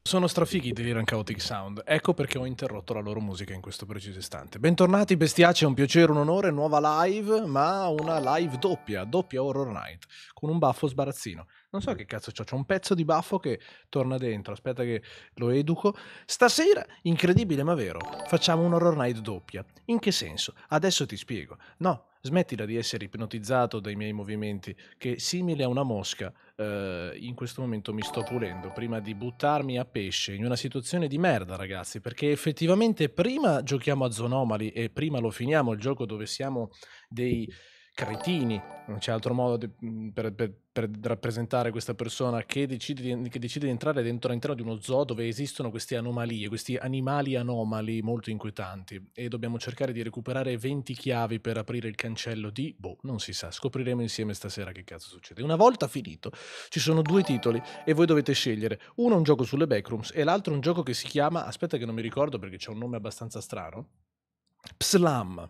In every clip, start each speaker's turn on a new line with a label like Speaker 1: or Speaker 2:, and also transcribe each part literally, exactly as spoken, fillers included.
Speaker 1: Sono strafighi di Lyran Chaotic Sound, ecco perché ho interrotto la loro musica in questo preciso istante. Bentornati bestiacci, è un piacere, un onore, nuova live, ma una live doppia, doppia Horror Night, con un baffo sbarazzino. Non so che cazzo c'ho, c'ho un pezzo di baffo che torna dentro, aspetta che lo educo. Stasera, incredibile ma vero, facciamo un Horror Night doppia. In che senso? Adesso ti spiego. No, smettila di essere ipnotizzato dai miei movimenti, che simile a una mosca, eh, in questo momento mi sto pulendo prima di buttarmi a pesce in una situazione di merda, ragazzi, perché effettivamente prima giochiamo a Zonomali e prima lo finiamo il gioco dove siamo dei cretini, non c'è altro modo de- per, per- per rappresentare questa persona che decide, di, che decide di entrare dentro all'interno di uno zoo dove esistono queste anomalie, questi animali anomali molto inquietanti, e dobbiamo cercare di recuperare venti chiavi per aprire il cancello di... boh, non si sa, scopriremo insieme stasera che cazzo succede. Una volta finito, ci sono due titoli e voi dovete scegliere. Uno è un gioco sulle backrooms e l'altro è un gioco che si chiama, aspetta che non mi ricordo perché c'è un nome abbastanza strano, Pslam.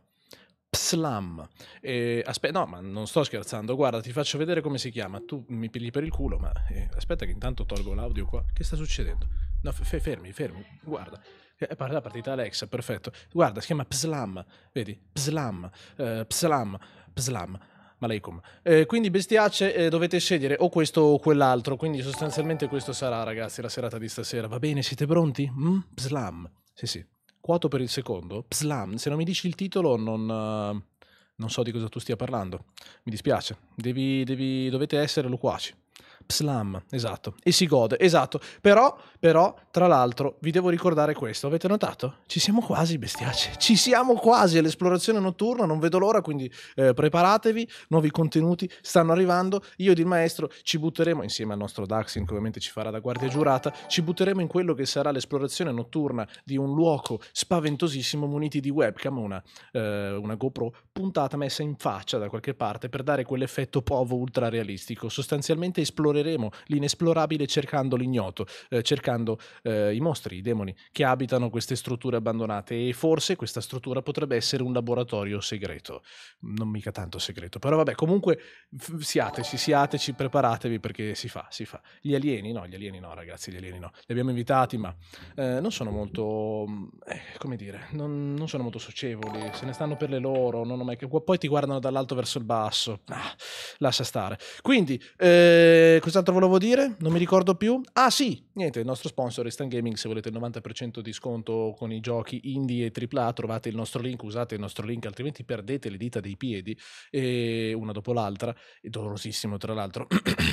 Speaker 1: Pslam. E, aspetta, no, ma non sto scherzando. Guarda, ti faccio vedere come si chiama. Tu mi pigli per il culo, ma eh, aspetta che intanto tolgo l'audio qua. Che sta succedendo? No, f- fermi, fermi. Guarda. È la partita Alexa, perfetto. Guarda, si chiama Pslam. Vedi? Pslam. Eh, Pslam. Pslam. Maleikum. Eh, quindi bestiacce, eh, dovete scegliere o questo o quell'altro. Quindi sostanzialmente questo sarà, ragazzi, la serata di stasera. Va bene? Siete pronti? Mm? Pslam. Sì, sì. Quoto per il secondo. Pslam. Se non mi dici il titolo non, uh, non so di cosa tu stia parlando. Mi dispiace. Devi, devi, dovete essere loquaci. Pslam, esatto. E si gode, esatto. Però, però, tra l'altro, vi devo ricordare questo. Avete notato? Ci siamo quasi, bestiaci. Ci siamo quasi all'esplorazione notturna. Non vedo l'ora, quindi eh, preparatevi. Nuovi contenuti stanno arrivando. Io ed il maestro ci butteremo, insieme al nostro Daxin, che ovviamente ci farà da guardia giurata, ci butteremo in quello che sarà l'esplorazione notturna di un luogo spaventosissimo, muniti di webcam, una, eh, una GoPro puntata messa in faccia da qualche parte per dare quell'effetto povo ultra realistico. Sostanzialmente esploreremo l'inesplorabile cercando l'ignoto, eh, cercando eh, i mostri, i demoni che abitano queste strutture abbandonate, e forse questa struttura potrebbe essere un laboratorio segreto. Non mica tanto segreto, però vabbè, comunque f- siateci, siateci, preparatevi perché si fa, si fa. Gli alieni, no, gli alieni no, ragazzi, gli alieni no. Li abbiamo invitati, ma eh, non sono molto, eh, come dire, non, non sono molto socievoli, se ne stanno per le loro, non ho mai... poi ti guardano dall'alto verso il basso. Ah, lascia stare. Quindi, eh, cos'altro volevo dire? Non mi ricordo più. Ah sì, niente, il nostro sponsor Instant Gaming, se volete il novanta per cento di sconto con i giochi indie e tripla A, trovate il nostro link, usate il nostro link, altrimenti perdete le dita dei piedi, e una dopo l'altra, è dolorosissimo tra l'altro.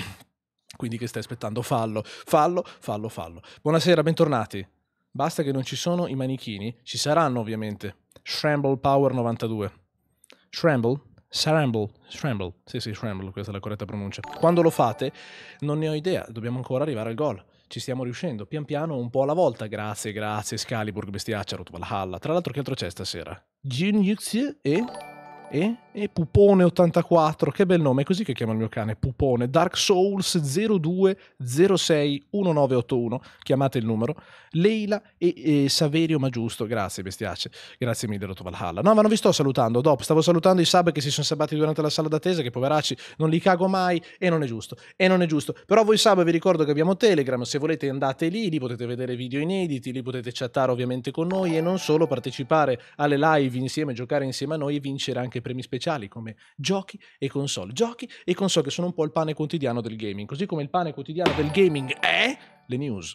Speaker 1: Quindi che stai aspettando? Fallo, fallo, fallo, fallo. Buonasera, bentornati. Basta che non ci sono i manichini, ci saranno ovviamente. Shramble Power novantadue. Shramble? Shramble, Shramble, sì sì, Shramble, questa è la corretta pronuncia. Quando lo fate, non ne ho idea, dobbiamo ancora arrivare al gol. Ci stiamo riuscendo, pian piano, un po' alla volta. Grazie, grazie, Scaliburg, bestiaccia, rotto Valhalla. Tra l'altro che altro c'è stasera? Jin Yuxi e... E? E Pupone ottantaquattro, che bel nome, è così che chiama il mio cane, Pupone. Dark Souls zero due zero sei uno nove otto uno, chiamate il numero. Leila e, e Saverio Magiusto, grazie bestiace, grazie mille Rotto Valhalla. No, ma non vi sto salutando, dopo stavo salutando i sub che si sono sabati durante la sala d'attesa, che poveracci non li cago mai, e non è giusto, e non è giusto. Però voi sub vi ricordo che abbiamo Telegram, se volete andate lì, lì potete vedere video inediti, lì potete chattare ovviamente con noi, e non solo, partecipare alle live insieme, giocare insieme a noi e vincere anche premi speciali come giochi e console. Giochi e console che sono un po' il pane quotidiano del gaming, così come il pane quotidiano del gaming è le news.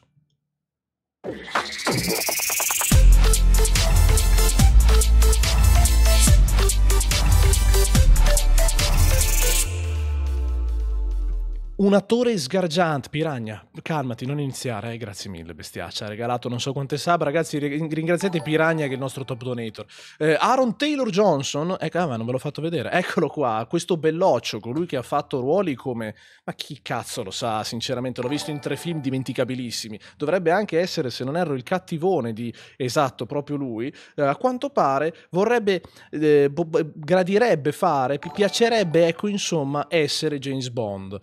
Speaker 1: Un attore sgargiante, Piragna, calmati, non iniziare, eh, grazie mille, bestiaccia, ha regalato non so quante sub, ragazzi, ringraziate Piragna che è il nostro top donator. Eh, Aaron Taylor Johnson, ecco, ah, ma non ve l'ho fatto vedere, eccolo qua, questo belloccio, colui che ha fatto ruoli come, ma chi cazzo lo sa, sinceramente, l'ho visto in tre film dimenticabilissimi, dovrebbe anche essere, se non erro, il cattivone di, esatto, proprio lui, eh, a quanto pare vorrebbe, eh, gradirebbe fare, piacerebbe, ecco, insomma, essere James Bond.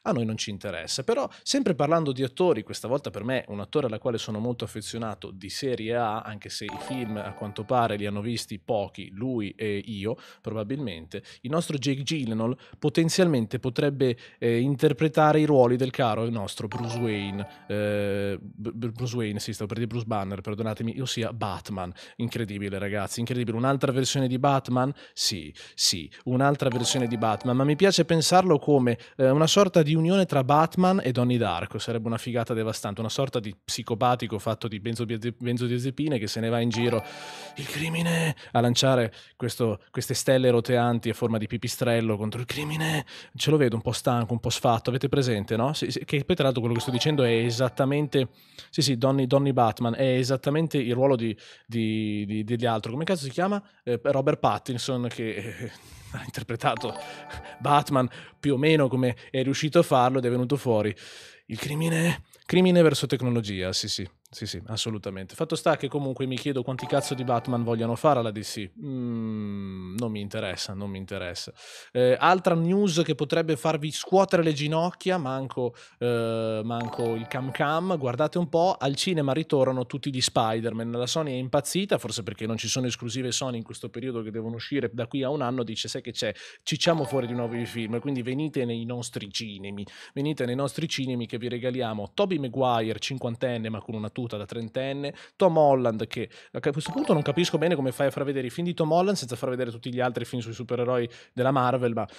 Speaker 1: a noi non ci interessa. Però, sempre parlando di attori, questa volta per me un attore alla quale sono molto affezionato di serie A, anche se i film a quanto pare li hanno visti pochi, lui e io probabilmente, il nostro Jake Gyllenhaal potenzialmente potrebbe eh, interpretare i ruoli del caro il nostro Bruce Wayne, eh, Bruce Wayne, sì, stavo per dire Bruce Banner, perdonatemi, ossia Batman. Incredibile, ragazzi, incredibile. Un'altra versione di Batman? Sì, sì, un'altra versione di Batman, ma mi piace pensarlo come eh, una sorta di unione tra Batman e Donnie Darko. Sarebbe una figata devastante, una sorta di psicopatico fatto di benzodiaze- benzodiazepine che se ne va in giro, il crimine, a lanciare questo- queste stelle roteanti a forma di pipistrello contro il crimine. Ce lo vedo un po' stanco, un po' sfatto, avete presente, no? Sì, sì, che poi tra l'altro quello che sto dicendo è esattamente, sì sì, Donny, Donny Batman, è esattamente il ruolo di, di, di- degli altri. Come cazzo si chiama? Eh, Robert Pattinson, che eh, ha interpretato Batman più o meno come è riuscito a farlo ed è venuto fuori il crimine, crimine verso tecnologia, sì sì. Sì, sì, assolutamente. Fatto sta che comunque mi chiedo quanti cazzo di Batman vogliano fare alla D C. Mm, non mi interessa, non mi interessa. Eh, altra news che potrebbe farvi scuotere le ginocchia, manco, eh, manco il cam cam, guardate un po', al cinema ritornano tutti gli Spider-Man. La Sony è impazzita, forse perché non ci sono esclusive Sony in questo periodo che devono uscire da qui a un anno, dice sai che c'è, cicciamo fuori di nuovi film, quindi venite nei nostri cinemi, venite nei nostri cinemi che vi regaliamo Tobey Maguire, cinquantenne ma con una tuta da trentenne, Tom Holland che a questo punto non capisco bene come fai a far vedere i film di Tom Holland senza far vedere tutti gli altri film sui supereroi della Marvel, ma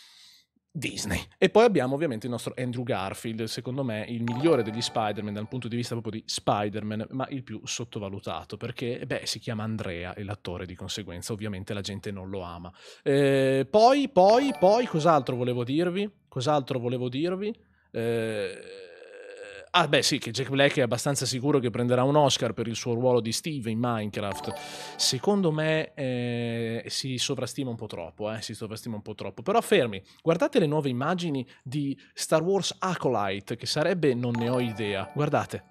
Speaker 1: Disney. E poi abbiamo ovviamente il nostro Andrew Garfield, secondo me il migliore degli Spider-Man dal punto di vista proprio di Spider-Man, ma il più sottovalutato, perché beh, si chiama Andrea e l'attore di conseguenza, ovviamente la gente non lo ama. Eh, poi, poi, poi, cos'altro volevo dirvi? Cos'altro volevo dirvi? Eh, Ah, beh, sì, che Jack Black è abbastanza sicuro che prenderà un Oscar per il suo ruolo di Steve in Minecraft. Secondo me eh, si sovrastima un po' troppo, eh, si sovrastima un po' troppo. Però fermi, guardate le nuove immagini di Star Wars Acolyte, che sarebbe, non ne ho idea. Guardate.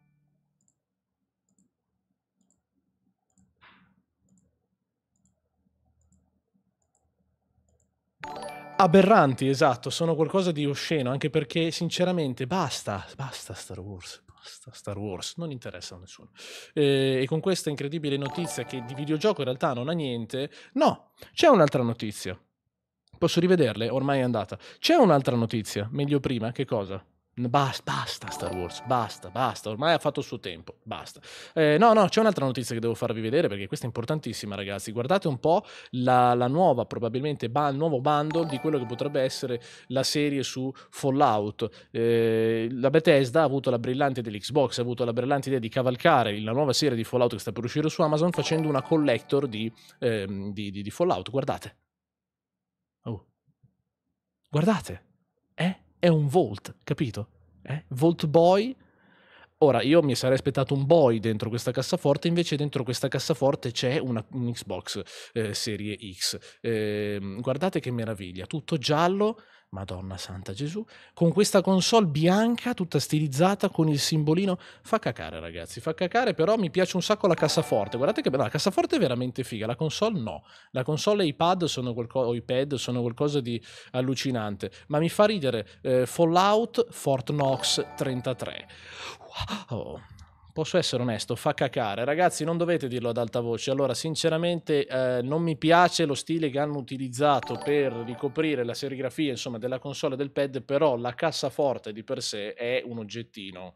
Speaker 1: Aberranti, esatto, sono qualcosa di osceno, anche perché sinceramente basta, basta Star Wars, basta Star Wars, non interessa a nessuno. Eh, e con questa incredibile notizia che di videogioco in realtà non ha niente, no, c'è un'altra notizia. Posso rivederle? Ormai è andata. C'è un'altra notizia, meglio prima, che cosa? Basta, basta Star Wars, basta, basta, ormai ha fatto il suo tempo, basta. Eh, no, no, c'è un'altra notizia che devo farvi vedere perché questa è importantissima, ragazzi. Guardate un po' la, la nuova, probabilmente, ba- il nuovo bundle di quello che potrebbe essere la serie su Fallout. Eh, la Bethesda ha avuto la brillante idea dell'Xbox, ha avuto la brillante idea di cavalcare la nuova serie di Fallout che sta per uscire su Amazon facendo una collector di, ehm, di, di, di Fallout. Guardate. Oh. Guardate, eh, è un Volt, capito? Eh? Volt Boy. Ora, io mi sarei aspettato un Boy dentro questa cassaforte, invece dentro questa cassaforte c'è una, un Xbox eh, Serie X. Eh, guardate che meraviglia, tutto giallo, Madonna Santa Gesù, con questa console bianca, tutta stilizzata, con il simbolino. Fa cacare, ragazzi, fa cacare, però mi piace un sacco la cassaforte. Guardate che bella, la cassaforte è veramente figa, la console no. La console e iPad sono qualcosa, o iPad sono qualcosa di allucinante, ma mi fa ridere eh, Fallout Fort Knox trentatré. Wow. Posso essere onesto, fa cacare. Ragazzi, non dovete dirlo ad alta voce. Allora, sinceramente, eh, non mi piace lo stile che hanno utilizzato per ricoprire la serigrafia, insomma, della console e del pad, però la cassaforte di per sé è un oggettino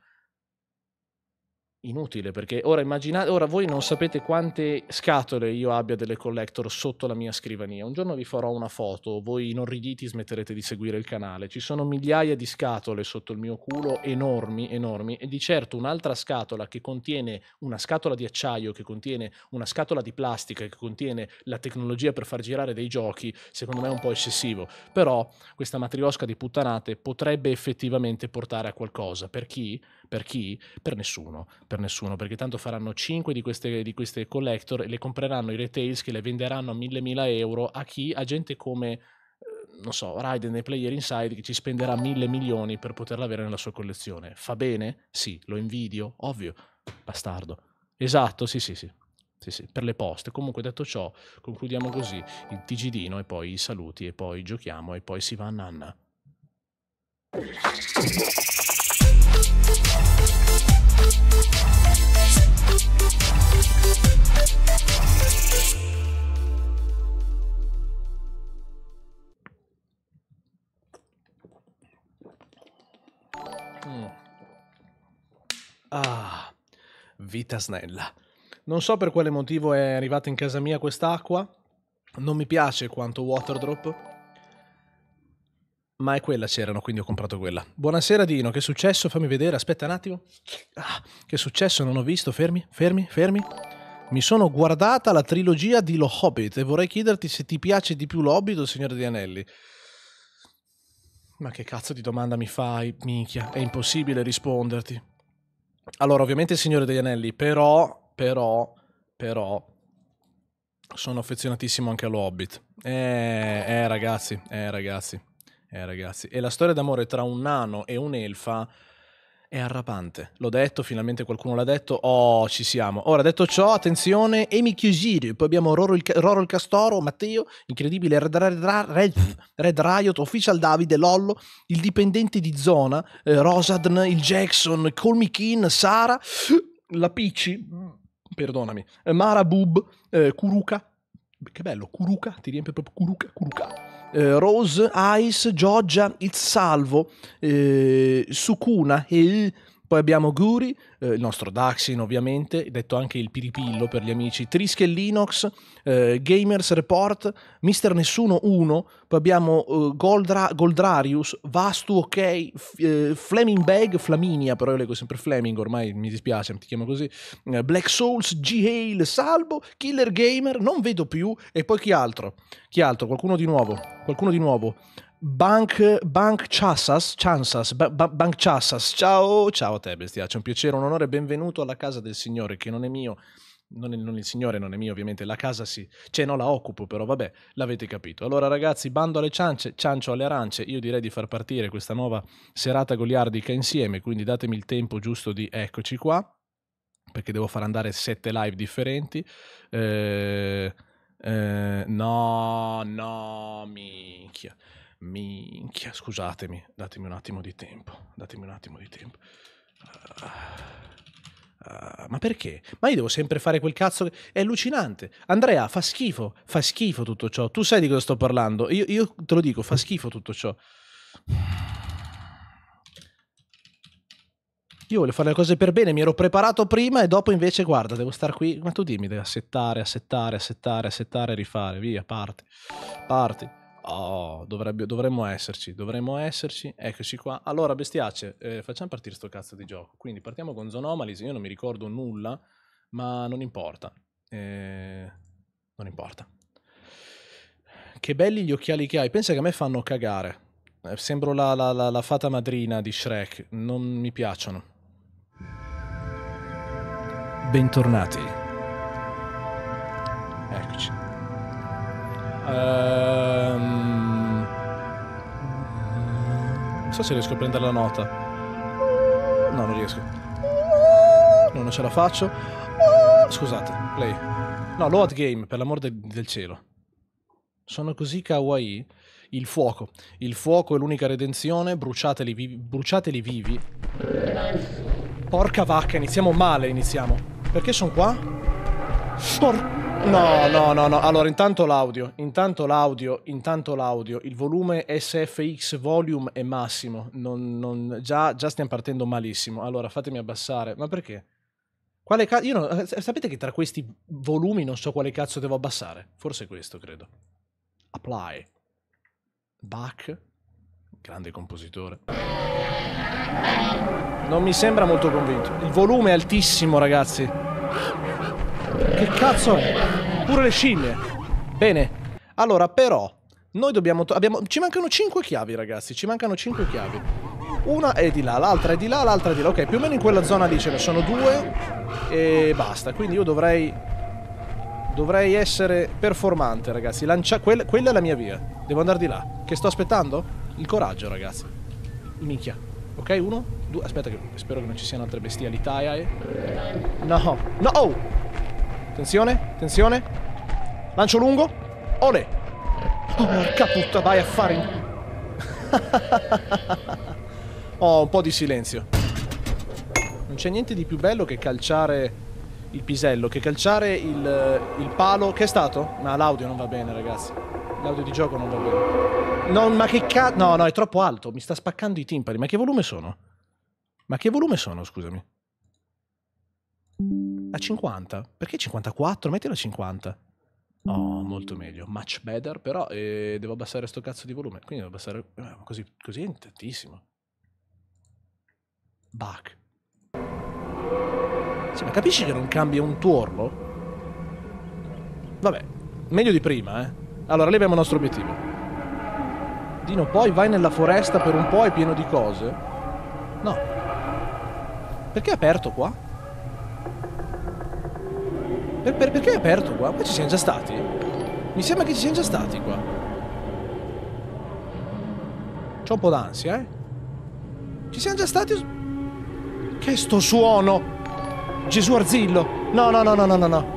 Speaker 1: inutile, perché ora immaginate, ora voi non sapete quante scatole io abbia delle collector sotto la mia scrivania. Un giorno vi farò una foto, voi inorriditi smetterete di seguire il canale. Ci sono migliaia di scatole sotto il mio culo, enormi, enormi, e di certo un'altra scatola che contiene una scatola di acciaio, che contiene una scatola di plastica, che contiene la tecnologia per far girare dei giochi, secondo me è un po' eccessivo. Però questa matriosca di puttanate potrebbe effettivamente portare a qualcosa. Per chi? Per chi? Per nessuno, per nessuno, perché tanto faranno cinque di queste, di queste collector e le compreranno i retails che le venderanno a mille mila euro a chi? A gente come, eh, non so, Raiden e Player Inside che ci spenderà mille milioni per poterla avere nella sua collezione. Fa bene? Sì, lo invidio, ovvio, bastardo. Esatto, sì, sì, sì. Sì, sì, per le poste. Comunque detto ciò, concludiamo così il tigidino e poi i saluti e poi giochiamo e poi si va a nanna. Mm. Ah, vita snella. Non so per quale motivo è arrivata in casa mia quest'acqua. Non mi piace quanto Waterdrop, ma è quella c'erano, quindi ho comprato quella. Buonasera Dino, che è successo? Fammi vedere, aspetta un attimo. Ah, che è successo? Non ho visto, fermi, fermi, fermi. Mi sono guardata la trilogia di Lo Hobbit e vorrei chiederti se ti piace di più Lo Hobbit o Il Signore degli Anelli. Ma che cazzo di domanda mi fai, minchia? È impossibile risponderti. Allora, ovviamente Il Signore degli Anelli, però, però, però, sono affezionatissimo anche allo Hobbit. Eh, eh, ragazzi, eh, ragazzi, eh, ragazzi. E la storia d'amore tra un nano e un'elfa è arrapante. L'ho detto, finalmente qualcuno l'ha detto. Oh, ci siamo. Ora, detto ciò, attenzione, Amy Chiusiri. Poi abbiamo Roro il, Roro il Castoro, Matteo, incredibile, Red, Red, Red, Red Riot, Official Davide, Lollo, il dipendente di zona, eh, Rosadn, il Jackson, Colmy Keane, Sara, la Picci, perdonami, eh, Mara Boob, eh, Kuruka, che bello, Kuruka, ti riempie proprio Kuruka, Kuruka. Uh, Rose, Ice, Giorgia, Il Salvo, uh, Sukuna, e poi abbiamo Guri, uh, il nostro Daxin ovviamente, detto anche il Piripillo per gli amici, Trisk e Linux, uh, Gamers Report, Mister Nessuno uno, poi abbiamo uh, Goldra Goldrarius, Vastu, ok, F uh, Flaming Bag, Flaminia, però io leggo sempre Flaming, ormai mi dispiace, ti chiamo così, uh, Black Souls, G-Hale, Salvo, Killer Gamer, non vedo più, e poi chi altro? Chi altro? Qualcuno di nuovo? Qualcuno di nuovo? Bank, Bank Chassas, Chansas, ba, ba, Bank Chassas, ciao, ciao a te bestiaccio, è un piacere, un onore, benvenuto alla casa del Signore, che non è mio, non, è, non il Signore non è mio ovviamente, la casa sì, cioè no la occupo però vabbè, l'avete capito. Allora ragazzi, bando alle ciance, ciancio alle arance, io direi di far partire questa nuova serata goliardica insieme, quindi datemi il tempo giusto di eccoci qua, perché devo far andare sette live differenti, eh... Eh, no, no, minchia, minchia, scusatemi, datemi un attimo di tempo, datemi un attimo di tempo. Uh, uh, ma perché? Ma io devo sempre fare quel cazzo che... È allucinante. Andrea, fa schifo, fa schifo tutto ciò. Tu sai di cosa sto parlando, io, io te lo dico, fa schifo tutto ciò. Io voglio fare le cose per bene, mi ero preparato prima e dopo invece, guarda, devo stare qui, ma tu dimmi, devi assettare, assettare, assettare, assettare, rifare, via, parti, parti. Oh, dovrebbe, dovremmo esserci, dovremmo esserci, eccoci qua. Allora, bestiace, eh, facciamo partire sto cazzo di gioco. Quindi partiamo con Zonomalis, io non mi ricordo nulla, ma non importa, eh, non importa. Che belli gli occhiali che hai, pensa che a me fanno cagare. Eh, sembro la, la, la, la fata madrina di Shrek, non mi piacciono. Bentornati. Eccoci. Um... Non so se riesco a prendere la nota. No, non riesco. No, non ce la faccio. Scusate, play. No, load game, per l'amor de del cielo. Sono così kawaii. Il fuoco. Il fuoco è l'unica redenzione. Bruciateli vivi. Bruciateli vivi. Porca vacca, iniziamo male, iniziamo. Perché sono qua? Por... No, no, no, no. Allora, intanto l'audio. Intanto l'audio. Intanto l'audio. Il volume S F X volume è massimo. Non, non... Già, già stiamo partendo malissimo. Allora, fatemi abbassare. Ma perché? Quale cazzo? Io non... Sapete che tra questi volumi non so quale cazzo devo abbassare? Forse questo, credo. Apply. Bach. Grande compositore. Non mi sembra molto convinto. Il volume è altissimo, ragazzi. Che cazzo è? Pure le scimmie. Bene. Allora, però, noi dobbiamo... Abbiamo, ci mancano cinque chiavi, ragazzi. Ci mancano cinque chiavi. Una è di là, l'altra è di là, l'altra è di là. Ok, più o meno in quella zona lì ce ne sono due. E basta. Quindi io dovrei... Dovrei essere performante, ragazzi. Lancia... Quella, quella è la mia via. Devo andare di là. Che sto aspettando? Il coraggio, ragazzi. Minchia. Ok, uno, due. Aspetta, che spero che non ci siano altre bestialità. Eh. No. No. Oh. Attenzione, attenzione. Lancio lungo. Olè. Oh, porca puttana, vai a fare. Oh, un po' di silenzio. Non c'è niente di più bello che calciare il pisello, che calciare il, il palo. Che è stato? Ma l'audio non va bene, ragazzi. L'audio di gioco non va bene. No, ma che cazzo? No, no, è troppo alto. Mi sta spaccando i timpani. Ma che volume sono? Ma che volume sono, scusami? A cinquanta? Perché cinquantaquattro? Mettila a cinquanta. Oh, molto meglio. Much better. Però eh, devo abbassare sto cazzo di volume. Quindi devo abbassare... Eh, così, così è tantissimo. Bug. Sì, ma capisci che non cambia un tuorlo? Vabbè, meglio di prima, eh. Allora, lì abbiamo il nostro obiettivo. Dino, poi vai nella foresta per un po', è pieno di cose. No. Perché è aperto qua? Per, per, perché è aperto qua? Qua ci siamo già stati? Mi sembra che ci siamo già stati qua. C'ho un po' d'ansia, eh. Ci siamo già stati... Che è sto suono? Gesù Arzillo. No, no, no, no, no, no, no.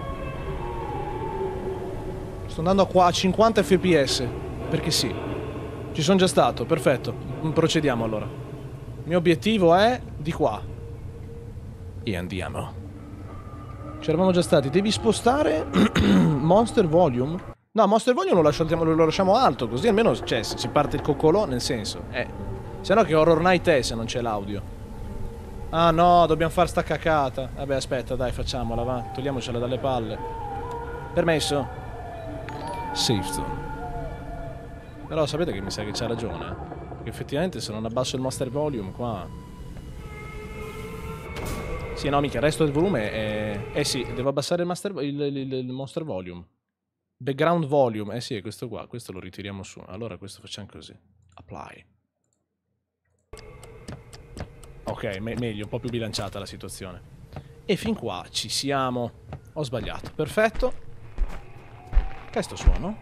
Speaker 1: Sto andando a, qua, a cinquanta F P S. Perché sì. Ci sono già stato, perfetto. Procediamo allora. Il mio obiettivo è di qua. E andiamo. Ci eravamo già stati. Devi spostare Monster Volume. No, Monster Volume lo lasciamo, lo lasciamo alto, così almeno cioè, si parte il coccolò, nel senso. Eh. Se no che Horror Night è se non c'è l'audio. Ah no, dobbiamo fare sta cacata. Vabbè, aspetta, dai, facciamola, va. Togliamocela dalle palle. Permesso? Safe zone. Però sapete che mi sa che c'ha ragione, eh? Che effettivamente se non abbasso il Monster Volume qua... Sì, no, mica, il resto del volume è... Eh sì, devo abbassare il, master... il, il, il Monster Volume. Background Volume. Eh sì, è questo qua. Questo lo ritiriamo su. Allora questo facciamo così. Apply. Ok, me meglio, un po' più bilanciata la situazione. E fin qua ci siamo. Ho sbagliato, perfetto. Che è sto suono?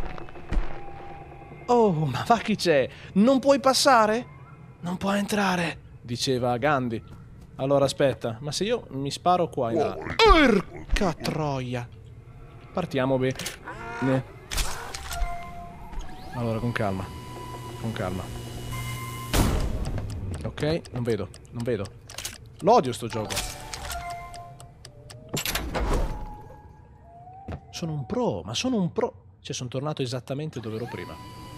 Speaker 1: Oh, ma va chi c'è? Non puoi passare? Non puoi entrare, diceva Gandhi. Allora aspetta, ma se io mi sparo qua in alto... Porca troia. Partiamo bene. Allora, con calma. Con calma. Ok, non vedo, non vedo. L'odio sto gioco. Sono un pro, ma sono un pro. Cioè, sono tornato esattamente dove ero prima.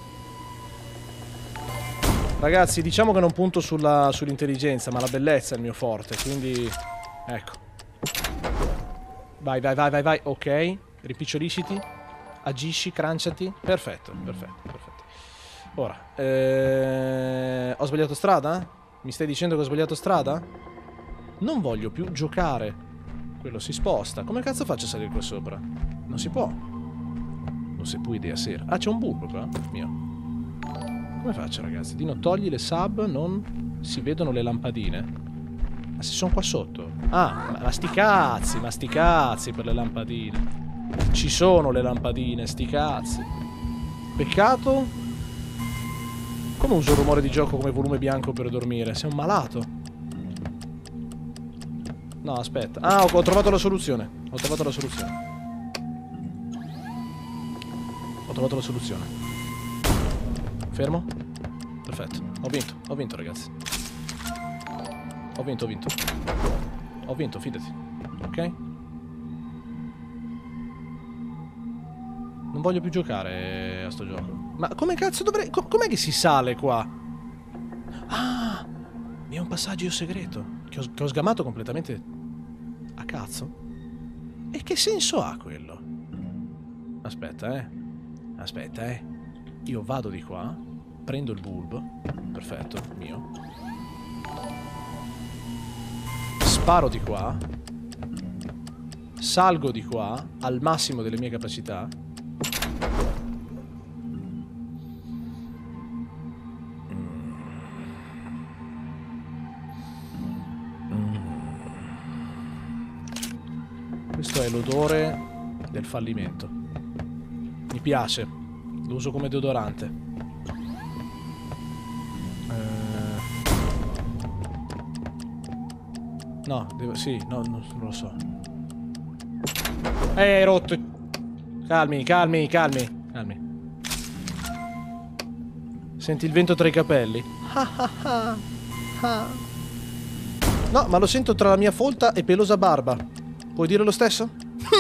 Speaker 1: Ragazzi, diciamo che non punto sulla, sull'intelligenza, ma la bellezza è il mio forte, quindi... Ecco. Vai, vai, vai, vai, vai. Ok, rimpiccolisciti. Agisci, cranciati. Perfetto, perfetto, perfetto. Ora, eh... ho sbagliato strada? Mi stai dicendo che ho sbagliato strada? Non voglio più giocare. Quello si sposta. Come cazzo faccio a salire qua sopra? Non si può. Non si può idea sera. Ah, c'è un bulbo qua? Mio. Come faccio, ragazzi? Dino, togli le sub, non si vedono le lampadine. Ma se sono qua sotto? Ah, ma sti cazzi, ma sti cazzi per le lampadine. Ci sono le lampadine, sti cazzi. Peccato. Come uso il rumore di gioco come volume bianco per dormire? Sei un malato. No, aspetta. Ah, ho, ho trovato la soluzione. Ho trovato la soluzione. Ho trovato la soluzione. Fermo. Perfetto. Ho vinto. Ho vinto, ragazzi. Ho vinto, ho vinto. Ho vinto, fidati. Ok? Non voglio più giocare a sto gioco. Ma come cazzo dovrei... Com com'è che si sale qua? Ah! È un passaggio segreto. Che ho, che ho sgamato completamente... a cazzo? E che senso ha quello? Aspetta, eh. Aspetta, eh. Io vado di qua. Prendo il bulbo. Perfetto, mio. Sparo di qua. Salgo di qua. Al massimo delle mie capacità. Questo è l'odore del fallimento. Mi piace. Lo uso come deodorante. Eh... No, devo... sì, no, non lo so. Eh, rotto. Calmi, calmi, calmi. Calmi. Senti il vento tra i capelli? No, ma lo sento tra la mia folta e pelosa barba. Puoi dire lo stesso?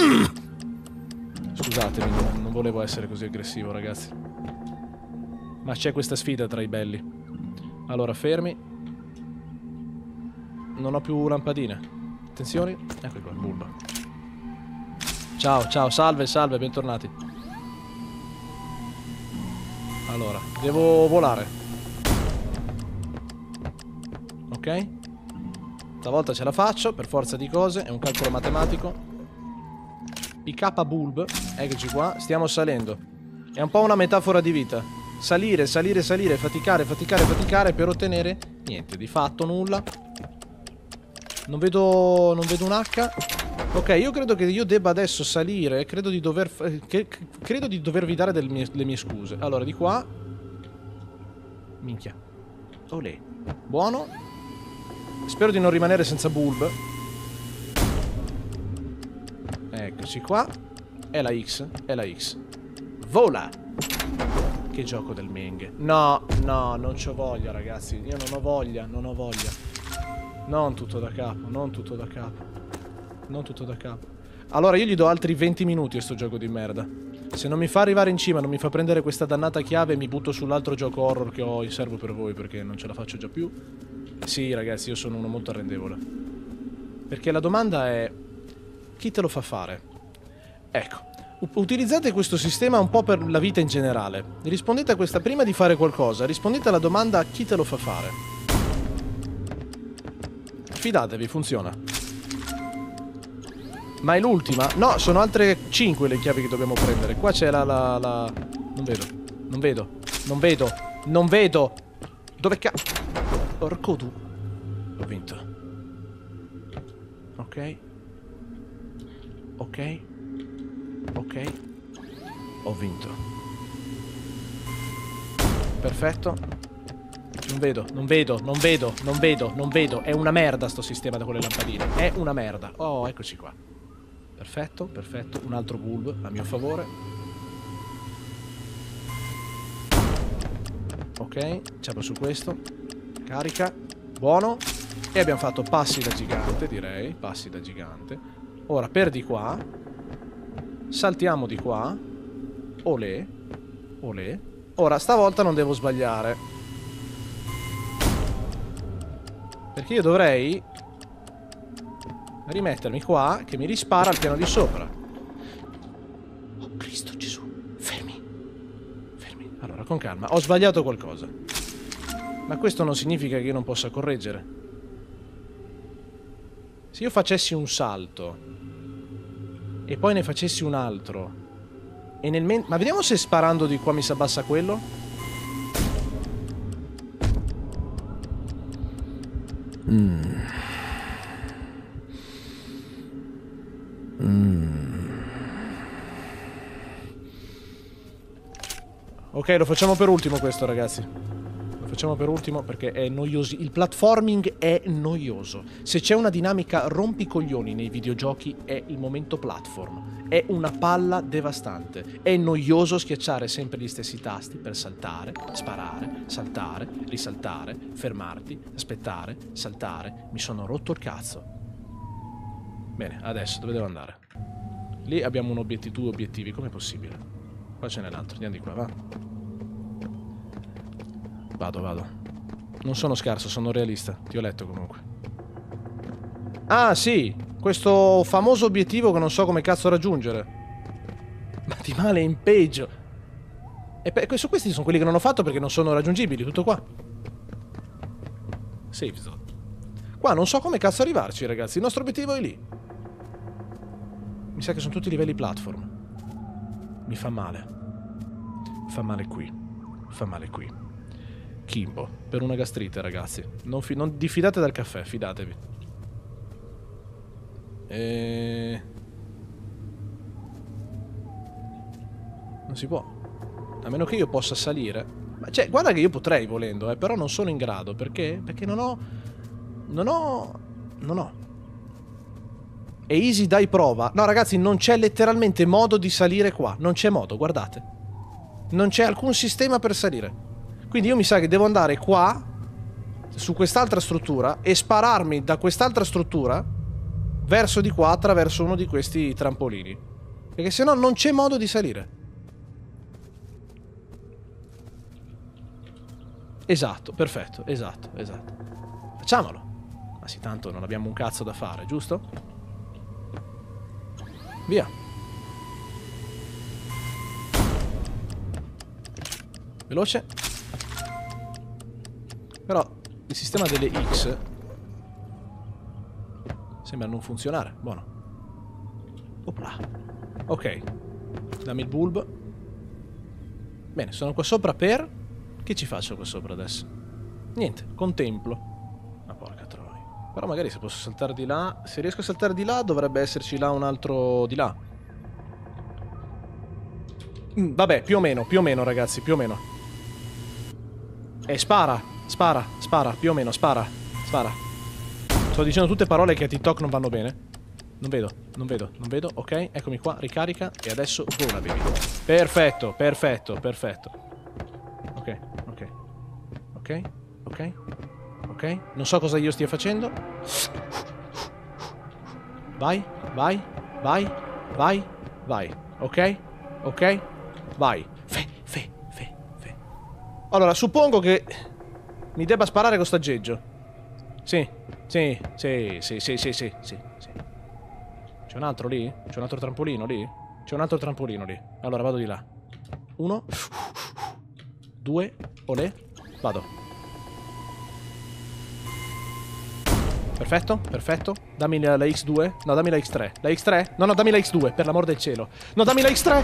Speaker 1: Scusatemi, non, non volevo essere così aggressivo, ragazzi. Ma c'è questa sfida tra i belli. Allora, fermi. Non ho più lampadine. Attenzioni. Ecco qua, bulba. Ciao, ciao, salve, salve, bentornati. Allora, devo volare. Ok? Stavolta ce la faccio, per forza di cose, è un calcolo matematico. P K bulb, eccoci qua, stiamo salendo. È un po' una metafora di vita. Salire, salire, salire, faticare, faticare, faticare per ottenere niente, di fatto nulla. Non vedo, non vedo un H. Ok, io credo che io debba adesso salire, credo di dover, che, credo di dovervi dare delle mie, le mie scuse. Allora, di qua. Minchia. Olè. Buono. Spero di non rimanere senza bulb. Eccoci qua. È la X, è la X. Vola! Che gioco del Menghe. No, no, non c'ho voglia, ragazzi. Io non ho voglia, non ho voglia. Non tutto da capo, non tutto da capo. Non tutto da capo. Allora io gli do altri venti minuti a sto gioco di merda. Se non mi fa arrivare in cima, non mi fa prendere questa dannata chiave, mi butto sull'altro gioco horror che ho in serbo per voi, perché non ce la faccio già più. Sì, ragazzi, io sono uno molto arrendevole. Perché la domanda è: chi te lo fa fare? Ecco, utilizzate questo sistema un po' per la vita in generale. Rispondete a questa prima di fare qualcosa. Rispondete alla domanda: chi te lo fa fare? Fidatevi, funziona. Ma è l'ultima? No, sono altre cinque le chiavi che dobbiamo prendere. Qua c'è la, la, la... Non vedo. Non vedo. Non vedo. Non vedo. Dove ca... Porco tu. Ho vinto. Ok. Ok. Ok. Ho vinto. Perfetto. Non vedo, non vedo, non vedo, non vedo, non vedo. È una merda sto sistema da quelle lampadine. È una merda. Oh, eccoci qua. Perfetto, perfetto. Un altro bulb a mio favore. Ok, ci apro su questo. Carica. Buono. E abbiamo fatto passi da gigante, direi. Passi da gigante. Ora per di qua. Saltiamo di qua. Olè. Olè. Ora stavolta non devo sbagliare. Perché io dovrei rimettermi qua, che mi rispara al piano di sopra. Oh Cristo Gesù. Fermi. Fermi. Allora, con calma. Ho sbagliato qualcosa. Ma questo non significa che io non possa correggere. Se io facessi un salto e poi ne facessi un altro e nel men- ma vediamo se sparando di qua mi si abbassa quello. Mm. Mm. Ok, lo facciamo per ultimo questo, ragazzi. Lo facciamo per ultimo perché è noioso. Il platforming è noioso. Se c'è una dinamica rompicoglioni nei videogiochi è il momento platform. È una palla devastante. È noioso schiacciare sempre gli stessi tasti per saltare, sparare, saltare, risaltare, fermarti, aspettare, saltare. Mi sono rotto il cazzo. Bene, adesso dove devo andare? Lì abbiamo un obiettivo, due obiettivi, com'è possibile? Qua ce n'è un altro, andiamo di qua, va. Vado, vado. Non sono scarso, sono realista. Ti ho letto comunque. Ah, sì! Questo famoso obiettivo che non so come cazzo raggiungere. Ma di male in peggio. E per, su questi sono quelli che non ho fatto perché non sono raggiungibili, tutto qua. Safe zone. Qua non so come cazzo arrivarci, ragazzi. Il nostro obiettivo è lì. Mi sa che sono tutti livelli platform. Mi fa male. Fa male qui. Fa male qui. Kimbo. Per una gastrite, ragazzi. Non, fi non diffidate dal caffè, fidatevi. E... Non si può. A meno che io possa salire. Ma cioè, guarda che io potrei volendo, eh, però non sono in grado. Perché? Perché non ho... Non ho... Non ho. E easy dai prova. No, ragazzi, non c'è letteralmente modo di salire qua. Non c'è modo, guardate. Non c'è alcun sistema per salire. Quindi io mi sa che devo andare qua su quest'altra struttura e spararmi da quest'altra struttura verso di qua attraverso uno di questi trampolini. Perché sennò non c'è modo di salire. Esatto, perfetto, esatto, esatto. Facciamolo. Ma sì, tanto non abbiamo un cazzo da fare, giusto? Via. Veloce. Però il sistema delle X sembra non funzionare. Buono. Opla. Ok. Dammi il bulb. Bene, sono qua sopra per... Che ci faccio qua sopra adesso? Niente, contemplo. Ma porca troia. Però magari se posso saltare di là... Se riesco a saltare di là dovrebbe esserci là un altro di là. Mm, vabbè, più o meno, più o meno ragazzi, più o meno. E spara, spara, spara, più o meno, spara, spara. Sto dicendo tutte parole che a TikTok non vanno bene. Non vedo, non vedo, non vedo. Ok, eccomi qua, ricarica. E adesso vola, baby. Perfetto, perfetto, perfetto. Ok, ok. Ok, ok. Ok, non so cosa io stia facendo. Vai, vai, vai, vai, vai. Ok, ok, vai. Fe, fe, fe, fe. Allora, suppongo che mi debba sparare con sto aggeggio. Sì, sì, sì, sì, sì, sì, sì, sì, sì. C'è un altro lì? C'è un altro trampolino lì? C'è un altro trampolino lì. Allora vado di là. Uno. Due. Olè. Vado. Perfetto, perfetto. Dammi la, la X due. No, dammi la X tre. La X tre? No, no, dammi la X due, per l'amor del cielo. No, dammi la X tre!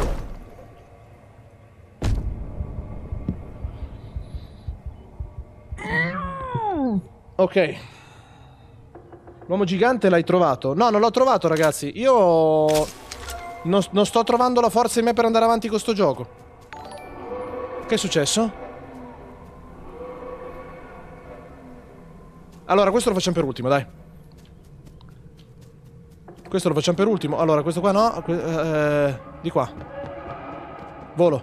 Speaker 1: Ok. L'uomo gigante l'hai trovato? No, non l'ho trovato, ragazzi. Io... Non, non sto trovando la forza in me per andare avanti con sto gioco. Che è successo? Allora, questo lo facciamo per ultimo, dai. Questo lo facciamo per ultimo. Allora, questo qua no. Eh, di qua. Volo.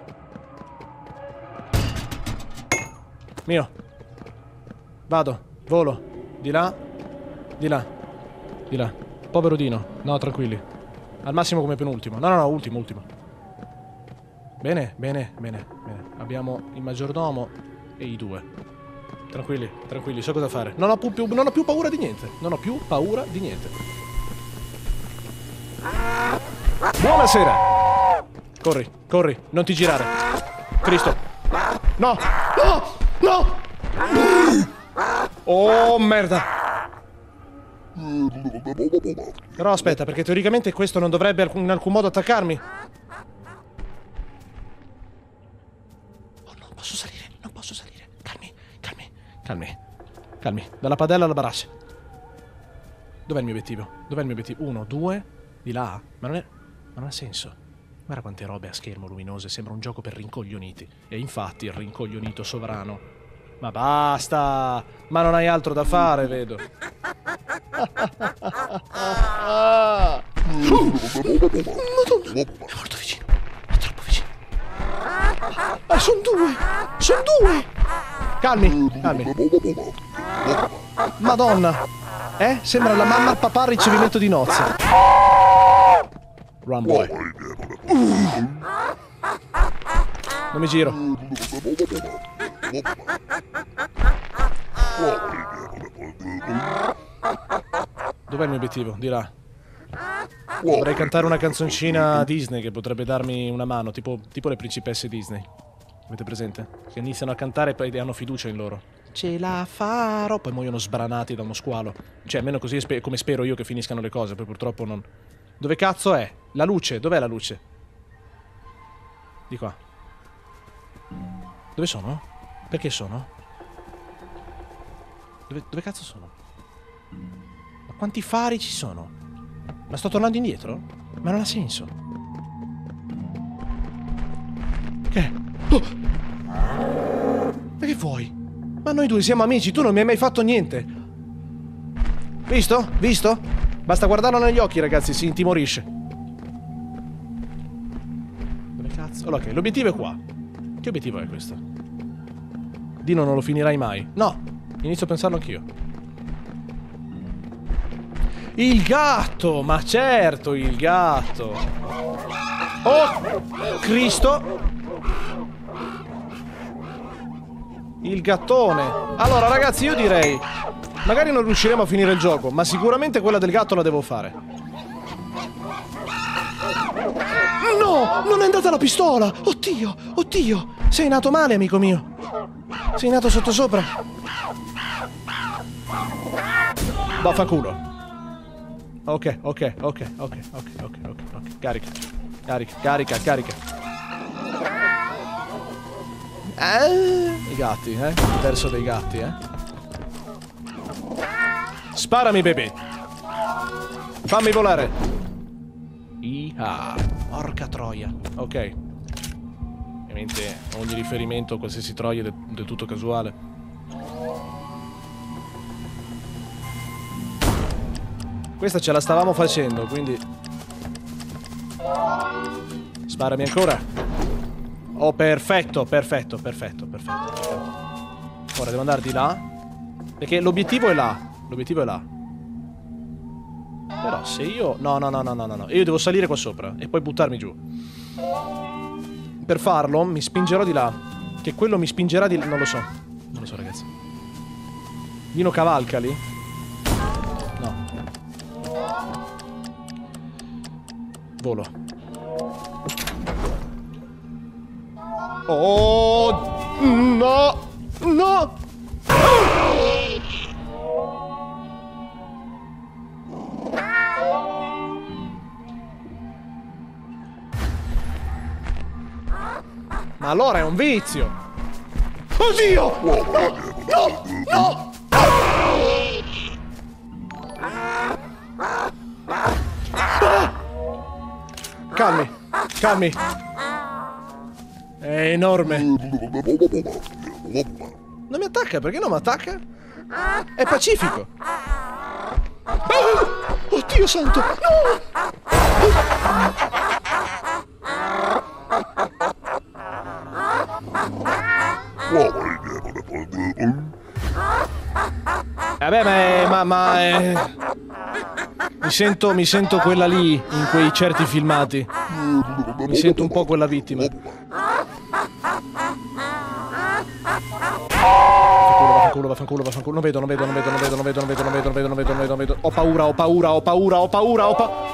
Speaker 1: Mio. Vado. Volo. Di là. Di là. Di là. Povero Dino. No, tranquilli. Al massimo come penultimo. No, no, no, ultimo, ultimo. Bene, bene, bene, bene. Abbiamo il maggiordomo e i due. Tranquilli, tranquilli, so cosa fare. Non ho più, non ho più paura di niente. Non ho più paura di niente. Buonasera. Corri, corri, non ti girare. Cristo. No, no, no. Oh, merda. Però aspetta, perché teoricamente questo non dovrebbe in alcun modo attaccarmi. Oh, non posso salire, non posso salire. Calmi, calmi, calmi, calmi. Dalla padella alla barace. Dov'è il mio obiettivo? Dov'è il mio obiettivo? Uno, due, di là. Ma non è... Ma non ha senso. Guarda quante robe a schermo luminose. Sembra un gioco per rincoglioniti. E infatti il rincoglionito sovrano. Ma basta! Ma non hai altro da fare, vedo. Madonna! È molto vicino. È troppo vicino. Ah, sono due! Sono due! Calmi, calmi. Madonna! Eh? Sembra la mamma e il papà al ricevimento di nozze. Run, boy. Non mi giro. Dov'è il mio obiettivo? Di là. Dovrei cantare una canzoncina Disney che potrebbe darmi una mano, tipo, tipo le principesse Disney. Avete presente? Che iniziano a cantare e poi hanno fiducia in loro. Ce la farò. Poi muoiono sbranati da uno squalo. Cioè, almeno così spe come spero io che finiscano le cose. Poi purtroppo non... Dove cazzo è? La luce. Dov'è la luce? Di qua. Dove sono? Perché sono? Dove, dove cazzo sono? Ma quanti fari ci sono? Ma sto tornando indietro? Ma non ha senso. Che? Oh! Ma che vuoi? Ma noi due siamo amici, tu non mi hai mai fatto niente. Visto? Visto? Basta guardarlo negli occhi, ragazzi, si intimorisce. Dove cazzo? Allora, ok, l'obiettivo è qua. Che obiettivo è questo? Dino non lo finirai mai. No! Inizio a pensarlo anch'io. Il gatto! Ma certo, il gatto! Oh! Cristo! Il gattone! Allora, ragazzi, io direi... Magari non riusciremo a finire il gioco, ma sicuramente quella del gatto la devo fare. No! Non è andata la pistola! Oddio! Oddio! Sei nato male, amico mio! Sei nato sottosopra! Vaffanculo! Ok, ok, ok, ok, ok, ok, ok, ok. Carica, carica, carica, carica. Eh, i gatti, eh? Il verso dei gatti, eh? Sparami, bebè! Fammi volare! Iha! Porca troia. Ok. Ovviamente ogni riferimento a qualsiasi troia è del tutto casuale. Questa ce la stavamo facendo, quindi... Sparami ancora. Oh, perfetto, perfetto, perfetto, perfetto, perfetto. Ora devo andare di là. Perché l'obiettivo è là. L'obiettivo è là. Però se io... No, no, no, no, no, no. Io devo salire qua sopra e poi buttarmi giù. Per farlo mi spingerò di là. Che quello mi spingerà di là. Non lo so. Non lo so, ragazzi. Dino cavalca lì? No. Volo. Oh! No! No! Ma allora è un vizio! Oddio! No! No! No! Ah! Calmi! Calmi! È enorme! Non mi attacca, perché non mi attacca? È pacifico! Ah! Oddio santo! No! Vabbè, ma, è, ma, ma è... Mi sento, mi sento quella lì, in quei certi filmati. Mi sento un po' quella vittima. Vaffanculo, vaffanculo, vaffanculo. Non vedo, non vedo, non vedo, non vedo, non vedo, non vedo, non vedo, non vedo, non vedo, non vedo, non vedo. Ho paura, ho paura, ho paura, ho paura, ho paura.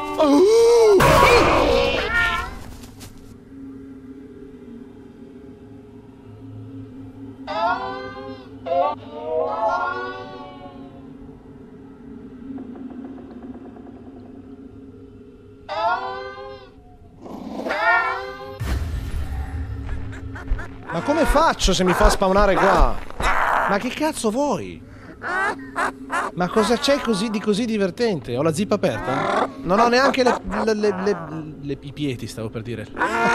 Speaker 1: Ma come faccio se mi fa spawnare qua? Ma che cazzo vuoi? Ma cosa c'è così di così divertente? Ho la zip aperta? Non ho neanche le, le, le, le, le i piedi, stavo per dire.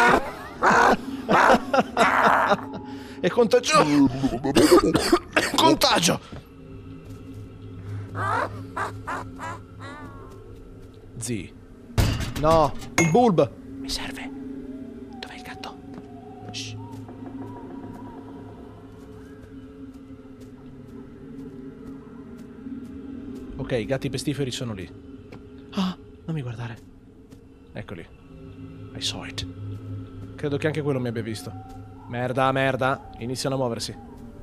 Speaker 1: È contagioso! Contagio! Zi. No, il bulb! Mi serve. Dov'è il gatto? Shh. Ok, i gatti pestiferi sono lì. Ah, non mi guardare. Eccoli. I saw it. Credo che anche quello mi abbia visto. Merda, merda. Iniziano a muoversi.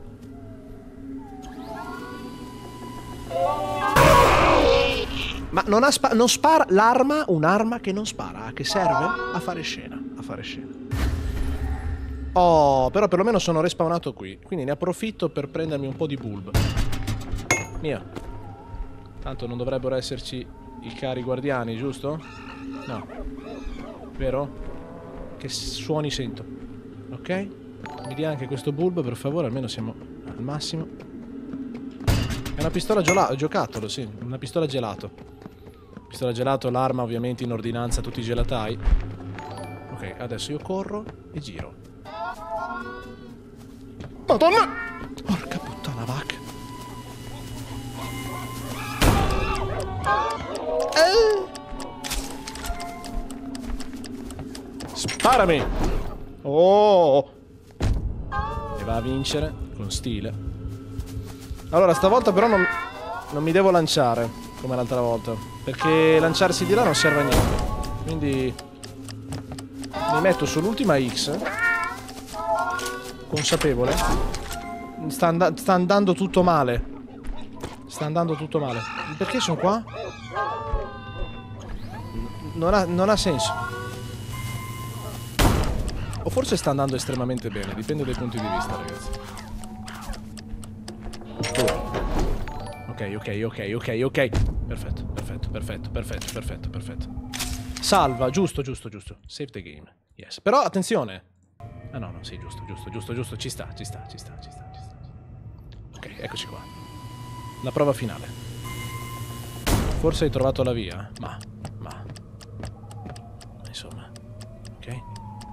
Speaker 1: Ma non ha spa- non spara l'arma, un'arma che non spara, a che serve? A fare scena, a fare scena. Oh, però perlomeno sono respawnato qui, quindi ne approfitto per prendermi un po' di bulb. Mia. Tanto non dovrebbero esserci i cari guardiani, giusto? No. Vero? Che suoni sento. Ok? Mi dia anche questo bulb, per favore, almeno siamo al massimo. È una pistola giocattolo, sì, una pistola gelato. Pistola gelato, l'arma ovviamente in ordinanza a tutti i gelatai. Ok, adesso io corro e giro. Madonna! Porca puttana vacca. Eh. Sparami! Oh! E va a vincere con stile. Allora, stavolta però non, non mi devo lanciare, come l'altra volta. Perché lanciarsi di là non serve a niente. Quindi mi metto sull'ultima X. Consapevole. Sta, and sta andando tutto male. Sta andando tutto male. Perché sono qua? Non ha, non ha senso. O forse sta andando estremamente bene. Dipende dai punti di vista, ragazzi. Ok, ok, ok, ok, ok. Perfetto, perfetto, perfetto, perfetto, perfetto, perfetto. Salva, giusto, giusto, giusto. Save the game. Yes. Però attenzione. Ah no, no, sì, giusto, giusto, giusto, giusto. Ci sta, ci sta, ci sta, ci sta, ci sta. Ok, eccoci qua. La prova finale. Forse hai trovato la via, ma, ma. Insomma. Ok.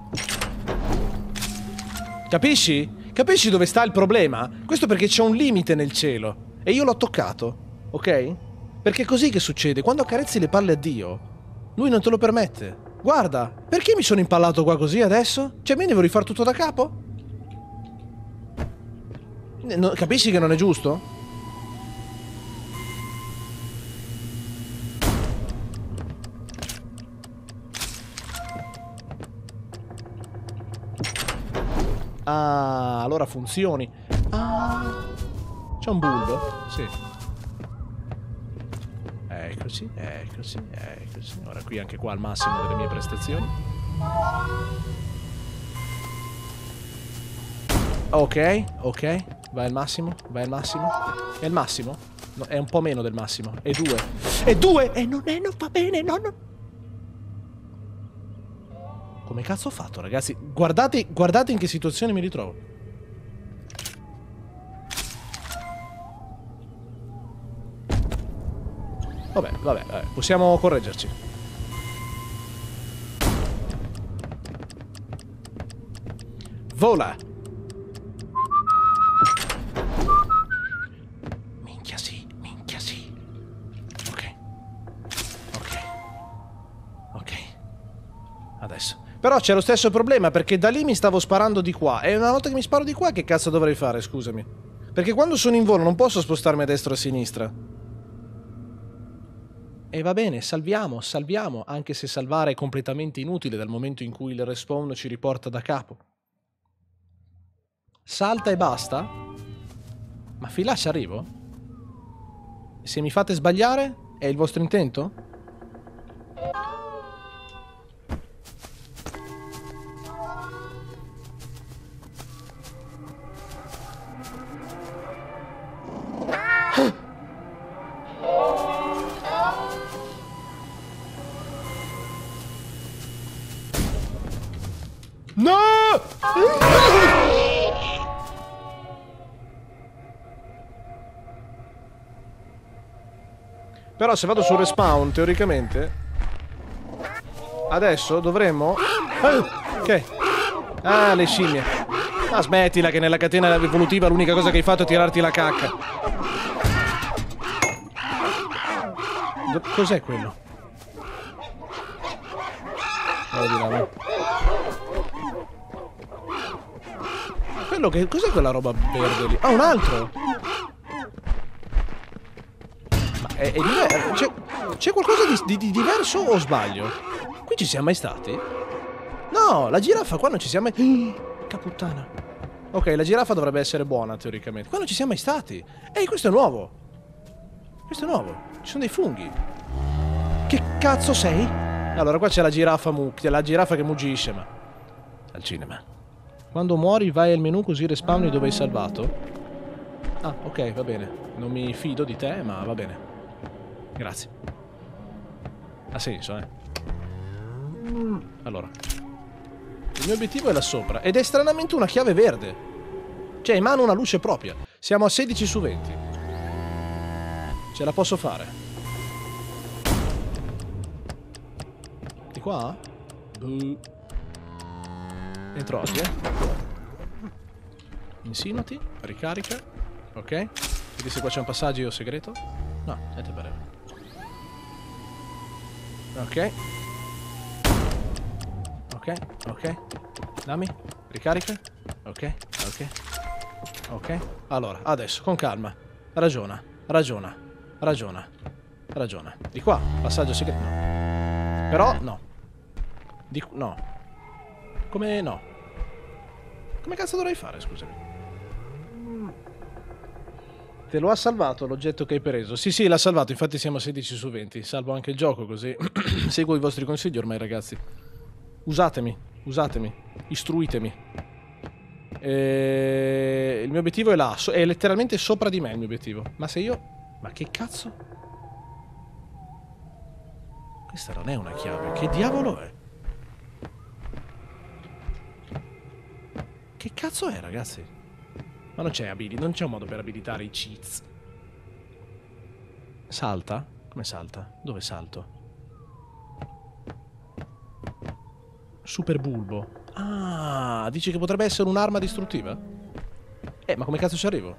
Speaker 1: Capisci? Capisci dove sta il problema? Questo perché c'è un limite nel cielo. E io l'ho toccato, ok? Perché è così che succede. Quando accarezzi le palle a Dio, lui non te lo permette. Guarda, perché mi sono impallato qua così adesso? Cioè, mi devo rifare tutto da capo? No, capisci che non è giusto? Ah, allora funzioni. Ah, c'è un bulbo? Sì. Eccoci, eccoci, eccoci. Ora qui anche qua al massimo delle mie prestazioni. Ok, ok. Vai al massimo, vai al massimo. È il massimo? No, è un po' meno del massimo. È due. È due! E non è, non va bene, no, no. Come cazzo ho fatto, ragazzi? Guardate, guardate in che situazione mi ritrovo. Vabbè, vabbè, vabbè, possiamo correggerci. Vola! Minchia sì, minchia sì. Ok. Ok. Ok. Adesso. Però c'è lo stesso problema, perché da lì mi stavo sparando di qua. E una volta che mi sparo di qua, che cazzo dovrei fare, scusami? Perché quando sono in volo non posso spostarmi a destra o a sinistra. E va bene, salviamo, salviamo, anche se salvare è completamente inutile dal momento in cui il respawn ci riporta da capo. Salta e basta? Ma fin là ci arrivo? Se mi fate sbagliare, è il vostro intento? No! Però se vado sul respawn, teoricamente adesso dovremmo... Ah, ok. Ah, le scimmie. Ah, smettila che nella catena evolutiva l'unica cosa che hai fatto è tirarti la cacca. Cos'è quello? Vai di là, vai. Quello che... Cos'è quella roba verde lì? Ah, un altro! Ma è, è diverso. C'è qualcosa di, di, di diverso o sbaglio? Qui ci siamo mai stati? No, la giraffa qua non ci siamo mai... Caputtana. Ok, la giraffa dovrebbe essere buona teoricamente. Qua non ci siamo mai stati. Ehi, questo è nuovo. Questo è nuovo. Ci sono dei funghi. Che cazzo sei? Allora, qua c'è la giraffa mu... la giraffa che muggisce, ma... Al cinema. Quando muori vai al menu così respawni dove hai salvato. Ah, ok, va bene. Non mi fido di te, ma va bene. Grazie. Ha senso, eh. Allora. Il mio obiettivo è là sopra. Ed è stranamente una chiave verde. Cioè, in mano una luce propria. Siamo a sedici su venti. Ce la posso fare. Di qua? Buh. Entro oggi, eh. Insinuati, ricarica. Ok. Vedi se qua c'è un passaggio segreto. No, niente per Ok. Ok, ok. Dammi, ricarica. Ok, ok. Ok. Allora, adesso, con calma. Ragiona, ragiona, ragiona, ragiona. Di qua, passaggio segreto. No. Però, no. Di qua, no. Come no? Come cazzo dovrei fare, scusami? Te lo ha salvato l'oggetto che hai preso? Sì, sì, l'ha salvato, infatti siamo a sedici su venti. Salvo anche il gioco, così seguo i vostri consigli ormai, ragazzi. Usatemi, usatemi, istruitemi. E... il mio obiettivo è là, so è letteralmente sopra di me il mio obiettivo. Ma se io... ma che cazzo? Questa non è una chiave, che diavolo è? Che cazzo è, ragazzi? Ma non c'è ability, non c'è un modo per abilitare i cheats. Salta? Come salta? Dove salto? Super bulbo. Ah, dici che potrebbe essere un'arma distruttiva? Eh, ma come cazzo ci arrivo?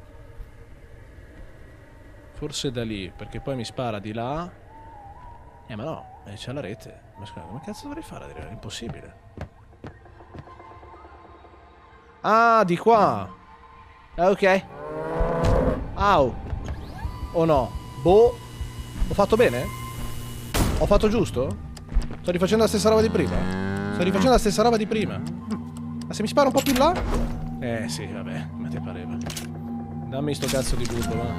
Speaker 1: Forse da lì, perché poi mi spara di là. Eh, ma no, eh, c'è la rete. Ma scusa, come cazzo dovrei fare? È impossibile. Ah, di qua. Ok. Au. O no? Boh. Ho fatto bene? Ho fatto giusto? Sto rifacendo la stessa roba di prima? Sto rifacendo la stessa roba di prima? Ma se mi spara un po' più in là? Eh sì, vabbè, ma ti pareva. Dammi sto cazzo di bulbo, va.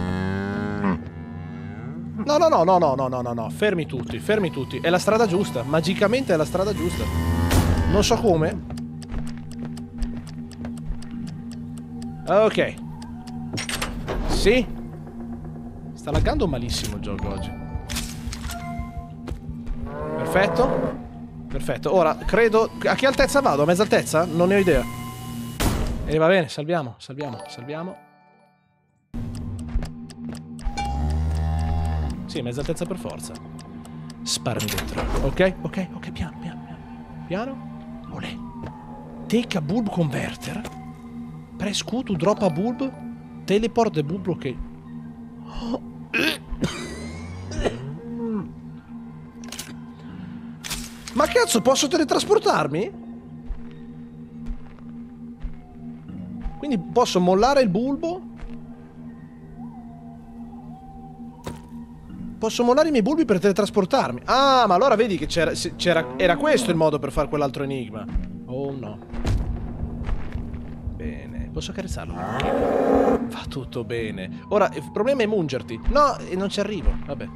Speaker 1: No, no, no, no, no, no, no, no, no. Fermi tutti, fermi tutti. È la strada giusta. Magicamente è la strada giusta. Non so come. Ok. Sì. Sta laggando malissimo il gioco oggi. Perfetto. Perfetto. Ora, credo... a che altezza vado? A mezza altezza? Non ne ho idea. E va bene, salviamo, salviamo, salviamo. Sì, mezza altezza per forza. Sparami dentro. Ok, ok, ok, piano, piano, piano. Piano. Olè. Take a bulb converter. Press Q to drop a bulb. Teleport the bulb blockade. Oh. Ma cazzo, posso teletrasportarmi? Quindi posso mollare il bulbo? Posso mollare i miei bulbi per teletrasportarmi? Ah, ma allora vedi che c'era... Era questo il modo per fare quell'altro enigma. Oh no. Bene, posso accarezzarlo? Va tutto bene. Ora, il problema è mungerti. No, e non ci arrivo. Vabbè.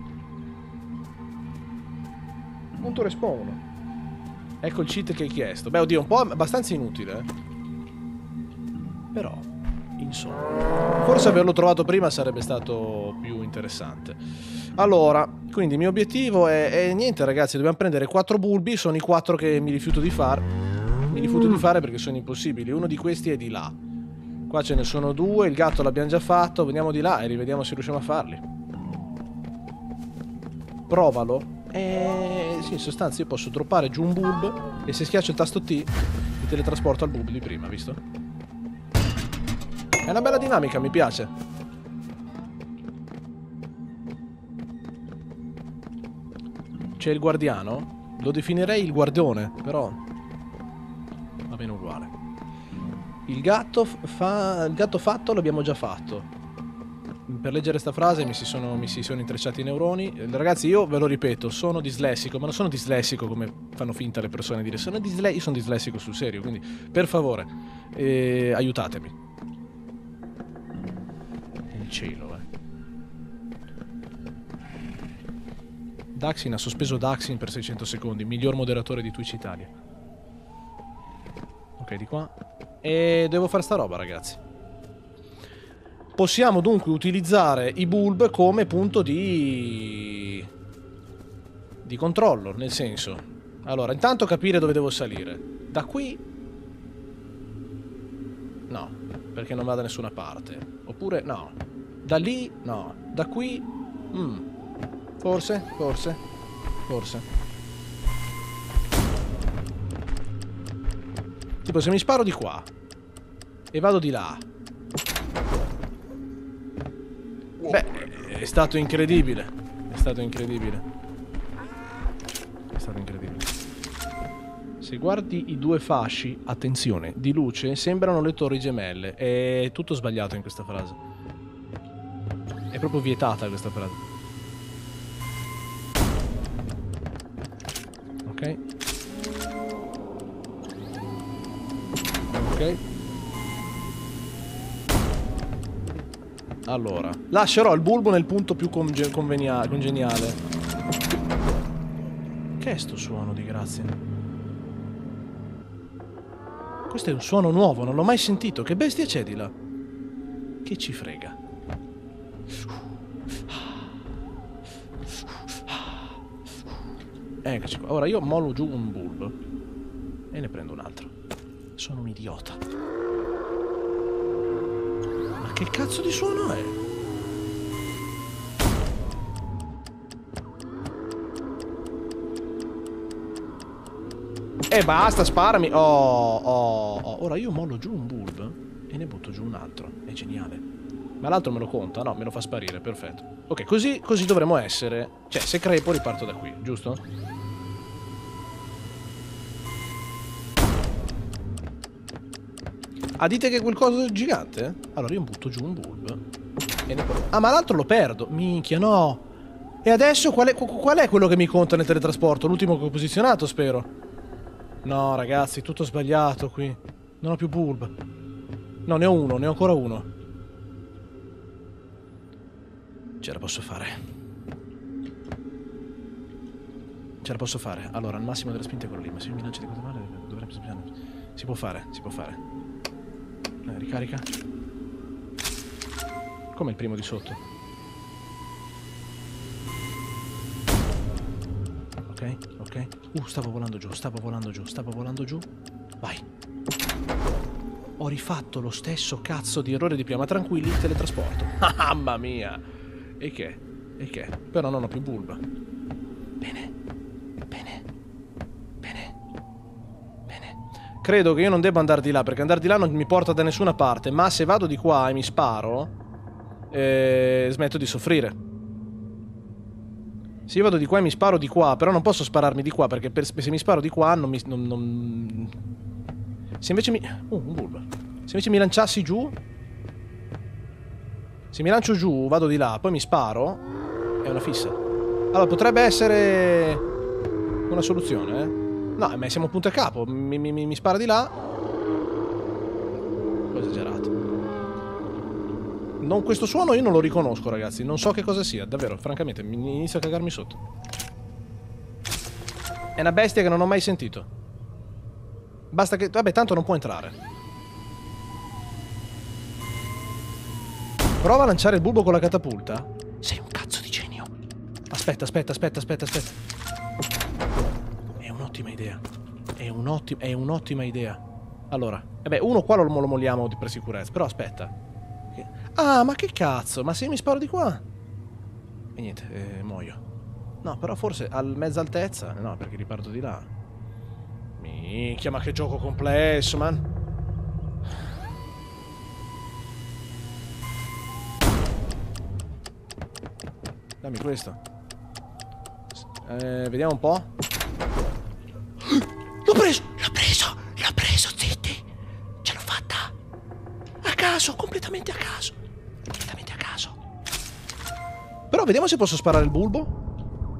Speaker 1: Punto respawn. Ecco il cheat che hai chiesto. Beh, oddio, un po' abbastanza inutile, eh. Però, insomma. Forse averlo trovato prima sarebbe stato più interessante. Allora, quindi il mio obiettivo è, è niente, ragazzi. Dobbiamo prendere quattro bulbi. Sono i quattro che mi rifiuto di fare. Mi rifiuto di fare perché sono impossibili. Uno di questi è di là. Qua ce ne sono due. Il gatto l'abbiamo già fatto. Veniamo di là e rivediamo se riusciamo a farli. Provalo. E sì, in sostanza io posso droppare giù un bulb e se schiaccio il tasto T mi teletrasporto al bulb di prima, visto? È una bella dinamica, mi piace. C'è il guardiano. Lo definirei il guardione, però va bene uguale. Il gatto fa... il gatto fatto l'abbiamo già fatto. Per leggere sta frase mi si, sono, mi si sono intrecciati i neuroni. Ragazzi, io ve lo ripeto, sono dislessico, ma non sono dislessico come fanno finta le persone a dire. Sono disle io sono dislessico sul serio, quindi per favore, eh, aiutatemi. Il cielo, eh. Daxin ha sospeso Daxin per seicento secondi, miglior moderatore di Twitch Italia. Ok, di qua. E devo fare sta roba, ragazzi. Possiamo dunque utilizzare i bulb come punto di... di controllo, nel senso... Allora, intanto capire dove devo salire. Da qui? No, perché non vado da nessuna parte. Oppure no. Da lì? No. Da qui? Mm. Forse, forse, forse. Tipo se mi sparo di qua e vado di là. Beh, è stato incredibile. È stato incredibile. È stato incredibile. Se guardi i due fasci, attenzione, di luce, sembrano le torri gemelle. È tutto sbagliato in questa frase. proprio vietata questa frase. Ok. Ok. Allora, lascerò il bulbo nel punto più congeniale. Che è sto suono di grazia? Questo è un suono nuovo, non l'ho mai sentito. Che bestia c'è di là? Che ci frega? Eccoci qua. Ora io mollo giù un bulbo e ne prendo un altro. Sono un idiota. Ma che cazzo di suono è? E basta, sparami. Oh, oh, oh. Ora io mollo giù un bulbo e ne butto giù un altro. È geniale. Ma l'altro me lo conta? No, me lo fa sparire, perfetto. Ok, così, così dovremmo essere. Cioè, se crepo riparto da qui, giusto? Ah, dite che quel coso è gigante? Allora io butto giù un bulbo e ne... Ah, ma l'altro lo perdo. Minchia, no. E adesso qual è, qual è quello che mi conta nel teletrasporto? L'ultimo che ho posizionato, spero. No, ragazzi, tutto sbagliato qui. Non ho più bulb. No, ne ho uno, ne ho ancora uno. Ce la posso fare. Ce la posso fare. Allora, il massimo della spinta è quello lì. Ma se io mi lancio di cosa male, dovrebbe... Si può fare, si può fare. Eh, ricarica. Come il primo di sotto. Ok, ok. Uh, stavo volando giù, stavo volando giù, stavo volando giù. Vai. Ho rifatto lo stesso cazzo di errore di prima. Ma tranquilli, teletrasporto. Mamma mia. E che? E che? Però non ho più bulba. Bene. Bene. Bene. Bene. Credo che io non debba andare di là, perché andare di là non mi porta da nessuna parte. Ma se vado di qua e mi sparo, eh, smetto di soffrire. Se io vado di qua e mi sparo di qua, però non posso spararmi di qua, perché per, se mi sparo di qua non mi... Non, non... Se invece mi... Uh, un bulbo. Se invece mi lanciassi giù... Se mi lancio giù, vado di là, poi mi sparo, è una fissa. Allora, potrebbe essere una soluzione, eh? No, ma siamo punto e capo. Mi, mi, mi spara di là. Ho esagerato. Non, questo suono io non lo riconosco, ragazzi. Non so che cosa sia, davvero, francamente. Mi inizio a cagarmi sotto. È una bestia che non ho mai sentito. Basta che... Vabbè, tanto non può entrare. Prova a lanciare il bulbo con la catapulta. Sei un cazzo di genio. Aspetta, aspetta, aspetta, aspetta, aspetta. È un'ottima idea. È un'ottima, è un'ottima idea. Allora, vabbè, uno qua lo, lo molliamo per sicurezza. Però aspetta. Ah, ma che cazzo? Ma se io mi sparo di qua? E niente, eh, muoio. No, però forse a mezza altezza. No, perché riparto di là. Minchia, ma che gioco complesso, man. Dammi questo. Eh, vediamo un po'. L'ho preso! L'ho preso! L'ho preso, zitti! Ce l'ho fatta! A caso, completamente a caso. Completamente a caso. Però vediamo se posso sparare il bulbo.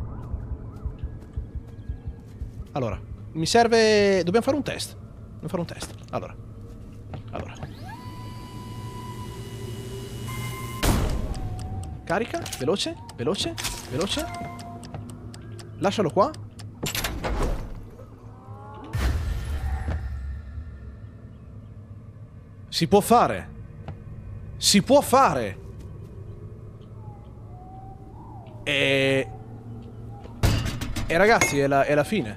Speaker 1: Allora, mi serve... Dobbiamo fare un test. Dobbiamo fare un test. Allora. Allora. Carica, veloce, veloce, veloce. Lascialo qua. Si può fare. Si può fare. E... E ragazzi, è la, è la fine.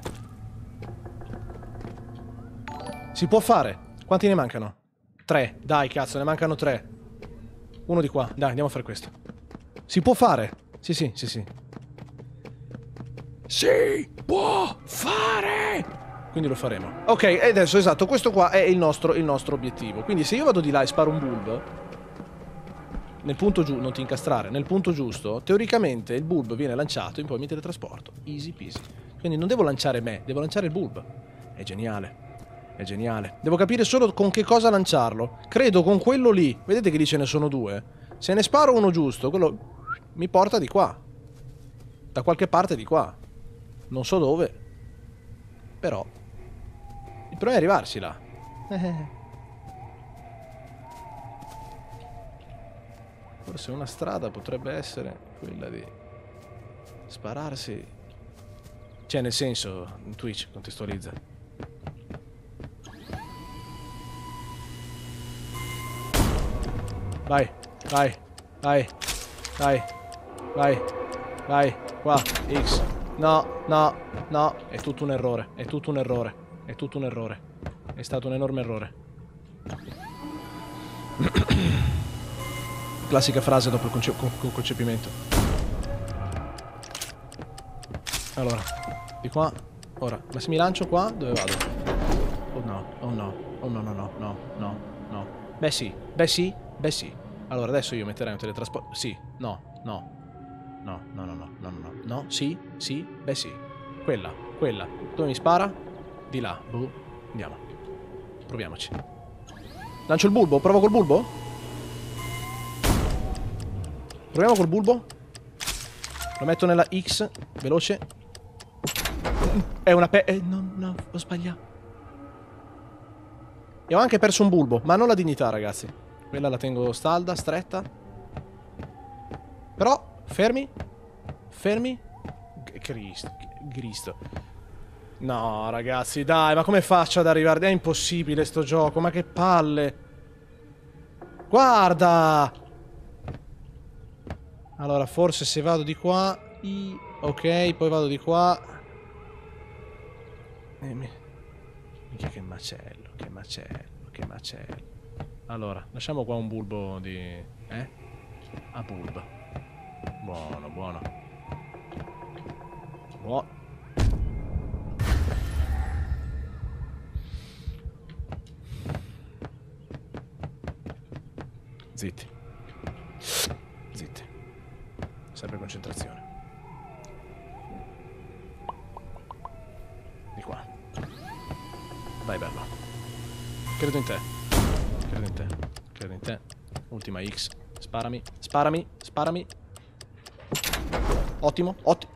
Speaker 1: Si può fare. Quanti ne mancano? Tre. Dai, cazzo, ne mancano tre. Uno di qua. Dai, andiamo a fare questo. Si può fare. Sì, sì, sì, sì. Si può fare. Quindi lo faremo. Ok, e adesso, esatto, questo qua è il nostro, il nostro obiettivo. Quindi se io vado di là e sparo un bulb nel punto giusto, non ti incastrare, nel punto giusto, teoricamente il bulb viene lanciato e poi mi teletrasporto. Easy peasy. Quindi non devo lanciare me, devo lanciare il bulb. È geniale. È geniale. Devo capire solo con che cosa lanciarlo. Credo con quello lì. Vedete che lì ce ne sono due? Se ne sparo uno giusto, quello mi porta di qua. Da qualche parte di qua. Non so dove. Però il problema è arrivarci là. Forse una strada potrebbe essere quella di spararsi. Cioè, nel senso, Twitch contestualizza. Vai, vai, vai, vai, vai, vai, qua, X. No, no, no, è tutto un errore, è tutto un errore, è tutto un errore. È stato un enorme errore. Classica frase dopo il conce con, con concepimento. Allora, di qua, ora, ma se mi lancio qua, dove vado? Oh no, oh no, oh no, no, no, no, no, no. Beh sì, beh sì, beh sì. Allora, adesso io metterei un teletrasporto. Sì, no, no. No, no, no, no, no, no, no, no, sì, sì, beh sì. Quella, quella. Dove mi spara? Di là. Boh. Andiamo. Proviamoci. Lancio il bulbo? Provo col bulbo? Proviamo col bulbo. Lo metto nella X. Veloce. È una pe... Eh, no, no, ho sbagliato. E ho anche perso un bulbo, ma non la dignità, ragazzi. Quella la tengo salda, stretta. Però... Fermi. Fermi. Cristo. Cristo. No, ragazzi, dai, ma come faccio ad arrivare? È impossibile sto gioco, ma che palle. Guarda. Allora, forse se vado di qua... I... Ok, poi vado di qua... Eh, mi... Minchia, che macello, che macello, che macello. Allora, lasciamo qua un bulbo di... Eh? A bulbo. Buono, buono. Buono. Zitti. Zitti. Sempre concentrazione. Di qua. Vai, bello. Credo in te. Credo in te. Credo in te. Ultima X. Sparami. Sparami. Sparami. Ottimo, ottimo.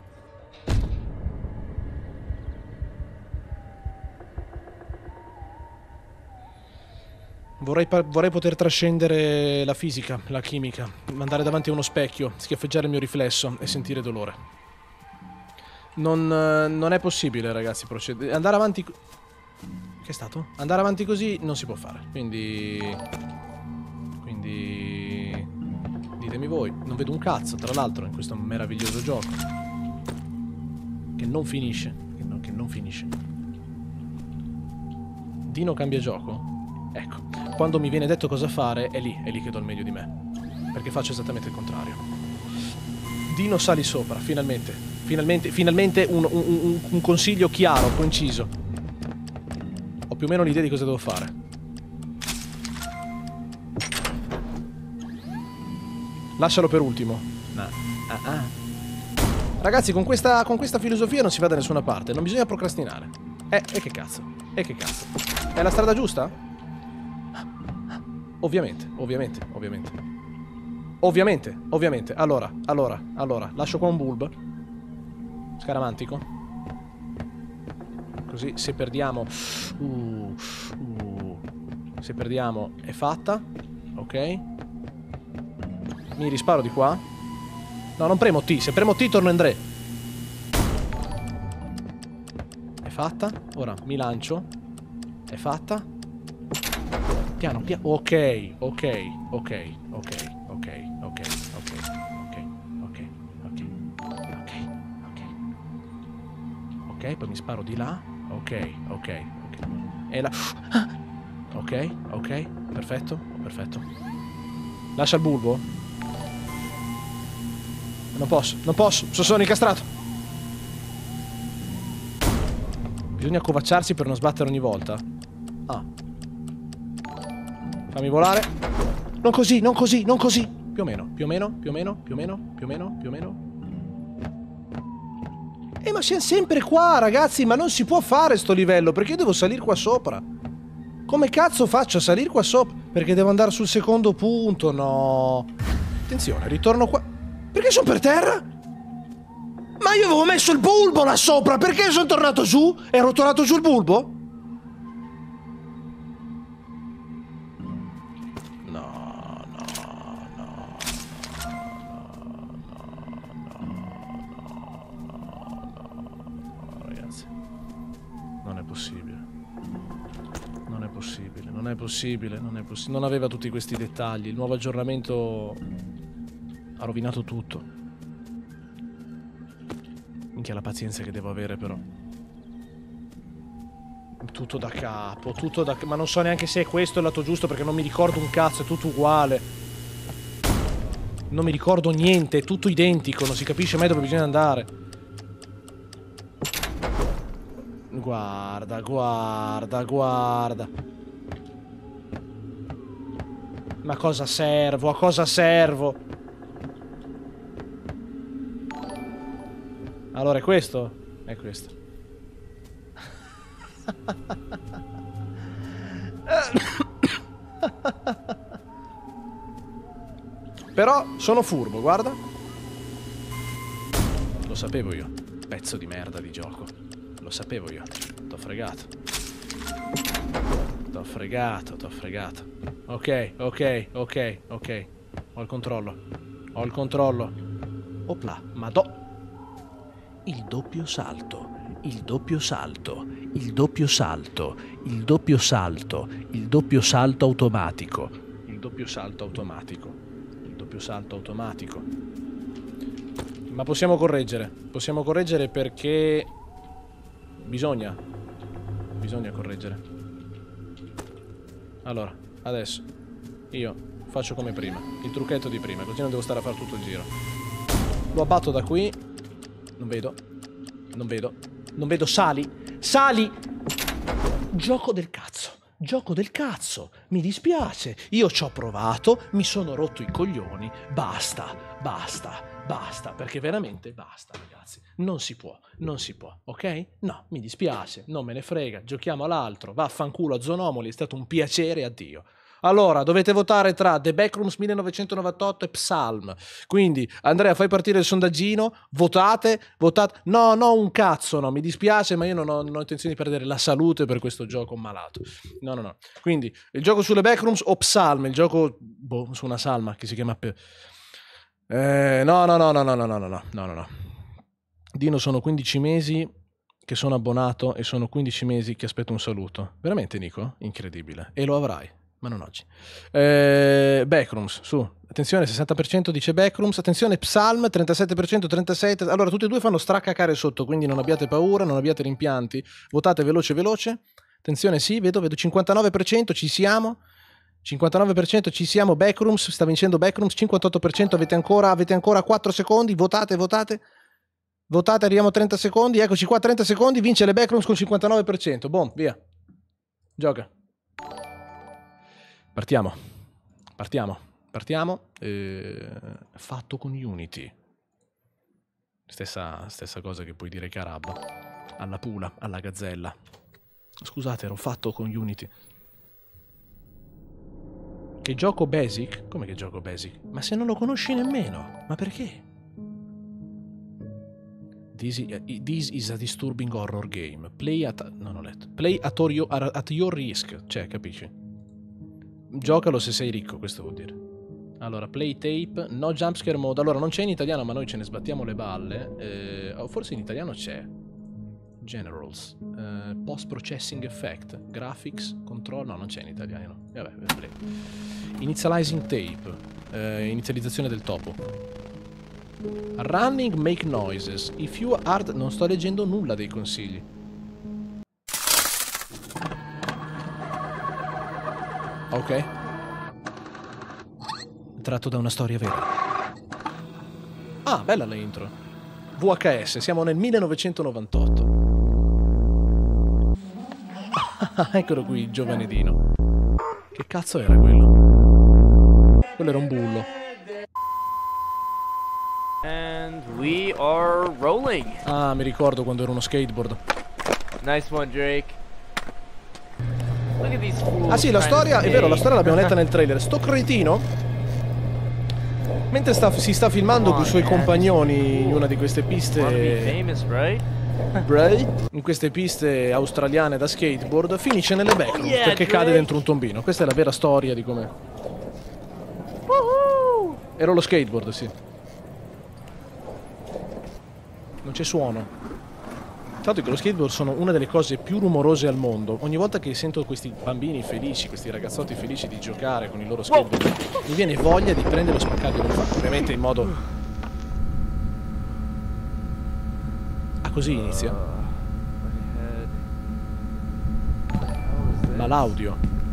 Speaker 1: Vorrei, vorrei poter trascendere la fisica, la chimica, andare davanti a uno specchio, schiaffeggiare il mio riflesso e sentire dolore. Non, non è possibile, ragazzi, procedere. Andare avanti... Che è stato? Andare avanti così non si può fare, quindi... Quindi... Ditemi voi, non vedo un cazzo, tra l'altro, in questo meraviglioso gioco. Che non finisce, che non, che non finisce. Dino cambia gioco? Ecco, quando mi viene detto cosa fare, è lì, è lì che do il meglio di me. Perché faccio esattamente il contrario. Dino sali sopra, finalmente. Finalmente, finalmente un, un, un, un consiglio chiaro, conciso. Ho più o meno l'idea di cosa devo fare. Lascialo per ultimo. No. Ah, ah. Ragazzi, con questa, con questa filosofia non si va da nessuna parte. Non bisogna procrastinare. Eh, e che cazzo? E che cazzo? È la strada giusta? Ovviamente, ovviamente, ovviamente. Ovviamente, ovviamente. Allora, allora, allora. Lascio qua un bulb. Scaramantico. Così, se perdiamo... Uh, uh, se perdiamo è fatta. Ok. Mi risparo di qua. No, non premo T. Se premo T torno in Dre. È fatta. Ora mi lancio. È fatta. Piano, piano. Ok, ok, ok, ok, ok, ok, ok, ok, ok, ok, ok, ok. Ok, poi mi sparo di là. Ok, ok, ok. E la... Ok, ok, perfetto, perfetto. Lascia il bulbo. Non posso, non posso, sono incastrato. Bisogna accovacciarsi per non sbattere ogni volta. Ah. Fammi volare. Non così, non così, non così. Più o meno, più o meno, più o meno, più o meno, più o meno, più o meno. Eh, ma siamo sempre qua, ragazzi, ma non si può fare sto livello, perché io devo salire qua sopra. Come cazzo faccio a salire qua sopra? Perché devo andare sul secondo punto, no. Attenzione, ritorno qua. Perché sono per terra? Ma io avevo messo il bulbo là sopra, perché sono tornato su? Ero tornato sul bulbo? No, no, no, no, no, no, no, ragazzi. Non è possibile. Non è possibile, non è possibile, non è possibile. Non aveva tutti questi dettagli. Il nuovo aggiornamento ha rovinato tutto. Minchia la pazienza che devo avere però. Tutto da capo, tutto da capo. Ma non so neanche se è questo il lato giusto perché non mi ricordo un cazzo, è tutto uguale. Non mi ricordo niente, è tutto identico, non si capisce mai dove bisogna andare. Guarda, guarda, guarda. Ma cosa servo? A cosa servo? Allora è questo? È questo. Però sono furbo, guarda. Lo sapevo io. Pezzo di merda di gioco. Lo sapevo io. T'ho fregato. T'ho fregato, t'ho fregato. Ok, ok, ok, ok. Ho il controllo. Ho il controllo. Opla, madò. Il doppio salto. Il doppio salto. Il doppio salto. Il doppio salto. Il doppio salto automatico. Il doppio salto automatico. Il doppio salto automatico. Ma possiamo correggere. Possiamo correggere perché... Bisogna. Bisogna correggere. Allora, adesso io faccio come prima. Il trucchetto di prima, così non devo stare a fare tutto il giro. Lo abbatto da qui. Non vedo. Non vedo. Non vedo. Sali. Sali. Gioco del cazzo. Gioco del cazzo. Mi dispiace. Io ci ho provato. Mi sono rotto i coglioni. Basta. Basta. Basta, perché veramente basta, ragazzi. Non si può, non si può, ok? No, mi dispiace, non me ne frega, giochiamo all'altro, vaffanculo a Zonomoli, è stato un piacere, addio. Allora, dovete votare tra The Backrooms millenovecentonovantotto e Psalm. Quindi, Andrea, fai partire il sondaggino, votate, votate... No, no, un cazzo, no, mi dispiace, ma io non ho, non ho intenzione di perdere la salute per questo gioco malato. No, no, no. Quindi, il gioco sulle Backrooms o Psalm, il gioco boh, su una salma che si chiama... Eh, no, no, no, no, no, no, no, no, no, no, no. Dino, sono quindici mesi che sono abbonato e sono quindici mesi che aspetto un saluto. Veramente, Nico? Incredibile. E lo avrai, ma non oggi. Eh, Backrooms, su. Attenzione, sessanta per cento dice Backrooms. Attenzione, Psalm, trentasette per cento, trentasei per cento. Allora, tutti e due fanno stracacare sotto, quindi non abbiate paura, non abbiate rimpianti. Votate veloce, veloce. Attenzione, sì, vedo, vedo cinquantanove per cento, ci siamo. cinquantanove per cento ci siamo, Backrooms, sta vincendo Backrooms, cinquantotto per cento avete ancora, avete ancora quattro secondi, votate, votate, votate, arriviamo a trenta secondi, eccoci qua, trenta secondi, vince le Backrooms con cinquantanove per cento, boom, via, gioca. Partiamo, partiamo, partiamo, eh, fatto con Unity, stessa, stessa cosa che puoi dire Carab, alla Pula, alla Gazzella, scusate, ero fatto con Unity. Che gioco basic? Come che gioco basic? Ma se non lo conosci nemmeno, ma perché? This is, this is a disturbing horror game. Play at... non ho letto. Play at your, at your risk. Cioè, capisci? Giocalo se sei ricco, questo vuol dire. Allora, play tape, no jumpscare mode. Allora, non c'è in italiano, ma noi ce ne sbattiamo le balle. Eh, oh, forse in italiano c'è. Generals, uh, post processing effect, graphics, control, no, non c'è in italiano. Vabbè, vedremo. Initializing tape, uh, inizializzazione del topo. Running make noises. If you are... Non sto leggendo nulla dei consigli. Ok. Tratto da una storia vera. Ah, bella la intro. V H S, siamo nel millenovecentonovantotto. Eccolo qui, il giovane Dino. Che cazzo era quello? Quello era un bullo.
Speaker 2: And we are rolling.
Speaker 1: Ah, mi ricordo quando ero uno skateboard.
Speaker 2: Nice one, Drake. Look at these fools.
Speaker 1: Ah sì, la storia, è vero, la storia l'abbiamo letta nel trailer. Sto cretino Mentre sta, si sta filmando con i suoi compagnoni in una di queste piste, in queste piste australiane da skateboard, finisce nelle backrooms perché cade dentro un tombino. Questa è la vera storia di come... Ero lo skateboard, sì. Non c'è suono. Tanto che lo skateboard sono una delle cose più rumorose al mondo. Ogni volta che sento questi bambini felici, questi ragazzotti felici di giocare con il loro skateboard, mi viene voglia di prenderlo e spaccarglielo in faccia. Ovviamente in modo... Ah, così inizia? Ma l'audio...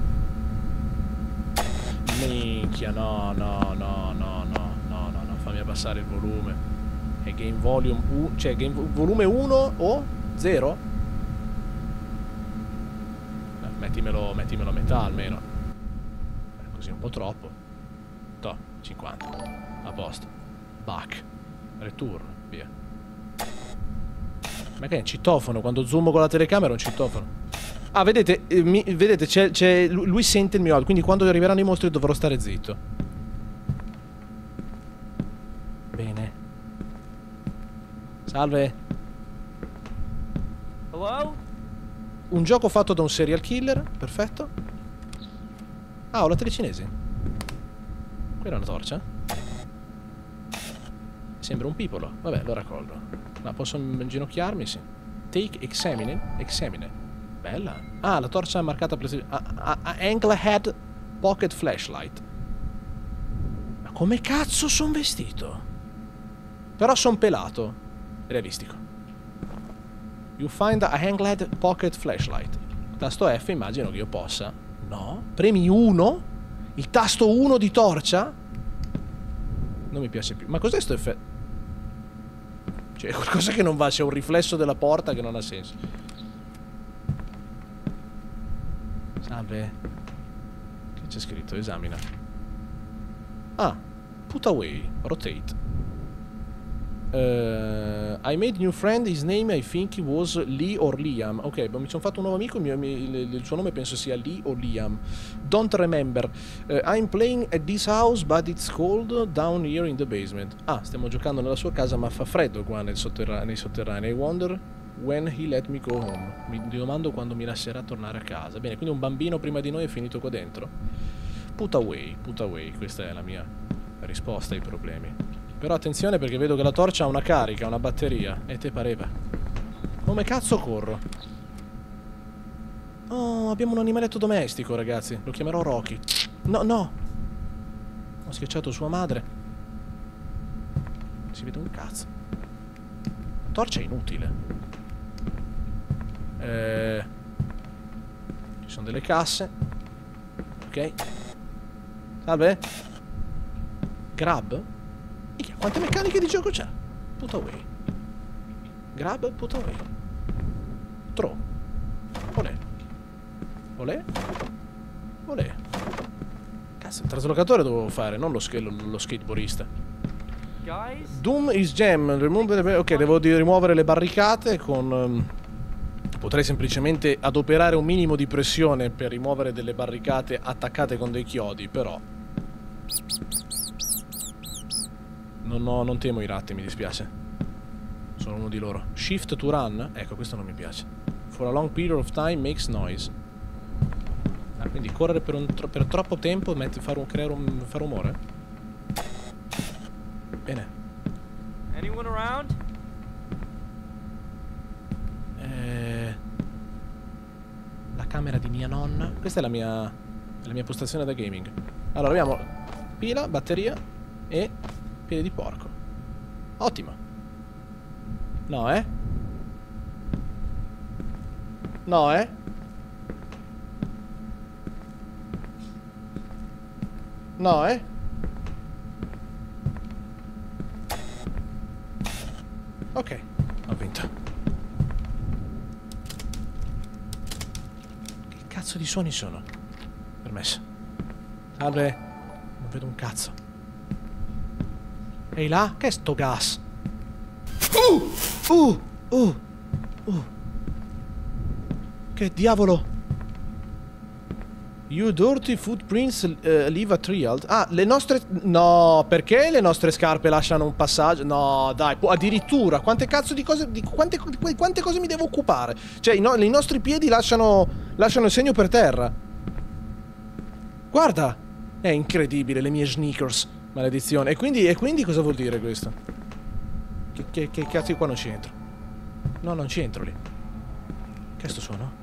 Speaker 1: Minchia, no, no, no, no, no, no, no, no, fammi abbassare il volume. È game volume uno, cioè game volume uno o zero? Eh, mettimelo, mettimelo a metà almeno. Eh, così è un po' troppo. Toh, cinquanta. A posto. Back. Return, via. Ma che è un citofono? Quando zoomo con la telecamera è un citofono. Ah, vedete, eh, mi, vedete, c'è, c'è, lui, lui sente il mio audio, quindi quando arriveranno i mostri dovrò stare zitto. Bene. Salve.
Speaker 2: Hello?
Speaker 1: Un gioco fatto da un serial killer, perfetto. Ah, ho la telecinesi. Quella è una torcia. Sembra un pipolo. Vabbè, lo raccolgo. Ma posso inginocchiarmi? Sì. Take examine. Examine. Bella. Ah, la torcia marcata ah, ah, ah, Angle Head Pocket Flashlight. Ma come cazzo son vestito? Però son pelato. Realistico. You find a Angled Pocket Flashlight. Tasto F, immagino che io possa. No? Premi uno? Il tasto uno di torcia? Non mi piace più. Ma cos'è sto effetto? Cioè, qualcosa che non va. C'è un riflesso della porta che non ha senso. Salve. Che c'è scritto? Esamina. Ah. Put away. Rotate. Uh, I made a new friend, his name I think was Lee or Liam. Ok, mi sono fatto un nuovo amico, il, mio, il, il suo nome penso sia Lee o Liam. Don't remember. uh, I'm playing at this house but it's cold down here in the basement. Ah, stiamo giocando nella sua casa ma fa freddo qua nel sotterra nei sotterranei. I wonder when he let me go home. Mi domando quando mi lascerà tornare a casa. Bene, quindi un bambino prima di noi è finito qua dentro. Put away, put away. Questa è la mia risposta ai problemi. Però attenzione perché vedo che la torcia ha una carica, una batteria. E te pareva. Come cazzo corro? Oh, abbiamo un animaletto domestico, ragazzi. Lo chiamerò Rocky. No, no. Ho schiacciato sua madre. Si vede un cazzo. La torcia è inutile. Eh... Ci sono delle casse. Ok. Salve. Grab. Quante meccaniche di gioco c'è? Put away. Grab, put away. Throw. Olè. Olè. Olè. Cazzo, il traslocatore dovevo fare, non lo, lo, lo skateboardista. Doom is jam. Remove the... Ok, devo di rimuovere le barricate con... Um... Potrei semplicemente adoperare un minimo di pressione per rimuovere delle barricate attaccate con dei chiodi, però... Non, ho, non temo i ratti, mi dispiace. Sono uno di loro. Shift to run? Ecco, questo non mi piace. For a long period of time makes noise. Ah, quindi correre per, un, per troppo tempo metti, fare un, creare un fa rumore? Bene.
Speaker 2: Anyone around?
Speaker 1: Eh, la camera di mia nonna. Questa è la mia, è la mia postazione da gaming. Allora abbiamo pila, batteria e... piede di porco. Ottimo. No, eh? No, eh? No, eh? Ok, ho vinto. Che cazzo di suoni sono? Permesso. Salve. Non vedo un cazzo. Ehi là? Che è sto gas? Uh! Uh! Uh! Uh! Che diavolo? You dirty footprints uh, leave a trail. Ah, le nostre... No, perché le nostre scarpe lasciano un passaggio? No, dai, addirittura. Quante cazzo di cose... Di quante, di quante cose mi devo occupare? Cioè, i, no, i nostri piedi lasciano... Lasciano il segno per terra. Guarda. È incredibile, le mie sneakers. Maledizione. E quindi, e quindi cosa vuol dire questo? Che, che, che cazzo io qua non ci entro? No, non ci entro lì. Che è sto suono?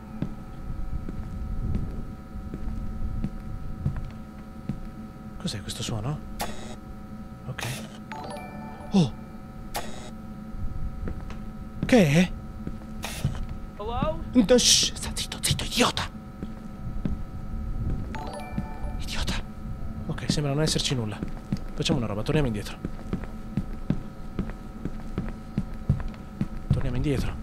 Speaker 1: Cos'è questo suono? Ok. Oh! Che è?
Speaker 2: Hello?
Speaker 1: No, shh, sta zitto, zitto, idiota! Idiota. Ok, sembra non esserci nulla. Facciamo una roba, torniamo indietro. Torniamo indietro.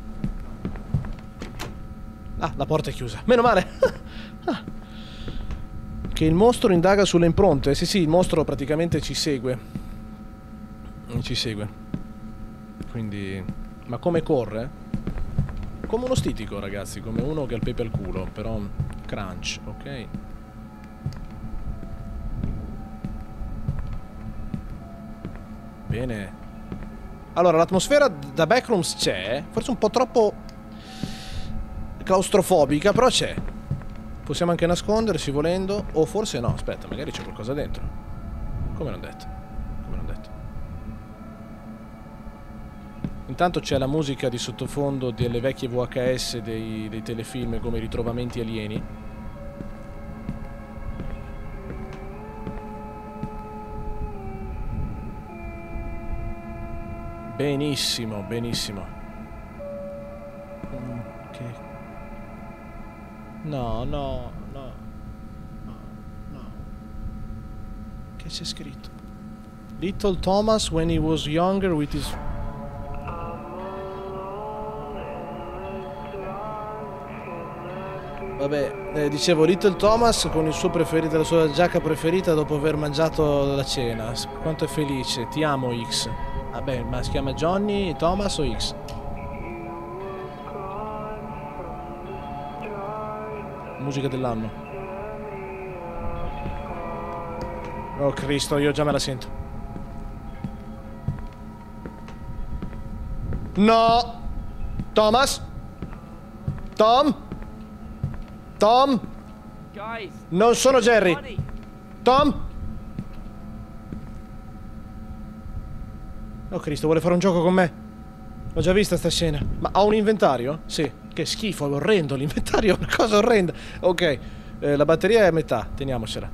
Speaker 1: Ah, la porta è chiusa. Meno male! Ah. Che il mostro indaga sulle impronte. Sì, sì, il mostro praticamente ci segue. Ci segue. Quindi... Ma come corre? Come uno stitico, ragazzi. Come uno che ha il pepe al culo. Però... crunch, ok? Bene. Allora, l'atmosfera da Backrooms c'è. Forse un po' troppo... claustrofobica, però c'è. Possiamo anche nascondersi volendo. O forse no, aspetta, magari c'è qualcosa dentro. Come non detto. Come non detto. Intanto c'è la musica di sottofondo delle vecchie V H S dei, dei telefilm come Ritrovamenti alieni. Benissimo, benissimo. Ok. No, no, no, no, no. Che c'è scritto? Little Thomas when he was younger with his... Vabbè, eh, dicevo Little Thomas con il suo preferito, la sua giacca preferita dopo aver mangiato la cena. Quanto è felice, ti amo X. Vabbè, ma si chiama Johnny, Thomas o X? Musica dell'anno. Oh Cristo, io già me la sento. No! Thomas? Tom? Tom?
Speaker 2: Guys,
Speaker 1: Non sono Jerry.
Speaker 2: funny.
Speaker 1: Tom? Oh Cristo, vuole fare un gioco con me? L'ho già vista sta scena. Ma ho un inventario? Sì. Che schifo, è orrendo, l'inventario è una cosa orrenda. Ok, eh, la batteria è a metà, teniamocela.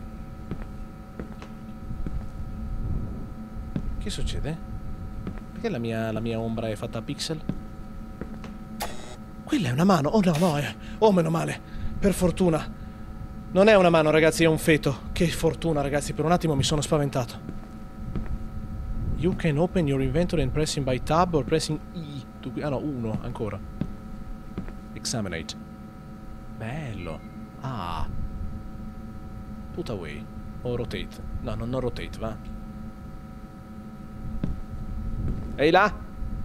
Speaker 1: Che succede? Perché la mia, la mia ombra è fatta a pixel? Quella è una mano, oh no, no, eh. Oh meno male, per fortuna. Non è una mano ragazzi, è un feto. Che fortuna ragazzi, per un attimo mi sono spaventato. You can open your inventory and pressing by tab or pressing E to... Ah no, uno, ancora. Examinate. Bello. Ah. Put away. O rotate. No, non, non rotate, va. Ehi là.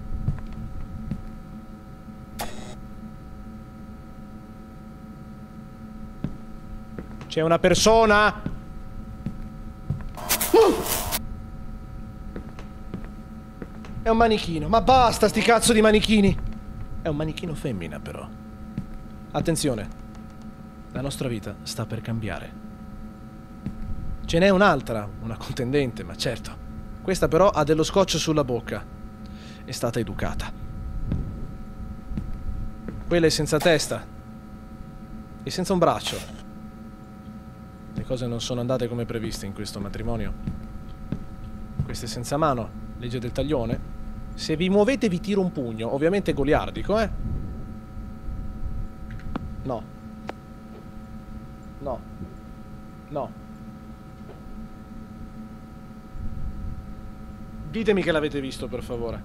Speaker 1: C'è una persona. Uh! È un manichino. Ma basta sti cazzo di manichini. È un manichino femmina però. Attenzione, la nostra vita sta per cambiare. Ce n'è un'altra, una contendente, ma certo. Questa però ha dello scotch sulla bocca. È stata educata. Quella è senza testa. E senza un braccio. Le cose non sono andate come previste in questo matrimonio. Questa è senza mano. Legge del taglione. Se vi muovete vi tiro un pugno. Ovviamente goliardico, eh? No. No. No. Ditemi che l'avete visto, per favore.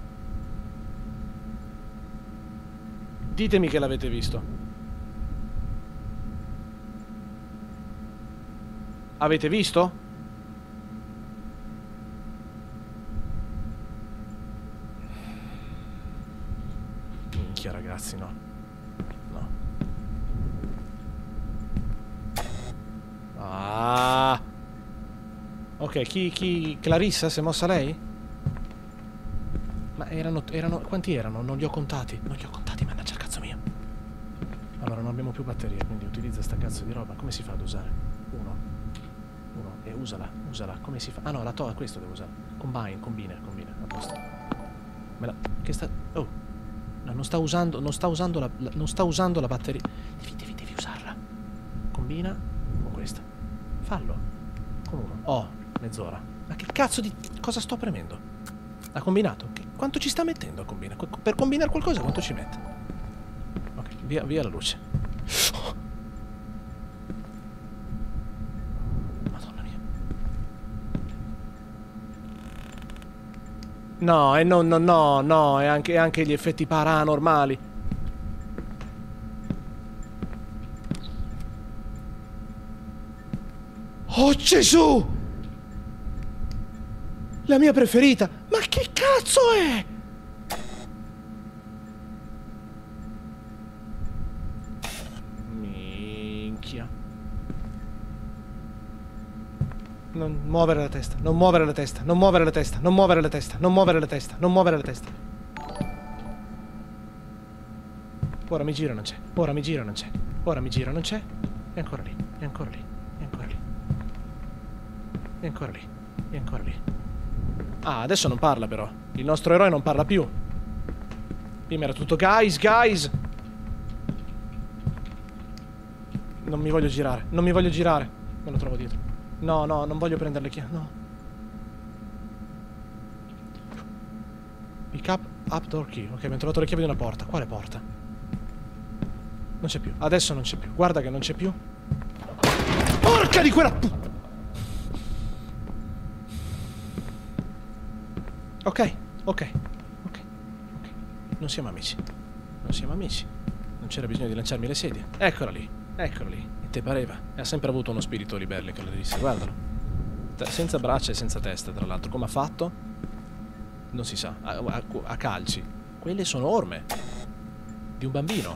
Speaker 1: Ditemi che l'avete visto. Avete visto? Minchia, ragazzi, no. No. Ah. Ok, chi, chi... Clarissa? Si è mossa lei? Ma erano, erano... Quanti erano? Non li ho contati. Non li ho contati, mannaggia il cazzo mio. Allora, non abbiamo più batterie, quindi utilizza sta cazzo di roba. Come si fa ad usare? Uno. Uno. E usala, usala. Come si fa? Ah no, la to... questo devo usare. Combine, combina, combina. A posto. Me la... Che sta... Oh. No, non sta usando... Non sta usando la... la non sta usando la batteria. Devi, devi, devi usarla. Combina con questa. Fallo. Con uno. Oh, mezz'ora. Ma che cazzo di... Cosa sto premendo? Ha combinato? Che... Quanto ci sta mettendo a combinare? Per combinare qualcosa quanto ci mette? Ok, via, via la luce. Oh. Madonna mia. No, e no, no, no, no, e anche, anche gli effetti paranormali. Oh Gesù! La mia preferita! Ma che cazzo è? Minchia. Non muovere la testa, non muovere la testa, non muovere la testa, non muovere la testa, non muovere la testa, non muovere la testa. Ora mi giro, non c'è. Ora mi giro, non c'è. Ora mi giro, non c'è. E ancora lì, e ancora lì, e ancora lì. E ancora lì, e ancora lì. Ah, adesso non parla però. Il nostro eroe non parla più. Prima era tutto guys, guys. Non mi voglio girare, non mi voglio girare. Me lo trovo dietro. No, no, non voglio prendere le chiavi, no. Pick up, up door key. Ok, abbiamo trovato le chiavi di una porta. Quale porta? Non c'è più, adesso non c'è più. Guarda che non c'è più. Porca di quella... Ok, ok, ok, ok. Non siamo amici. Non siamo amici. Non c'era bisogno di lanciarmi le sedie. Eccola lì, eccola lì. E te pareva? E ha sempre avuto uno spirito ribelle, che lo disse. Guardalo. Senza braccia e senza testa, tra l'altro. Come ha fatto? Non si sa. A, a, a calci. Quelle sono orme. Di un bambino.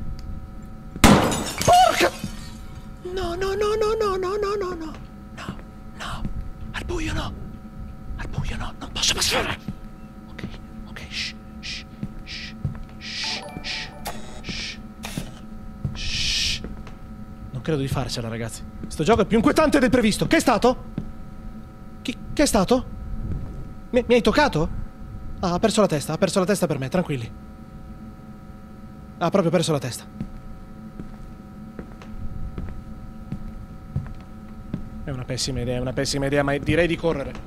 Speaker 1: Porca! No, no, no, no, no, no, no, no, no. No, no. Al buio no. Al buio no, non posso passare. Ok, ok, shh, shh, shh, shh, shh, shh. Non credo di farcela, ragazzi. Sto gioco è più inquietante del previsto. Che è stato? Chi, che è stato? Mi, mi hai toccato? Ah, ha perso la testa, ha perso la testa per me, tranquilli. Ha proprio perso la testa. È una pessima idea, è una pessima idea, ma direi di correre.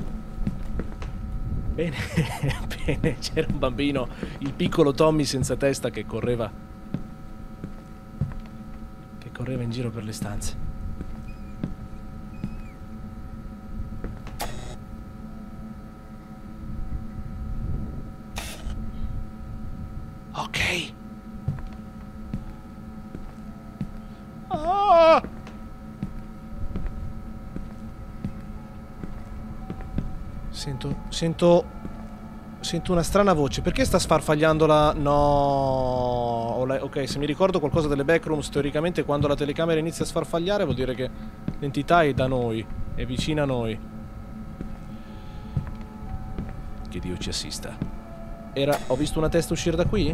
Speaker 1: Bene, bene, c'era un bambino, il piccolo Tommy senza testa che correva, che correva in giro per le stanze. Ok. Ah! Sento, sento, sento una strana voce. Perché sta sfarfagliando la... No... Ok, se mi ricordo qualcosa delle backrooms, teoricamente quando la telecamera inizia a sfarfagliare vuol dire che l'entità è da noi, è vicina a noi. Che Dio ci assista. Era... Ho visto una testa uscire da qui?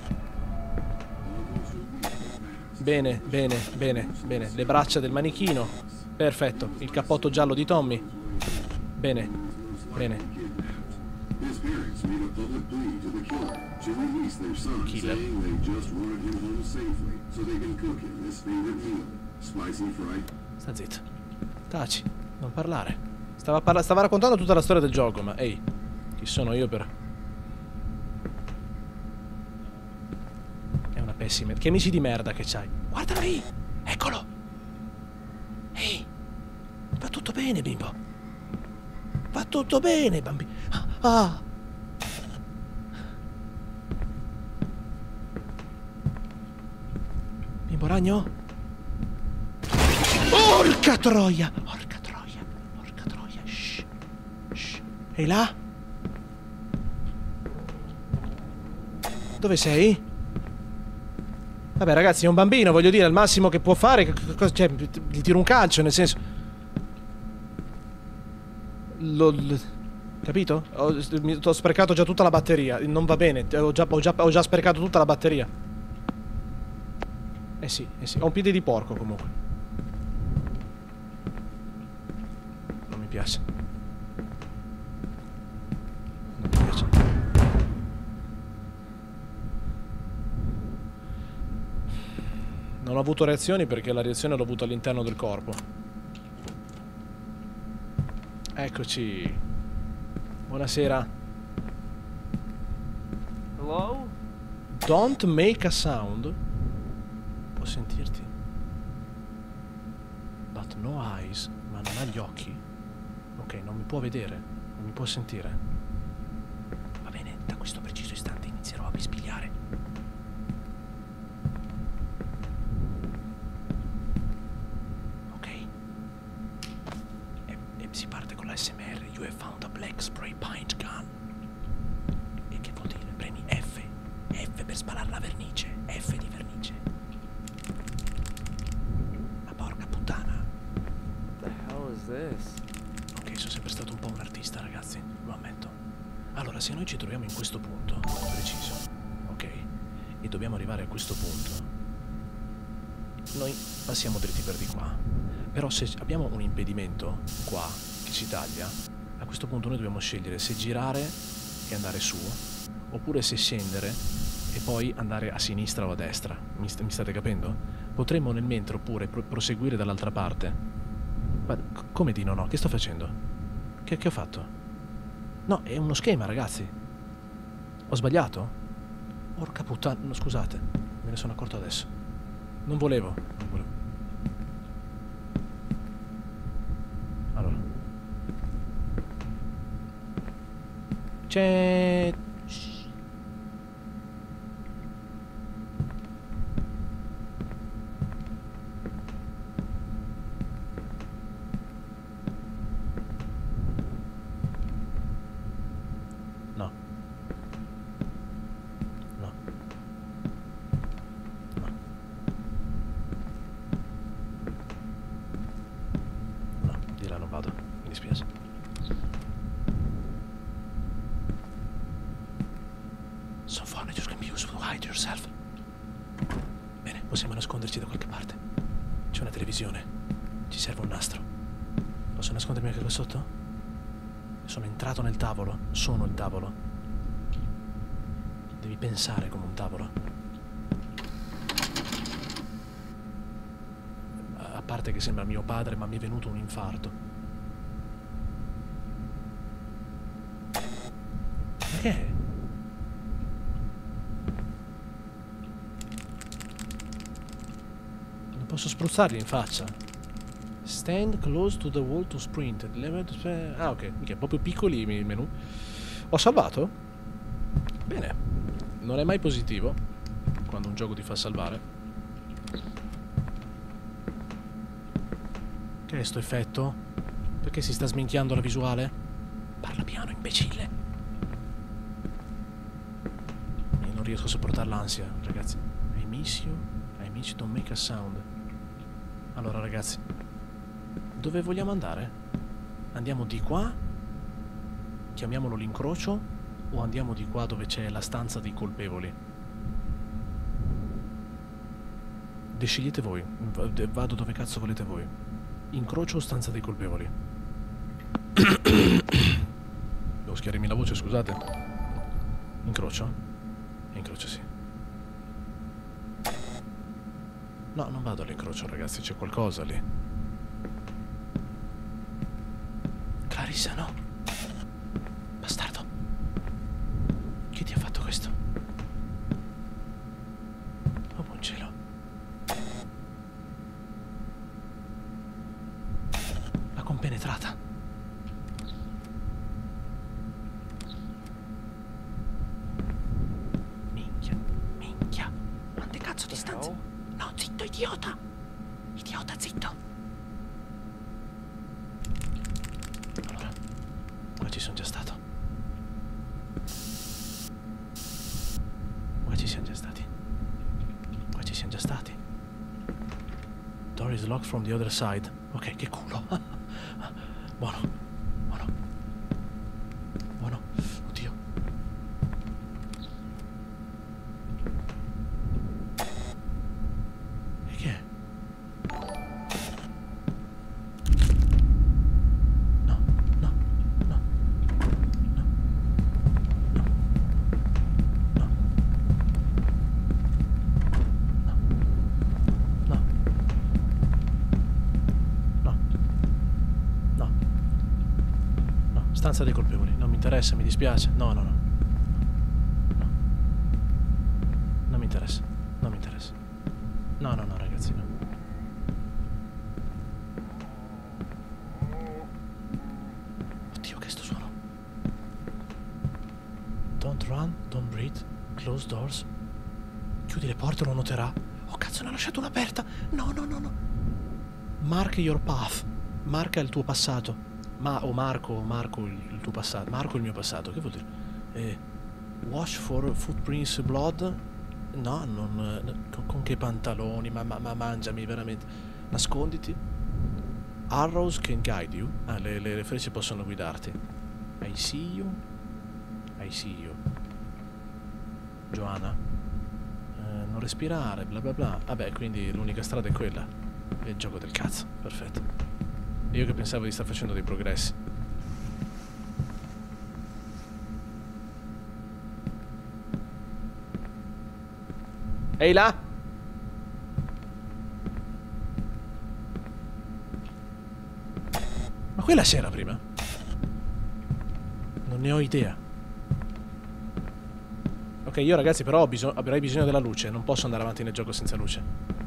Speaker 1: Bene, bene, bene, bene. Le braccia del manichino. Perfetto. Il cappotto giallo di Tommy. Bene. Bene. Killer. Sta zitto. Taci. Non parlare. Stava, parla stava raccontando tutta la storia del gioco, ma ehi, chi sono io per... È una pessima... Che amici di merda che c'hai. Guardalo lì! Eccolo! Ehi! Va tutto bene, bimbo. Va tutto bene, bambino. Ah, ah. Bimbo ragno? Porca troia! Porca troia! Porca troia! Shh. Shh. Ehi là? Dove sei? Vabbè ragazzi, è un bambino, voglio dire, al massimo che può fare, cioè, gli tiro un calcio, nel senso... Lo... Capito? Ho, mi, ho sprecato già tutta la batteria, non va bene, ho già, ho, già, ho già sprecato tutta la batteria. Eh sì, eh sì, ho un piede di porco comunque. Non mi piace. Non mi piace. Non ho avuto reazioni perché la reazione l'ho avuta all'interno del corpo. Eccoci. Buonasera.
Speaker 2: Hello?
Speaker 1: Don't make a sound. Può sentirti. But no eyes. Ma non ha gli occhi. Ok, non mi può vedere. Non mi può sentire. Va bene, da questo preciso istante inizierò a bisbigliare. Si parte con la S M R. You have found a black spray paint gun. E che vuol dire? Premi F. F per sparare la vernice. F di vernice. Ma porca puttana.
Speaker 2: What the hell is this?
Speaker 1: Ok, sono sempre stato un po' un artista, ragazzi. Lo ammetto. Allora, se noi ci troviamo in questo punto preciso, ok, e dobbiamo arrivare a questo punto, noi passiamo dritti per di qua. Però se abbiamo un impedimento qua che ci taglia, a questo punto noi dobbiamo scegliere se girare e andare su, oppure se scendere e poi andare a sinistra o a destra. Mi, st mi state capendo? Potremmo nel mentre oppure pro proseguire dall'altra parte. Ma come di no no? Che sto facendo? Che, che ho fatto? No, è uno schema, ragazzi. Ho sbagliato? Porca puttana, no, scusate, me ne sono accorto adesso. Non volevo, non volevo. Allora. C'è... No. No. No. No, di là non vado, mi dispiace. So far, just confused to hide yourself. Bene, possiamo nasconderci da qualche parte. C'è una televisione. Ci serve un nastro. Posso nascondermi anche qua sotto? Sono entrato nel tavolo. Sono il tavolo. Devi pensare come un tavolo. A parte che sembra mio padre, ma mi è venuto un infarto. Ma che è? Non posso spruzzargli in faccia. Stand close to the wall to sprint. Ah, ok. Mica, proprio piccoli i menu. Ho salvato? Bene. Non è mai positivo quando un gioco ti fa salvare. Che è sto effetto? Perché si sta sminchiando la visuale? Parla piano, imbecille. Io non riesco a sopportare l'ansia, ragazzi. I miss you. I miss you, don't make a sound. Allora, ragazzi, dove vogliamo andare? Andiamo di qua? Chiamiamolo l'incrocio? O andiamo di qua dove c'è la stanza dei colpevoli? Decidete voi. Vado dove cazzo volete voi. Incrocio o stanza dei colpevoli? Devo schiarirmi la voce, scusate. Incrocio? Incrocio, sì. No, non vado all'incrocio, ragazzi, c'è qualcosa lì. Clarissa, no. Bastardo. Chi ti ha fatto questo? Oh, buon cielo. L'ha compenetrata. Minchia, minchia. Quante cazzo di stanze? No, zitto, idiota. Idiota, zitto. Allora, qua ci sono già stato. Qua ci siamo già stati. Qua ci siamo già door is locked from the other side. Ok, che culo. Buono. Buono. Buono. Oddio. E che è? No, no, no. No. No. No. No. No. No. No. Stanza dei colpevoli. Non mi interessa, mi dispiace. No, no, no. No. Non mi interessa. Non mi interessa. No, no, no, ragazzi, no. Oddio, che sto suono. Don't run, don't breathe. Close doors. Chiudi le porte, lo noterà. Oh, cazzo, ne ho lasciato una aperta. No, no, no, no. Mark your path. Marca il tuo passato. Ma, o Marco, Marco il, il tuo passato. Marco il mio passato, che vuol dire? Eh, wash for footprints blood. No, non... eh, Con, con che pantaloni? Ma, ma, ma mangiami, veramente. Nasconditi. Arrows can guide you. Ah, le, le, le frecce possono guidarti. I see you. I see you. Joanna. Eh, non respirare, bla bla bla. Vabbè, quindi l'unica strada è quella. È il gioco del cazzo. Perfetto. Io che pensavo di star facendo dei progressi. Ehi là! Ma quella c'era prima? Non ne ho idea. Ok, io ragazzi però ho bisog- avrei bisogno della luce. Non posso andare avanti nel gioco senza luce.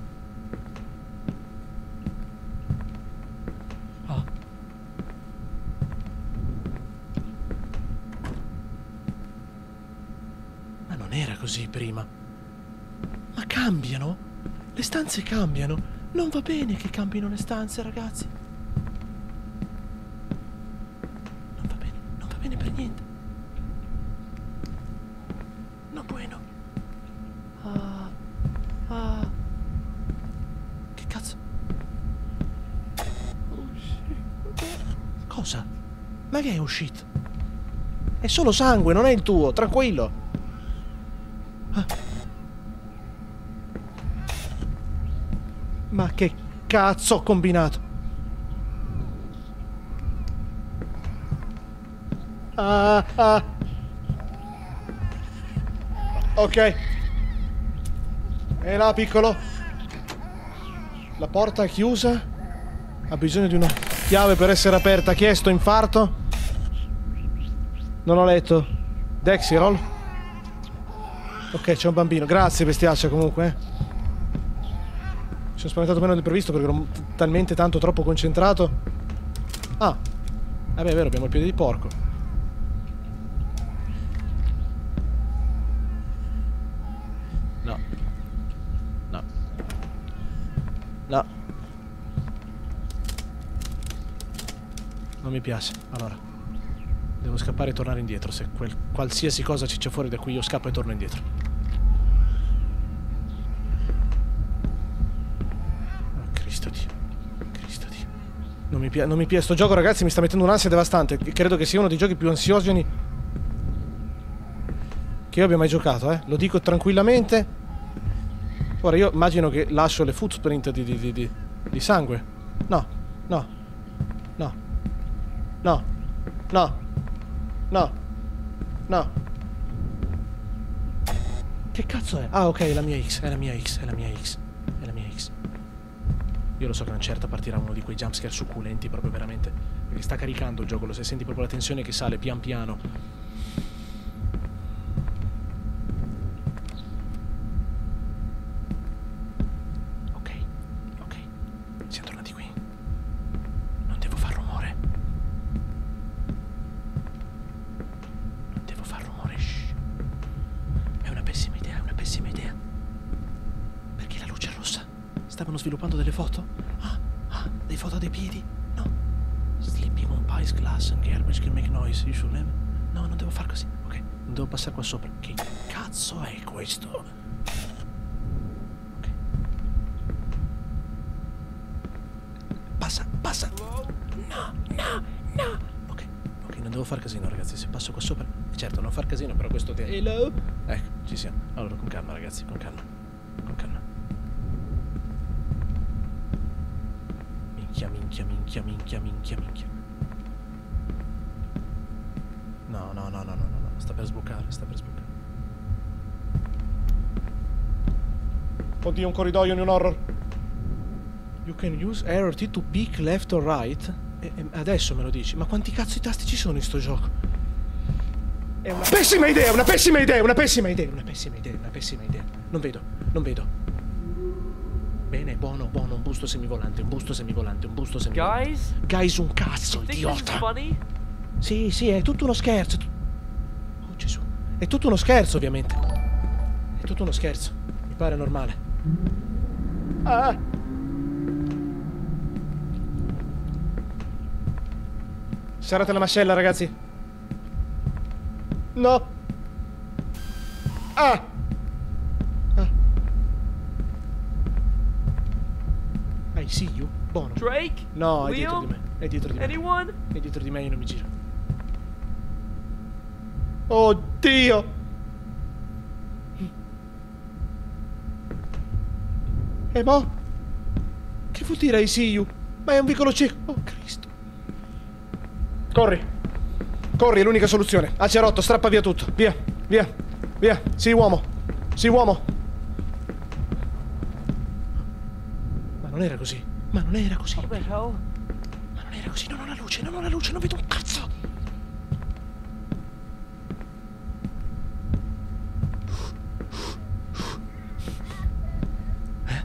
Speaker 1: Oh. Ma non era così prima. Ma cambiano? Le stanze cambiano. Non va bene che cambino le stanze, ragazzi. Non va bene, non va bene per niente. No bueno. Ah. Ah. Che cazzo? Oh shit. Cosa? Ma che è uscito? È solo sangue, non è il tuo, tranquillo. Ah. Ma che cazzo ho combinato? Ah, ah. Ok. E là, piccolo. La porta è chiusa. Ha bisogno di una chiave per essere aperta. Chiesto infarto. Non ho letto. Dexirol. Ok, c'è un bambino. Grazie, bestiaccia, comunque. Eh. Mi sono spaventato meno del previsto perché ero talmente tanto troppo concentrato. Ah. Vabbè, è vero, abbiamo il piede di porco. No. No. No. Non mi piace. Allora. Devo scappare e tornare indietro. Se quel qualsiasi cosa ci c'è fuori da qui io scappo e torno indietro. Cristo Dio. Cristo Dio. Non mi piace, non mi piace. Sto gioco, ragazzi, mi sta mettendo un'ansia devastante. Credo che sia uno dei giochi più ansiogeni che io abbia mai giocato, eh. Lo dico tranquillamente. Ora, io immagino che lascio le footprint di, di, di, di, di sangue. No, no, no, no, no, no, no. Che cazzo è? Ah, ok, è la mia X, è la mia X, è la mia X, è la mia X. Io lo so che a una certa partirà uno di quei jumpscare succulenti, proprio veramente. Perché sta caricando il gioco, lo se senti proprio la tensione che sale pian piano. Ok, ok. Siamo tornati qui. Non devo far rumore. Non devo far rumore, shh. È una pessima idea, è una pessima idea. Perché la luce è rossa? Stavano sviluppando delle foto? Ah, ah, dei foto dei piedi? No. Sleeping on pies, glass and garbage can make noise. You should never... No, non devo far così. Ok, non devo passare qua sopra. Che cazzo è questo? Ok. passa. No, no, no. Ok, ok, non devo far casino, ragazzi. Se passo qua sopra. Certo, non far casino, però questo te. Hello? Ecco, ci siamo. Allora, con calma, ragazzi, con calma. Con calma. Minchia, minchia, minchia, minchia, minchia, minchia. No, no, no, no, no, no, no. Sta per sbucare, sta per sbucare. Oddio, un corridoio in un horror. You can use R T to pick left or right. E, e adesso me lo dici. Ma quanti cazzo di tasti ci sono in sto gioco? È una pessima idea, una pessima idea, una pessima idea, una pessima idea, una pessima idea. Non vedo, non vedo. Bene, buono, buono, un busto semivolante, un busto semivolante, un busto semivolante.
Speaker 2: Guys?
Speaker 1: Guys, un cazzo,
Speaker 2: Think this is
Speaker 1: idiota.
Speaker 2: funny?
Speaker 1: Sì, sì, è tutto uno scherzo. Oh Gesù. È tutto uno scherzo, ovviamente. È tutto uno scherzo. Mi pare normale. Ah. Serrate la mascella, ragazzi. No. Ah. Ah. I see you. Buono.
Speaker 2: Drake?
Speaker 1: No, è dietro
Speaker 2: Liam?
Speaker 1: di me. È dietro di me.
Speaker 2: Anyone?
Speaker 1: È dietro di me, io non mi giro. Oddio! E mo? Che vuol dire I see you? Ma è un vicolo cieco. Oh, Cristo. Corri. Corri, è l'unica soluzione. Acerotto, strappa via tutto. Via, via, via. Sì, uomo. Sì, uomo. Ma non era così. Ma non era così.
Speaker 2: What the hell?
Speaker 1: Ma non era così, non ho la luce, non ho la luce, non vedo un cazzo. Eh?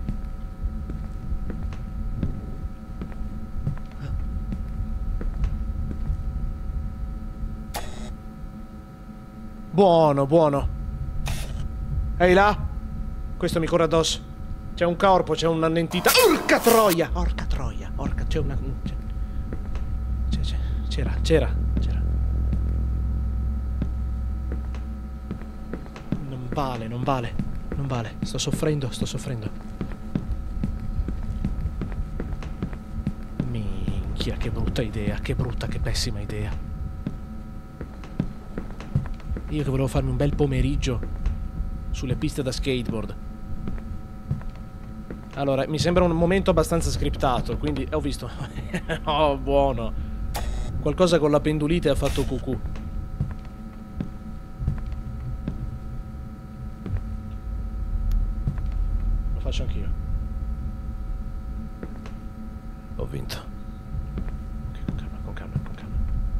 Speaker 1: Buono, buono. Ehi là? Questo mi corre addosso. C'è un corpo, c'è un'entità. Orca troia! Orca troia, orca, c'è una... C'è, c'è, c'era, c'era, c'era. Non vale, non vale, non vale. Sto soffrendo, sto soffrendo. Minchia, che brutta idea, che brutta, che pessima idea. Io che volevo farmi un bel pomeriggio sulle piste da skateboard. Allora, mi sembra un momento abbastanza scriptato, quindi ho visto. Oh, buono. Qualcosa con la pendulite ha fatto cucù. Lo faccio anch'io. Ho vinto. Ok, con calma, con calma, con calma.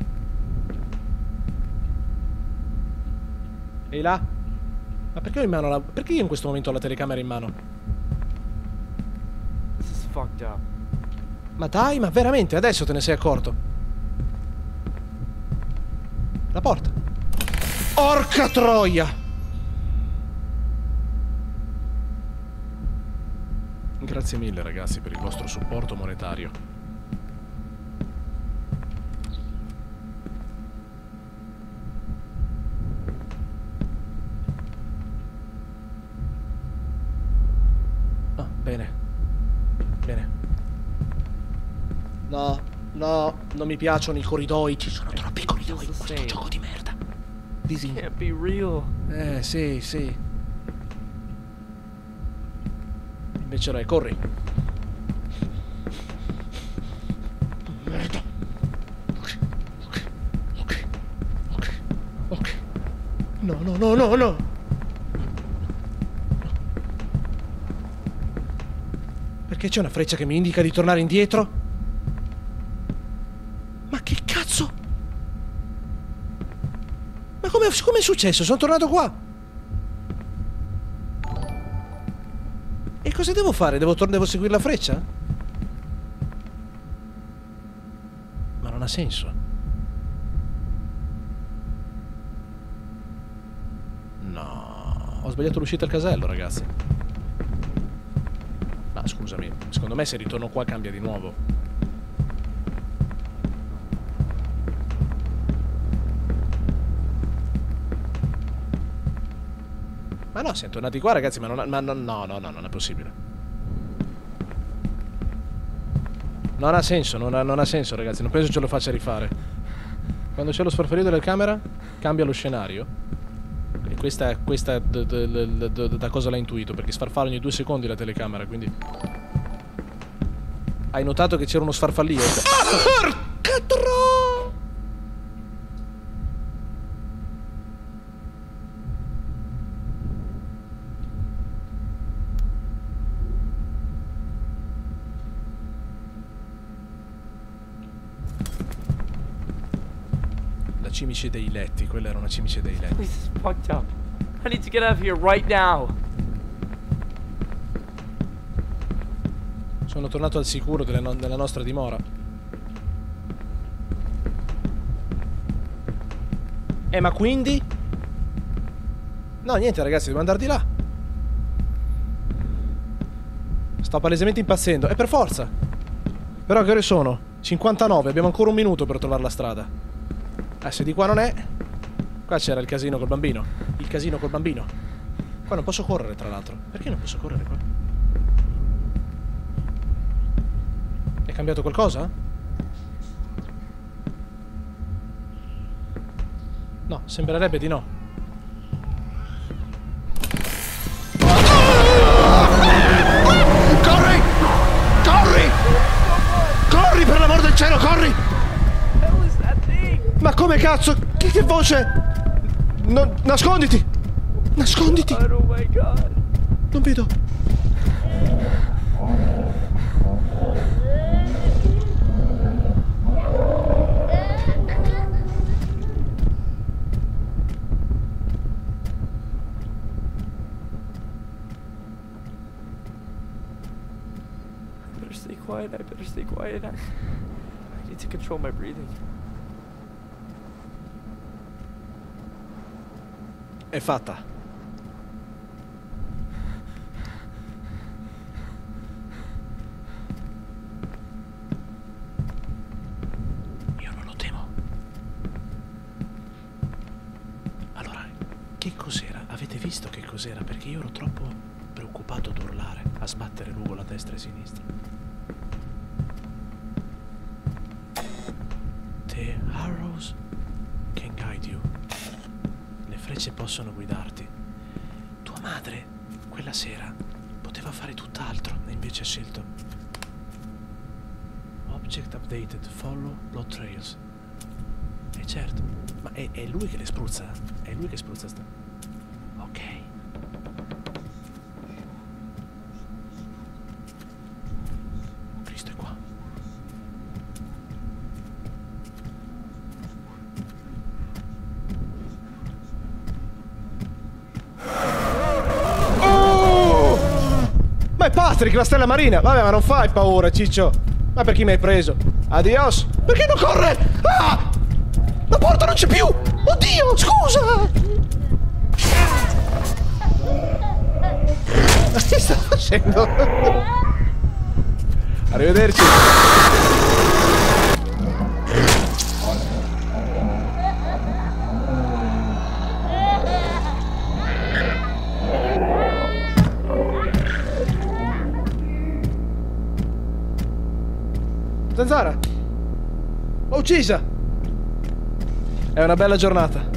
Speaker 1: Ehi là? Ma perché ho in mano la... Perché io in questo momento ho la telecamera in mano?
Speaker 2: This is fucked up.
Speaker 1: Ma dai, ma veramente, adesso te ne sei accorto? La porta. Orca troia! Grazie mille, ragazzi, per il vostro supporto monetario. Ah, bene. Bene. No, no, non mi piacciono i corridoi. Ci sono troppi corridoi in questo gioco di merda. Disi.
Speaker 2: Can't be real.
Speaker 1: Eh, sì, sì. Invece no, corri. Merda. Ok, ok, ok, ok, ok. No, no, no, no, no. Perché c'è una freccia che mi indica di tornare indietro? Ma che cazzo? Ma come è successo? Sono tornato qua. E cosa devo fare? Devo, devo seguire la freccia? Ma non ha senso. No, ho sbagliato l'uscita al casello, ragazzi. Ma scusami, secondo me se ritorno qua cambia di nuovo. Ma no, siamo tornati qua, ragazzi, ma non... Ma no, no, no, no, non è possibile. Non ha senso, non ha, non ha senso, ragazzi. Non penso ce lo faccia rifare. Quando c'è lo sfarfallio della camera, cambia lo scenario. E questa, questa d, d, d, d, d, da cosa l'ha intuito? Perché sfarfalla ogni due secondi la telecamera, quindi... Hai notato che c'era uno sfarfallio? Porca tro... La cimice dei letti, quella era una cimice dei letti.
Speaker 2: This is fucked up. I need to get out of here right now.
Speaker 1: Sono tornato al sicuro delle no della nostra dimora. Eh, ma quindi? No, niente, ragazzi, devo andare di là. Sto palesemente impazzendo. E per forza. Però che ore sono? cinquantanove, abbiamo ancora un minuto per trovare la strada. Eh, se di qua non è... Qua c'era il casino col bambino. Il casino col bambino. Qua non posso correre, tra l'altro. Perché non posso correre qua? È cambiato qualcosa? No, sembrerebbe di no. Corri! Corri! Corri, per l'amor del cielo, corri!
Speaker 2: Hell is that thing?
Speaker 1: Ma come cazzo? Che, che voce? No, nasconditi! Nasconditi!
Speaker 2: Oh my god.
Speaker 1: Non vedo.
Speaker 2: I better stay quiet. I better stay quiet. I, I need to control my breathing.
Speaker 1: È fatta. Io non lo temo. Allora, che cos'era? Avete visto che cos'era? Perché io ero troppo preoccupato ad urlare, a sbattere lungo la destra e a sinistra. The arrows can guide you. Le frecce possono guidarti. Tua madre, quella sera, poteva fare tutt'altro e invece ha scelto. Object updated, follow blood trails. E certo, ma è, è lui che le spruzza. È lui che spruzza sta. Ok. Cristo è qua. Ma è Patrick, la stella marina! Vabbè, ma non fai paura, ciccio! Ma per chi mi hai preso? Adios! Perché non corre? Ah! La porta non c'è più! Oddio, scusa! Ma che sta facendo? Arrivederci! Zanzara! L'ho uccisa! È una bella giornata.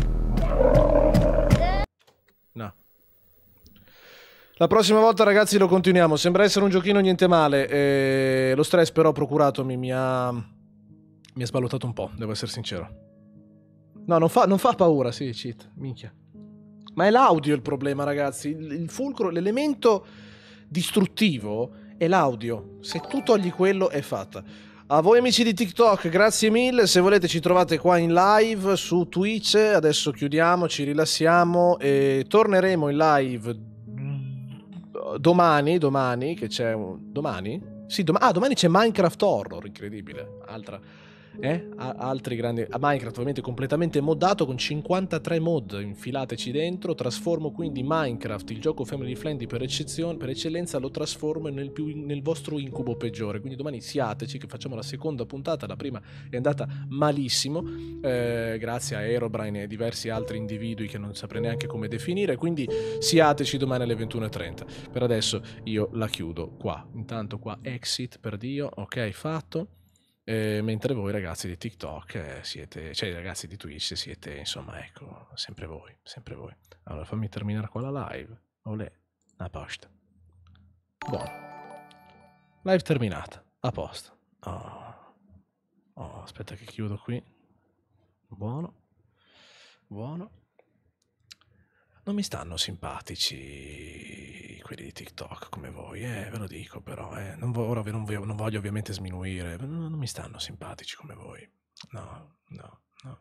Speaker 1: No. La prossima volta, ragazzi, lo continuiamo. Sembra essere un giochino niente male. E lo stress però procuratomi mi ha... Mi ha sballottato un po', devo essere sincero. No, non fa, non fa paura, sì, cheat. Minchia. Ma è l'audio il problema, ragazzi. Il, il fulcro, l'elemento distruttivo è l'audio. Se tu togli quello, è fatta. A voi amici di TikTok, grazie mille. Se volete ci trovate qua in live su Twitch. Adesso chiudiamo, ci rilassiamo e torneremo in live domani, domani che c'è un... domani? Sì, dom ah, domani c'è Minecraft Horror, incredibile. Altra Eh? A- altri grandi... A Minecraft ovviamente completamente moddato con cinquantatré mod, infilateci dentro, trasformo quindi Minecraft, il gioco family friendly per, eccezione, per eccellenza, lo trasformo nel, più, nel vostro incubo peggiore, quindi domani siateci che facciamo la seconda puntata, la prima è andata malissimo, eh, grazie a Herobrine e diversi altri individui che non saprei neanche come definire, quindi siateci domani alle ventuno e trenta. Per adesso io la chiudo qua, intanto qua exit per Dio, ok, fatto. Eh, mentre voi ragazzi di TikTok eh, siete, cioè i ragazzi di Twitch siete, insomma, ecco, sempre voi, sempre voi. Allora fammi terminare qua la live. Olè, a posto. Buono. Live terminata, a posto. Oh. Oh, aspetta che chiudo qui. Buono. Buono. Non mi stanno simpatici quelli di TikTok come voi, eh, ve lo dico però, eh. Non, vo- ora non, voglio, non voglio ovviamente sminuire, non, non mi stanno simpatici come voi. No, no, no.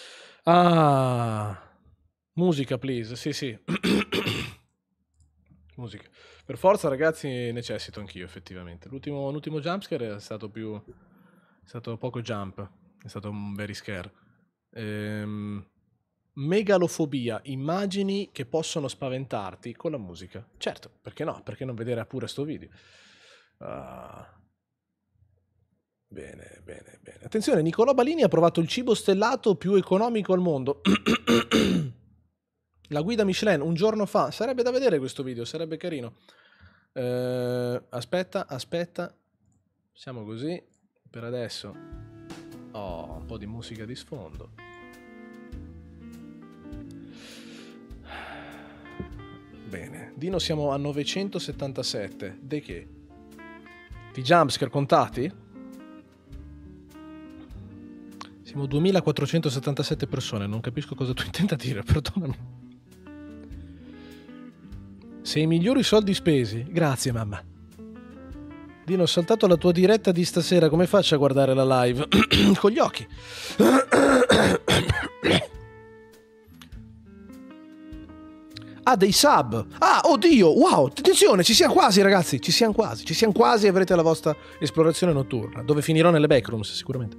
Speaker 1: Ah, musica please, sì sì. Musica. Per forza ragazzi necessito anch'io effettivamente. L'ultimo, l'ultimo jumpscare è stato più... è stato poco jump, è stato un very scare. Ehm... Megalofobia, immagini che possono spaventarti con la musica. Certo, perché no? Perché non vedere pure sto video? Ah. Bene, bene, bene. Attenzione, Nicolò Balini ha provato il cibo stellato più economico al mondo. La guida Michelin un giorno fa. Sarebbe da vedere questo video, sarebbe carino. Eh, aspetta, aspetta. Siamo così. Per adesso. Oh, un po' di musica di sfondo. Bene, Dino siamo a novecentosettantasette. De che? Di jumpscare contati? Siamo duemilaquattrocentosettantasette persone, non capisco cosa tu intenda dire, perdonami. Sei i migliori soldi spesi, grazie mamma. Dino, ho saltato la tua diretta di stasera, come faccio a guardare la live? Con gli occhi. Ah, dei sub. Ah, oddio, wow, attenzione, ci siamo quasi ragazzi, ci siamo quasi, ci siamo quasi e avrete la vostra esplorazione notturna, dove finirò nelle backrooms sicuramente.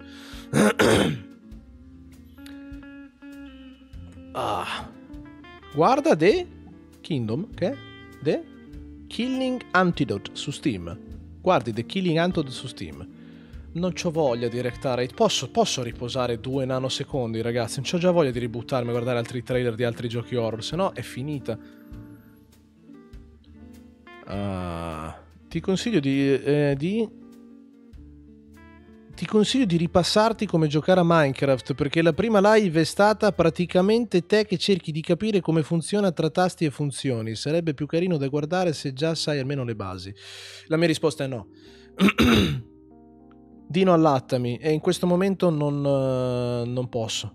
Speaker 1: Ah. Guarda The Kingdom, che? The Killing Antidote su Steam. Guardi The Killing Antidote su Steam. Non c'ho voglia di rectare. Posso, posso riposare due nanosecondi, ragazzi. Non c'ho già voglia di ributtarmi a guardare altri trailer di altri giochi horror. Se no è finita. Uh, ti consiglio di, eh, di... Ti consiglio di ripassarti come giocare a Minecraft, perché la prima live è stata praticamente te che cerchi di capire come funziona tra tasti e funzioni. Sarebbe più carino da guardare se già sai almeno le basi. La mia risposta è no. Dino, allattami, e in questo momento non, uh, non posso.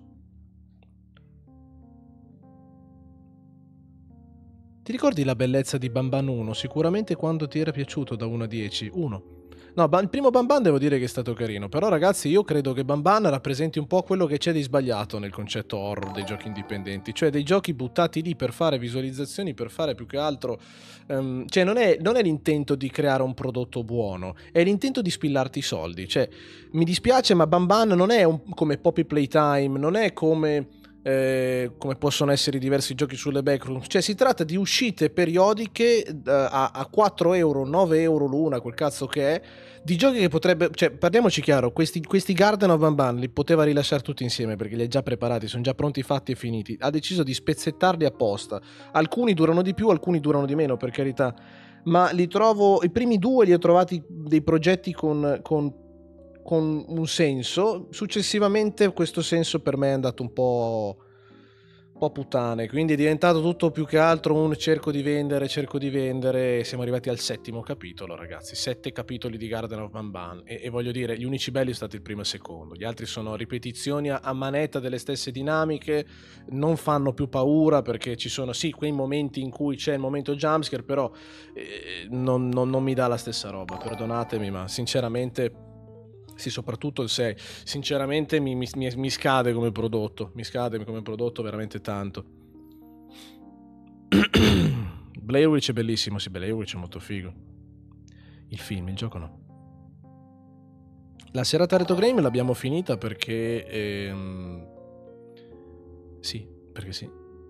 Speaker 1: Ti ricordi la bellezza di Banban uno? Sicuramente quando ti era piaciuto da uno a dieci. uno. No, il primo Banban devo dire che è stato carino, però ragazzi io credo che Banban rappresenti un po' quello che c'è di sbagliato nel concetto horror dei giochi indipendenti, cioè dei giochi buttati lì per fare visualizzazioni, per fare più che altro... Um, cioè non è, non è l'intento di creare un prodotto buono, è l'intento di spillarti i soldi, cioè mi dispiace ma Banban non è un, come Poppy Playtime, non è come... Eh, come possono essere i diversi giochi sulle backrooms, cioè si tratta di uscite periodiche eh, a, a quattro euro, nove euro l'una, quel cazzo che è, di giochi che potrebbe, cioè parliamoci chiaro, questi, questi Garden of Banban li poteva rilasciare tutti insieme perché li ha già preparati, sono già pronti, fatti e finiti, ha deciso di spezzettarli apposta, alcuni durano di più, alcuni durano di meno, per carità, ma li trovo, i primi due li ho trovati dei progetti con, con con un senso. Successivamente questo senso per me è andato un po' un po' puttane, quindi è diventato tutto più che altro un cerco di vendere, cerco di vendere, e siamo arrivati al settimo capitolo, ragazzi, sette capitoli di Garden of Banban e, e voglio dire, gli unici belli sono stati il primo e il secondo, gli altri sono ripetizioni a, a manetta delle stesse dinamiche, non fanno più paura perché ci sono sì quei momenti in cui c'è il momento jumpscare, però eh, non, non, non mi dà la stessa roba, perdonatemi, ma sinceramente sì, soprattutto il sei, sinceramente mi, mi, mi scade come prodotto, mi scade come prodotto veramente tanto. Blair Witch è bellissimo, sì, Blair Witch è molto figo. Il film, il gioco no. La serata Retro Game l'abbiamo finita perché... Ehm... Sì, perché sì.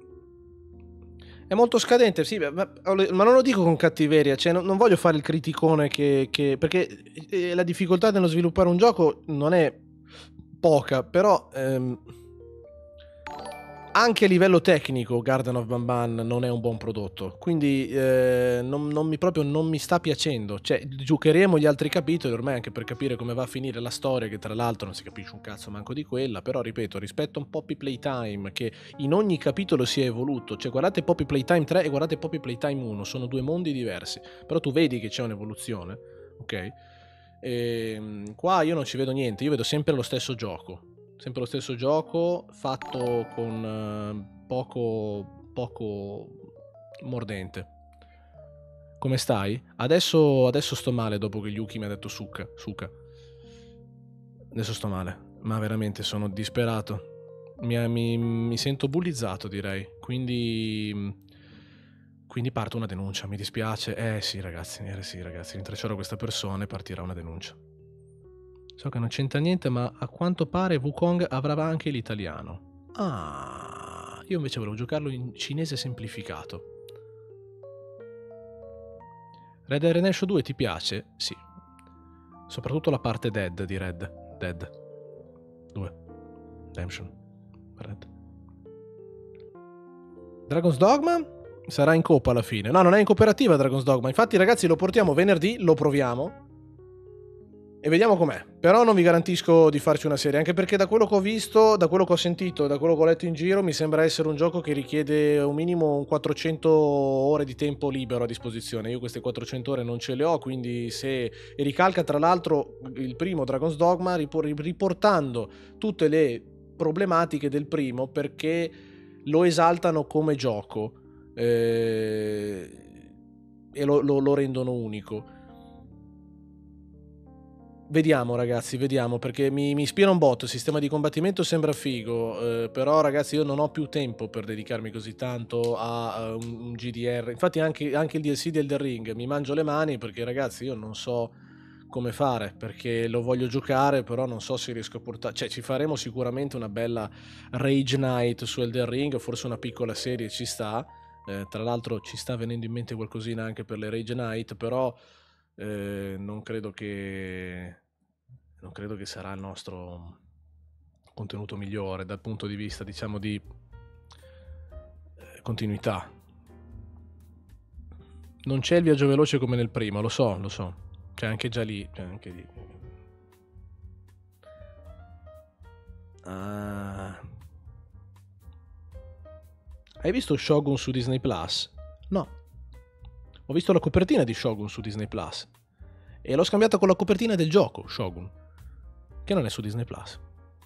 Speaker 1: È molto scadente, sì, ma, ma non lo dico con cattiveria, cioè non, non voglio fare il criticone che... che perché la difficoltà nello sviluppare un gioco non è poca, però... Ehm... anche a livello tecnico Garden of Banban non è un buon prodotto, quindi eh, non, non mi, proprio non mi sta piacendo. Cioè, giocheremo gli altri capitoli ormai anche per capire come va a finire la storia, che tra l'altro non si capisce un cazzo manco di quella, però ripeto, rispetto a un Poppy Playtime che in ogni capitolo si è evoluto, cioè guardate Poppy Playtime tre e guardate Poppy Playtime uno, sono due mondi diversi, però tu vedi che c'è un'evoluzione, ok? E, qua io non ci vedo niente, io vedo sempre lo stesso gioco. Sempre lo stesso gioco fatto con uh, poco poco mordente. Come stai? Adesso, adesso sto male dopo che Yuki mi ha detto succa, succa. Adesso sto male, ma veramente sono disperato. Mi, mi, mi sento bullizzato, direi. Quindi quindi parte una denuncia, mi dispiace. Eh sì ragazzi, eh sì ragazzi, rintraccerò questa persona e partirà una denuncia. So che non c'entra niente, ma a quanto pare Wukong avrà anche l'italiano. Ah, io invece volevo giocarlo in cinese semplificato. Red Dead Redemption due ti piace? Sì. Soprattutto la parte Dead di Red. Dead. due. Redemption. Red. Dragon's Dogma? Sarà in coppa alla fine. No, non è in cooperativa Dragon's Dogma. Infatti ragazzi lo portiamo venerdì, lo proviamo. E vediamo com'è. Però non vi garantisco di farci una serie, anche perché da quello che ho visto, da quello che ho sentito, da quello che ho letto in giro, mi sembra essere un gioco che richiede un minimo un quattrocento ore di tempo libero a disposizione. Io queste quattrocento ore non ce le ho, quindi se... E ricalca tra l'altro il primo Dragon's Dogma riportando tutte le problematiche del primo, perché lo esaltano come gioco eh... e lo, lo, lo rendono unico. Vediamo ragazzi, vediamo, perché mi, mi ispira un botto, il sistema di combattimento sembra figo, eh, però ragazzi io non ho più tempo per dedicarmi così tanto a, a un, un G D R, infatti anche, anche il D L C del The Ring mi mangio le mani perché ragazzi io non so come fare, perché lo voglio giocare però non so se riesco a portare, cioè ci faremo sicuramente una bella Rage Night su Elden Ring, forse una piccola serie ci sta, eh, tra l'altro ci sta venendo in mente qualcosina anche per le Rage Night, però... Eh, non credo che non credo che sarà il nostro contenuto migliore dal punto di vista, diciamo, di eh, continuità. Non c'è il viaggio veloce come nel primo, lo so, lo so. C'è anche già lì, c'è anche lì. Ah. Hai visto Shogun su Disney Plus? No. Ho visto la copertina di Shogun su Disney Plus e l'ho scambiata con la copertina del gioco Shogun, che non è su Disney Plus.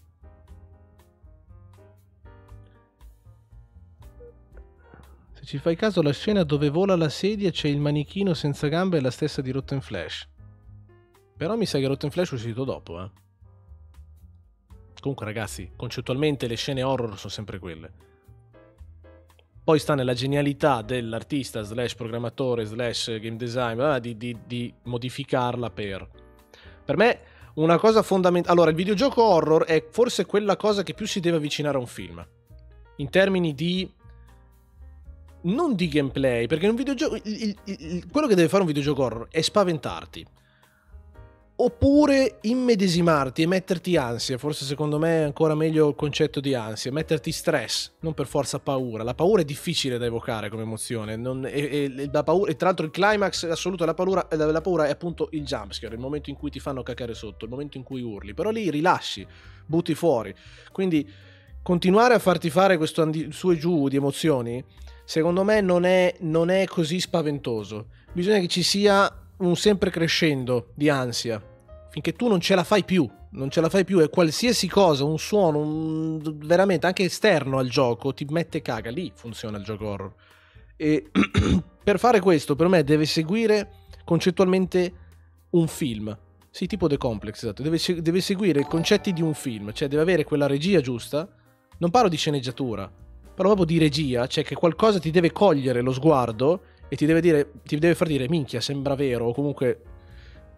Speaker 1: Se ci fai caso, la scena dove vola la sedia c'è il manichino senza gambe, è la stessa di Rotten Flash. Però mi sa che Rotten Flash è uscito dopo, eh. Comunque ragazzi, concettualmente le scene horror sono sempre quelle. Poi sta nella genialità dell'artista slash programmatore slash game designer di, di, di modificarla per... Per me una cosa fondamentale... Allora, il videogioco horror è forse quella cosa che più si deve avvicinare a un film. In termini di... non di gameplay, perché un videogioco... Il, il, il, quello che deve fare un videogioco horror è spaventarti. Oppure immedesimarti e metterti ansia, forse secondo me è ancora meglio il concetto di ansia, metterti stress, non per forza paura. La paura è difficile da evocare come emozione, non, e, e, la paura, e tra l'altro il climax assoluto della paura, della paura è appunto il jumpscare, il momento in cui ti fanno cacare sotto, il momento in cui urli, però lì rilasci, butti fuori. Quindi continuare a farti fare questo andi- su e giù di emozioni, secondo me non è, non è così spaventoso. Bisogna che ci sia un sempre crescendo di ansia finché tu non ce la fai più, non ce la fai più, e qualsiasi cosa, un suono, un, veramente anche esterno al gioco ti mette caga. Lì funziona il gioco horror. E per fare questo per me deve seguire concettualmente un film, sì, tipo The Complex, esatto. deve, deve seguire i concetti di un film, cioè deve avere quella regia giusta. Non parlo di sceneggiatura, parlo proprio di regia, cioè che qualcosa ti deve cogliere lo sguardo e ti deve dire, ti deve far dire minchia, sembra vero, o comunque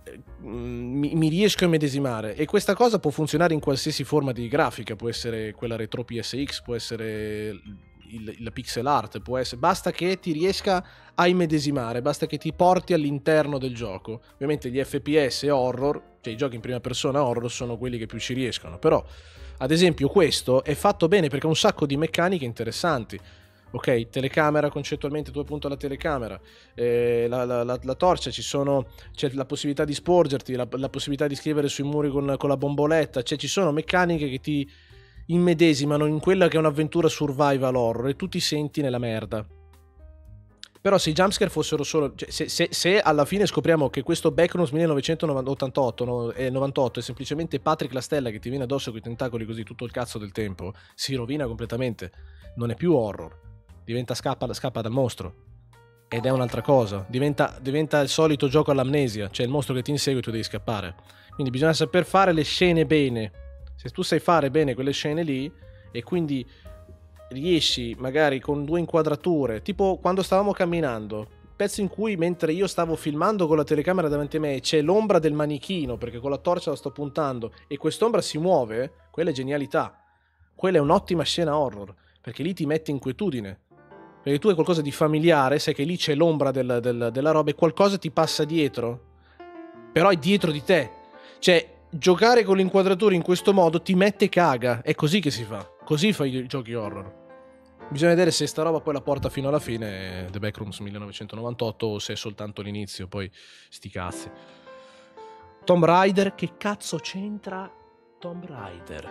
Speaker 1: mi, mi riesco a immedesimare, e questa cosa può funzionare in qualsiasi forma di grafica, può essere quella retro P S X, può essere il, la pixel art, può essere, basta che ti riesca a immedesimare, basta che ti porti all'interno del gioco. Ovviamente gli F P S horror, cioè i giochi in prima persona horror, sono quelli che più ci riescono, però ad esempio questo è fatto bene perché ha un sacco di meccaniche interessanti. Ok, telecamera, concettualmente tu appunto la telecamera, eh, la, la, la, la torcia, ci sono, c'è la possibilità di sporgerti, la, la possibilità di scrivere sui muri con, con la bomboletta, cioè ci sono meccaniche che ti immedesimano in quella che è un'avventura survival horror e tu ti senti nella merda. Però se i jumpscare fossero solo, cioè, se, se, se alla fine scopriamo che questo Backrooms millenovecentottantotto no, eh, novantotto è semplicemente Patrick la stella che ti viene addosso con i tentacoli così tutto il cazzo del tempo, si rovina completamente, non è più horror. Diventa scappa, scappa dal mostro ed è un'altra cosa, diventa, diventa il solito gioco all'amnesia, cioè il mostro che ti insegue e tu devi scappare. Quindi bisogna saper fare le scene bene. Se tu sai fare bene quelle scene lì e quindi riesci magari con due inquadrature, tipo quando stavamo camminando, pezzo in cui mentre io stavo filmando con la telecamera davanti a me c'è l'ombra del manichino perché con la torcia la sto puntando e quest'ombra si muove, quella è genialità, quella è un'ottima scena horror perché lì ti mette inquietudine. Perché tu hai qualcosa di familiare, sai che lì c'è l'ombra del, del, della roba e qualcosa ti passa dietro, però è dietro di te. Cioè, giocare con l'inquadratura in questo modo ti mette caga, è così che si fa, così fai i giochi horror. Bisogna vedere se sta roba poi la porta fino alla fine, The Backrooms millenovecentonovantotto, o se è soltanto l'inizio, poi sti cazzi. Tomb Raider, che cazzo c'entra Tomb Raider?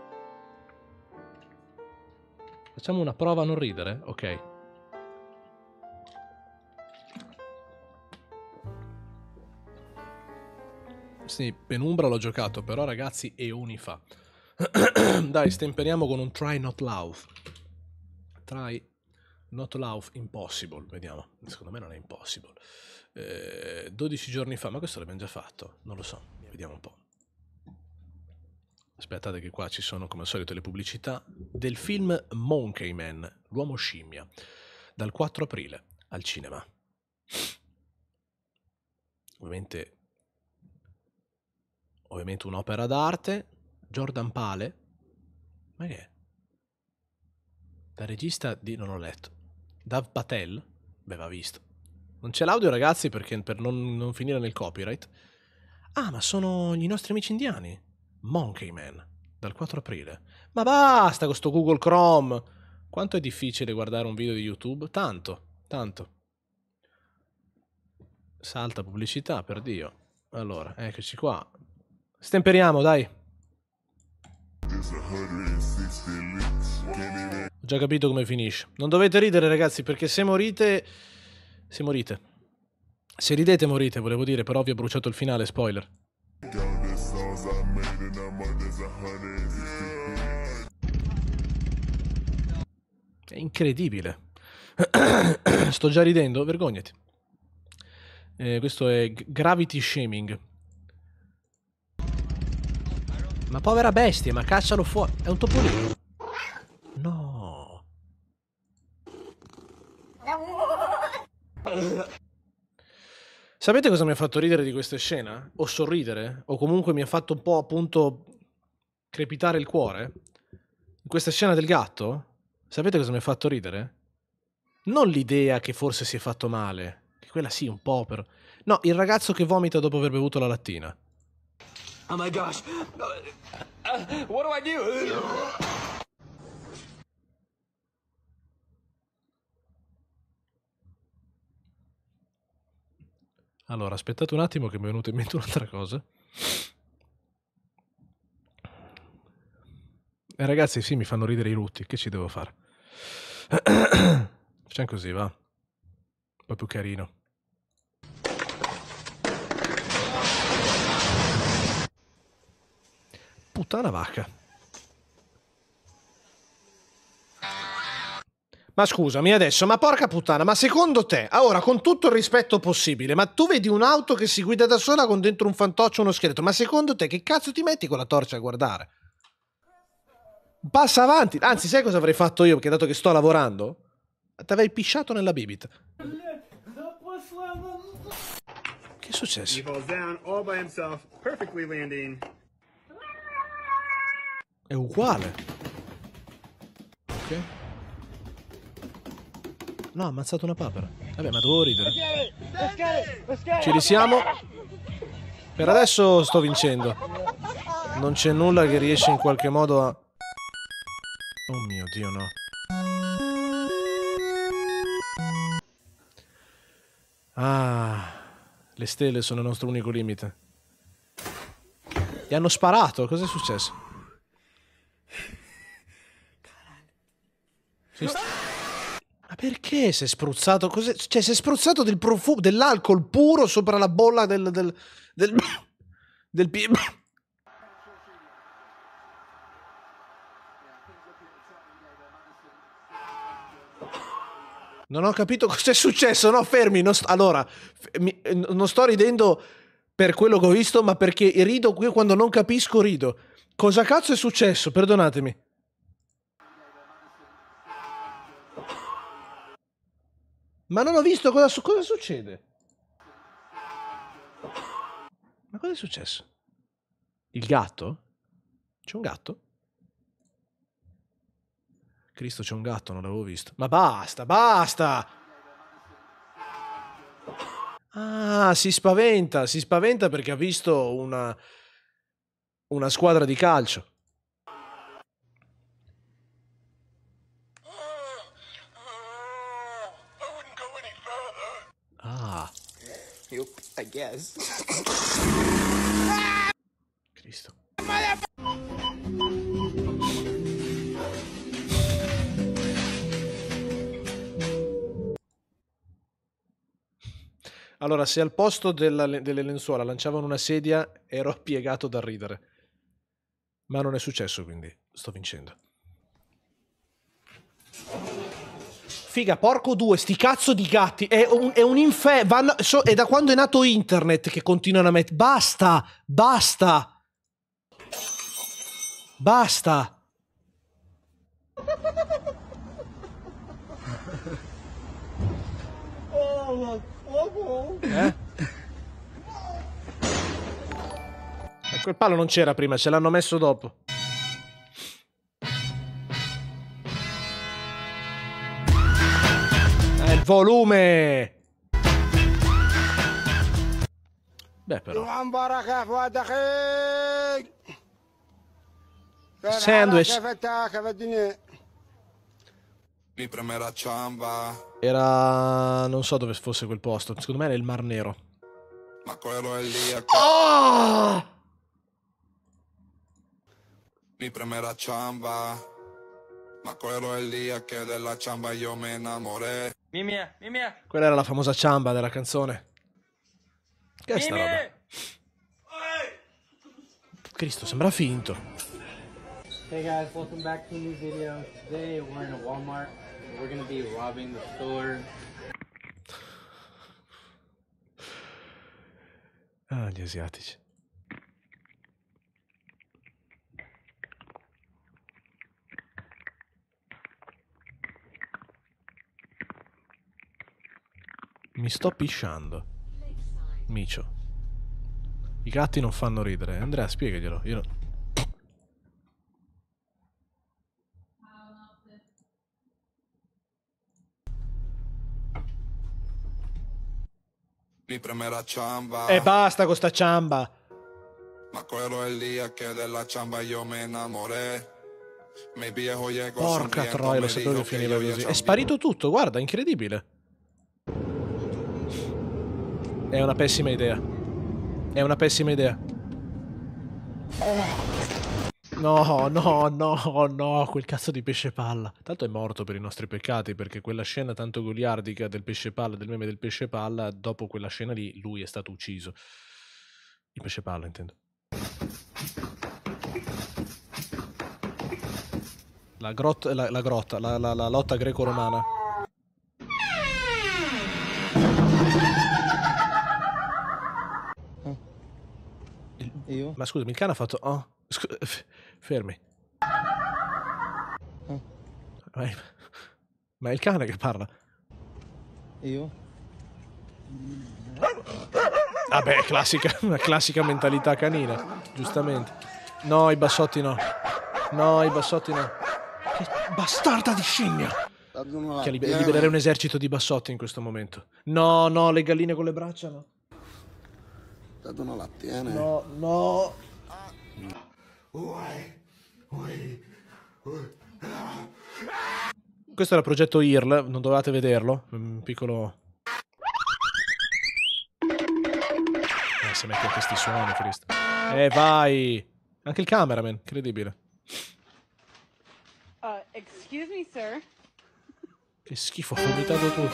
Speaker 1: Facciamo una prova a non ridere? Ok. Sì, Penumbra l'ho giocato, però ragazzi, eoni fa. Dai, stemperiamo con un Try Not Laugh. Try Not Laugh Impossible, vediamo. Secondo me non è impossible. Eh, dodici giorni fa, ma questo l'abbiamo già fatto? Non lo so, vediamo un po'. Aspettate che qua ci sono come al solito le pubblicità del film Monkey Man, l'uomo scimmia, dal quattro aprile al cinema. Ovviamente... Ovviamente un'opera d'arte, Jordan Peele, ma che è? Da regista di... non ho letto. Dev Patel? Beh, va visto. Non c'è l'audio ragazzi perché per non, non finire nel copyright. Ah, ma sono i nostri amici indiani. Monkey Man, dal quattro aprile. Ma basta con sto Google Chrome! Quanto è difficile guardare un video di YouTube? Tanto, tanto. Salta pubblicità, per Dio. Allora, eccoci qua. Stemperiamo, dai. Ho già capito come finisce. Non dovete ridere, ragazzi, perché se morite... Se morite. Se ridete morite, volevo dire, però vi ho bruciato il finale, spoiler. È incredibile. Sto già ridendo, vergognati. Eh, questo è Gravity Shaming. Ma povera bestia, ma caccialo fuori. È un topolino. No. Sapete cosa mi ha fatto ridere di questa scena? O sorridere? O comunque mi ha fatto un po' appunto crepitare il cuore? In questa scena del gatto? Sapete cosa mi ha fatto ridere? Non l'idea che forse si è fatto male. Che quella sì, un po' però. No, il ragazzo che vomita dopo aver bevuto la lattina.
Speaker 2: Oh my gosh. Uh, what do I do?
Speaker 1: Allora, aspettate un attimo che mi è venuta in mente un'altra cosa. Eh, ragazzi, sì, mi fanno ridere i rutti. Che ci devo fare? Facciamo così, va. Un po' più carino. Puttana vacca. Ma scusami adesso, ma porca puttana, ma secondo te, ora con tutto il rispetto possibile, ma tu vedi un'auto che si guida da sola con dentro un fantoccio uno scheletro, ma secondo te che cazzo ti metti con la torcia a guardare? Passa avanti, anzi sai cosa avrei fatto io, perché dato che sto lavorando, ti avrei pisciato nella bibita. Che Che è successo?
Speaker 3: He falls down all by himself, perfectly landing.
Speaker 1: È uguale. Ok. No, ha ammazzato una papera. Vabbè, ma dovevo ridere. Ci risiamo. Per adesso sto vincendo. Non c'è nulla che riesce in qualche modo a... Oh mio Dio, no. Ah, le stelle sono il nostro unico limite. Gli hanno sparato, cosa è successo? Si st- Ma perché si è spruzzato? Cos'è? Cioè, si è spruzzato del profumo, dell'alcol puro sopra la bolla del... del... del... del pi- Non ho capito cosa è successo, no, fermi, non st- allora, f- mi- non sto ridendo per quello che ho visto, ma perché rido qui quando non capisco rido. Cosa cazzo è successo? Perdonatemi. Ma non ho visto cosa, su- cosa succede. Ma cosa è successo? Il gatto? C'è un gatto? Cristo, c'è un gatto, non l'avevo visto. Ma basta, basta! Ah, si spaventa, si spaventa perché ha visto una, una squadra di calcio. Ah.
Speaker 2: I guess.
Speaker 1: Cristo. Allora, se al posto della, delle lenzuola lanciavano una sedia, ero piegato da ridere. Ma non è successo, quindi sto vincendo. Figa, porco due, sti cazzo di gatti. È un, è un infer... Vanno... So, è da quando è nato internet che continuano a mettere... Basta! Basta! Basta! Eh? E quel palo non c'era prima, ce l'hanno messo dopo. Eh, il volume! Beh, però. Sandwich.
Speaker 4: Mi preme la ciamba.
Speaker 1: Era... non so dove fosse quel posto. Secondo me era il Mar Nero.
Speaker 4: Ma quello è il dia che
Speaker 1: Oh!
Speaker 4: mi preme la ciamba. Ma quello è il dia che della ciamba io me innamoré.
Speaker 2: Mimia, Mimia,
Speaker 1: Quella era la famosa ciamba della canzone. Che è sta roba?
Speaker 2: Mimia.
Speaker 1: Cristo, sembra finto.
Speaker 5: Hey guys, welcome back to a new video. Today we're in a Walmart. We're gonna be robbing the store.
Speaker 1: Ah, gli asiatici. Mi sto pisciando. Micio. I gatti non fanno ridere. Andrea, spiegaglielo. Io no.
Speaker 4: Mi preme la ciamba.
Speaker 1: E basta con sta ciamba.
Speaker 4: Ma quello è il dia che della ciamba io me innamoré. Mi viejo llegó
Speaker 1: Porca
Speaker 4: sonriendo,
Speaker 1: troia, lo
Speaker 4: me
Speaker 1: sapevo
Speaker 4: dijo
Speaker 1: che finiva
Speaker 4: yo
Speaker 1: così.
Speaker 4: ya
Speaker 1: È sparito tutto, guarda, incredibile. È una pessima idea. È una pessima idea. No, no, no, no, quel cazzo di pesce palla. Tanto è morto per i nostri peccati, perché quella scena tanto goliardica del pesce palla, del meme del pesce palla, dopo quella scena lì lui è stato ucciso. Il pesce palla, intendo. La grotta, la, la, grotta, la, la, la lotta greco-romana.
Speaker 5: E io?
Speaker 1: Ma scusami, il cane ha fatto... Oh, scu- f- fermi.
Speaker 5: Oh.
Speaker 1: Ma è, ma è il cane che parla.
Speaker 5: E io?
Speaker 1: Vabbè, classica, una classica mentalità canina, giustamente. No, i bassotti no. No, i bassotti no. Che bastarda di scimmia! Che liber- libererei un esercito di bassotti in questo momento. No, no, le galline con le braccia no.
Speaker 6: Dato una lattiene.
Speaker 1: No, no. Questo era il progetto I R L, non dovevate vederlo. Un piccolo... Eh, se metti questi suoni, Cristo. Eh, vai! Anche il cameraman, incredibile.
Speaker 7: Uh, excuse me, sir.
Speaker 1: Che schifo, ho vomitato tutto.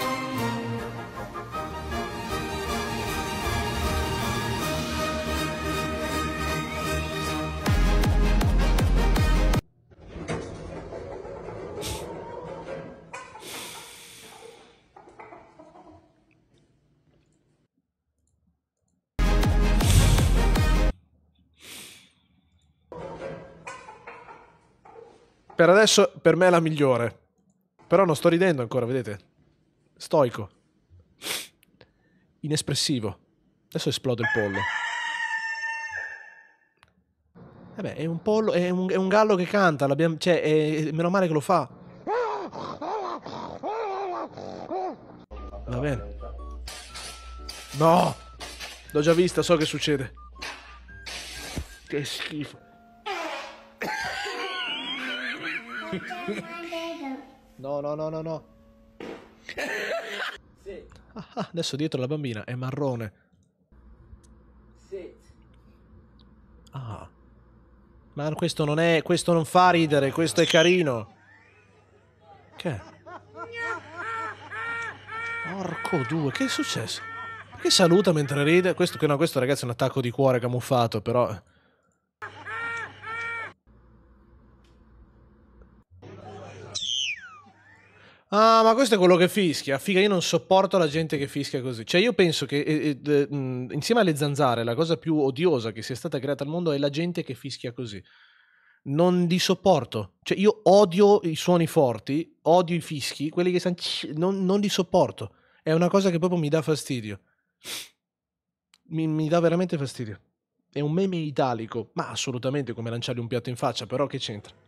Speaker 1: Per adesso, per me è la migliore. Però non sto ridendo ancora, vedete? Stoico. Inespressivo. Adesso esplode il pollo. Vabbè, è un pollo, è un, è un gallo che canta, l'abbiamo, cioè, è, meno male che lo fa. Va bene. No! L'ho già vista, so che succede. Che schifo. No, no, no, no, no. Ah, ah, adesso dietro la bambina è marrone. Ah. Ma questo non è... Questo non fa ridere, questo è carino. Che è? Porco due, che è successo? Perché saluta mentre ride? Questo, no, questo ragazzi è un attacco di cuore camuffato, però... Ah, ma questo è quello che fischia. Figa, io non sopporto la gente che fischia così. Cioè, io penso che eh, eh, mh, insieme alle zanzare, la cosa più odiosa che sia stata creata al mondo è la gente che fischia così. Non li sopporto. Cioè, io odio i suoni forti, odio i fischi, quelli che sanno... Non, non li sopporto. È una cosa che proprio mi dà fastidio. Mi, mi dà veramente fastidio. È un meme italico, ma assolutamente come lanciargli un piatto in faccia, però che c'entra?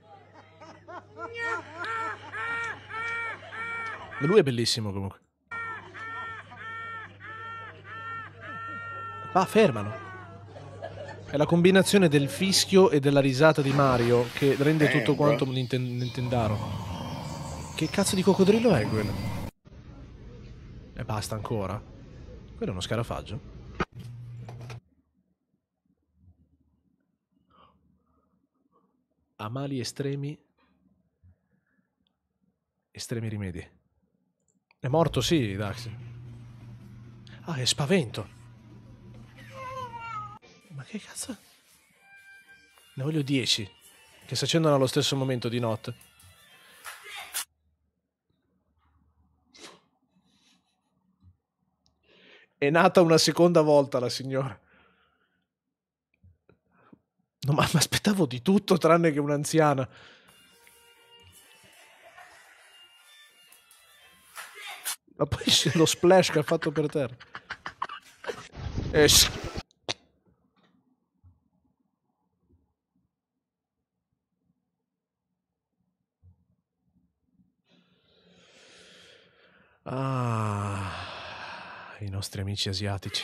Speaker 1: Lui è bellissimo comunque. Ah, fermano. È la combinazione del fischio e della risata di Mario che rende tutto quanto un Nintendaro. Che cazzo di coccodrillo è quello? E basta ancora. Quello è uno scarafaggio. A mali estremi. Estremi rimedi. È morto, sì, Dax. Ah, è spavento. Ma che cazzo? Ne voglio dieci. Che si accendono allo stesso momento di notte. È nata una seconda volta la signora. No, ma mi aspettavo di tutto tranne che un'anziana. Ma poi lo splash che ha fatto per terra. Es ah, i nostri amici asiatici.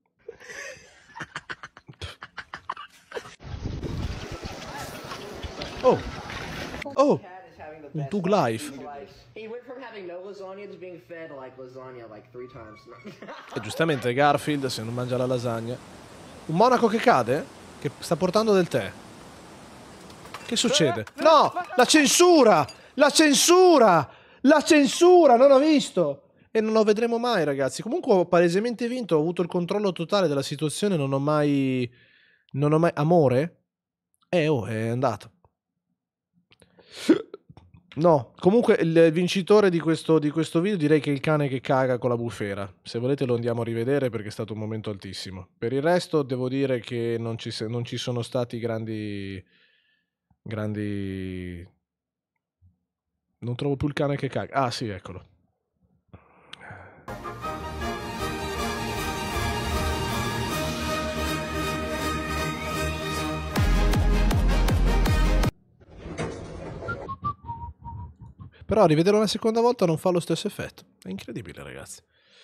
Speaker 1: Oh, oh, un Tug Life.
Speaker 8: He went from having no lasagna to being fed like lasagna like three times.
Speaker 1: E giustamente Garfield se non mangia la lasagna. Un monaco che cade? Che sta portando del tè. Che succede? No! La censura! La censura! La censura! Non ho visto! E non lo vedremo mai, ragazzi. Comunque ho palesemente vinto, ho avuto il controllo totale della situazione, non ho mai... Non ho mai... Amore? Eh, oh, è andato. No, comunque il vincitore di questo, di questo video direi che è il cane che caga con la bufera. Se volete lo andiamo a rivedere perché è stato un momento altissimo. Per il resto devo dire che non ci, non ci sono stati grandi... Grandi... Non trovo più il cane che caga. Ah sì, eccolo. Però rivederlo una seconda volta non fa lo stesso effetto. È incredibile, ragazzi.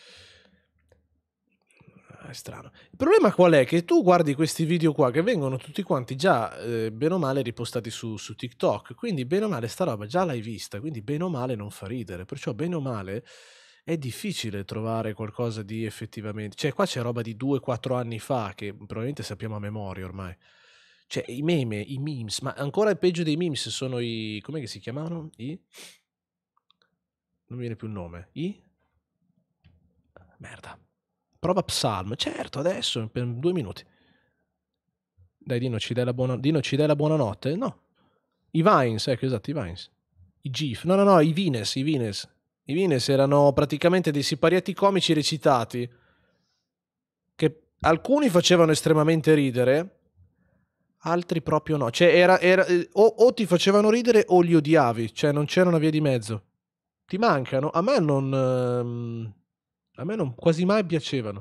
Speaker 1: È strano. Il problema qual è? Che tu guardi questi video qua che vengono tutti quanti già eh, bene o male ripostati su, su TikTok, quindi bene o male sta roba già l'hai vista, quindi bene o male non fa ridere, perciò bene o male è difficile trovare qualcosa di effettivamente... Cioè qua c'è roba di due quattro anni fa che probabilmente sappiamo a memoria ormai. Cioè i meme, i memes, ma ancora il peggio dei memes sono i... com'è che si chiamavano? I... non mi viene più il nome. I... merda. Prova Psalm, certo, adesso, per due minuti. Dai, Dino, ci dai la, buona... Dino, ci dai la buonanotte? No. I Vines, ecco, esatto, i Vines. I GIF, no, no, no, i Vines, i Vines. I Vines erano praticamente dei siparietti comici recitati che alcuni facevano estremamente ridere, altri proprio no. Cioè, era, era, o, o ti facevano ridere o li odiavi, cioè non c'era una via di mezzo. Ti mancano? A me non... Ehm... A me non quasi mai piacevano.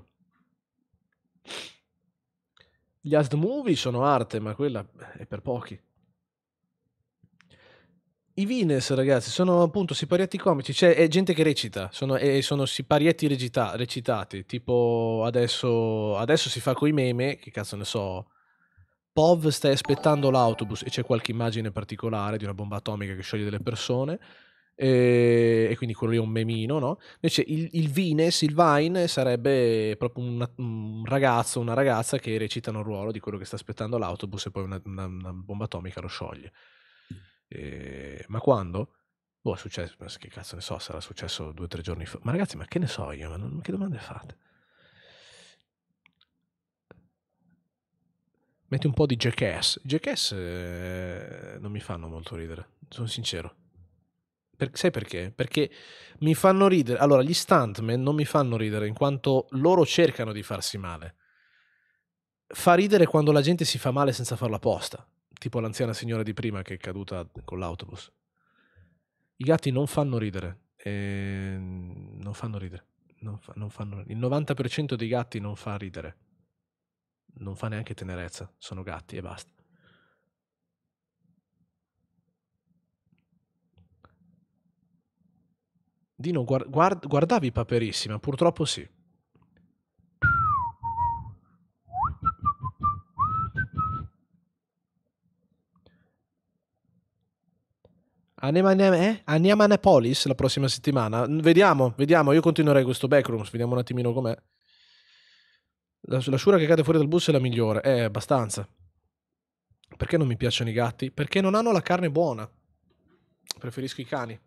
Speaker 1: Gli Asd Movie sono arte, ma quella è per pochi. I Vines, ragazzi, sono appunto siparietti comici, cioè è gente che recita, sono, e sono siparietti recita, recitati, tipo adesso, adesso si fa coi meme, che cazzo ne so, Pov stai aspettando l'autobus e c'è qualche immagine particolare di una bomba atomica che scioglie delle persone, e, e quindi quello lì è un memino, no? Invece il, il Vines, il Vine sarebbe proprio una, un ragazzo, una ragazza che recitano il ruolo di quello che sta aspettando l'autobus e poi una, una, una bomba atomica lo scioglie. E, ma quando? Boh, è successo, che cazzo ne so, sarà successo due o tre giorni fa. Ma ragazzi, ma che ne so io? Ma non, che domande fate? Metti un po' di Jackass. Jackass eh, non mi fanno molto ridere, sono sincero. Per, sai perché? Perché mi fanno ridere. Allora, gli stuntman non mi fanno ridere in quanto loro cercano di farsi male. Fa ridere quando la gente si fa male senza farlo apposta. Tipo l'anziana signora di prima che è caduta con l'autobus. I gatti non fanno ridere. Eh, non fanno ridere. Non fa, non fanno, il novanta per cento dei gatti non fa ridere. Non fa neanche tenerezza. Sono gatti e basta. Dino, guard, guard, guardavi Paperissima? Purtroppo sì. Andiamo, eh? Andiamo a Neapolis la prossima settimana. Vediamo, vediamo. Io continuerei questo backrooms. Vediamo un attimino com'è. La, la sciura che cade fuori dal bus è la migliore. Eh, abbastanza. Perché non mi piacciono i gatti? Perché non hanno la carne buona. Preferisco i cani.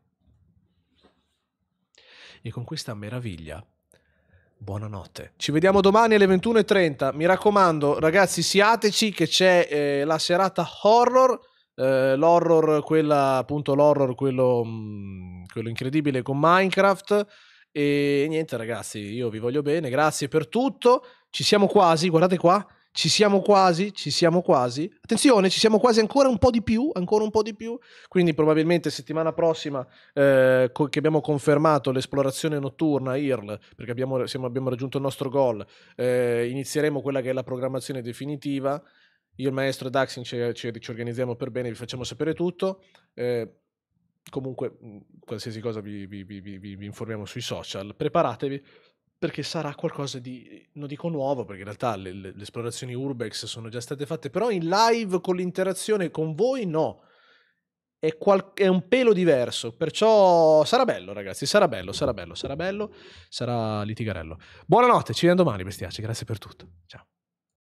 Speaker 1: E con questa meraviglia, buonanotte. Ci vediamo domani alle ventuno e trenta. Mi raccomando, ragazzi, siateci che c'è eh, la serata horror. Eh, l'horror, quella appunto l'horror, quello, mh, quello incredibile con Minecraft. E niente, ragazzi, io vi voglio bene. Grazie per tutto. Ci siamo quasi, guardate qua. Ci siamo quasi, ci siamo quasi. Attenzione, ci siamo quasi ancora un po' di più, ancora un po' di più. Quindi probabilmente settimana prossima eh, che abbiamo confermato l'esplorazione notturna I R L, perché abbiamo, siamo, abbiamo raggiunto il nostro goal, eh, inizieremo quella che è la programmazione definitiva. Io, il maestro e Daxin ci, ci, ci organizziamo per bene, vi facciamo sapere tutto. Eh, comunque, qualsiasi cosa vi, vi, vi, vi, vi informiamo sui social. Preparatevi, perché sarà qualcosa di, non dico nuovo, perché in realtà le, le, le esplorazioni Urbex sono già state fatte, però in live con l'interazione con voi no, è, qual, è un pelo diverso, perciò sarà bello, ragazzi, sarà bello, sarà bello, sarà bello, sarà litigarello. Buonanotte, ci vediamo domani, bestiaci, grazie per tutto, ciao.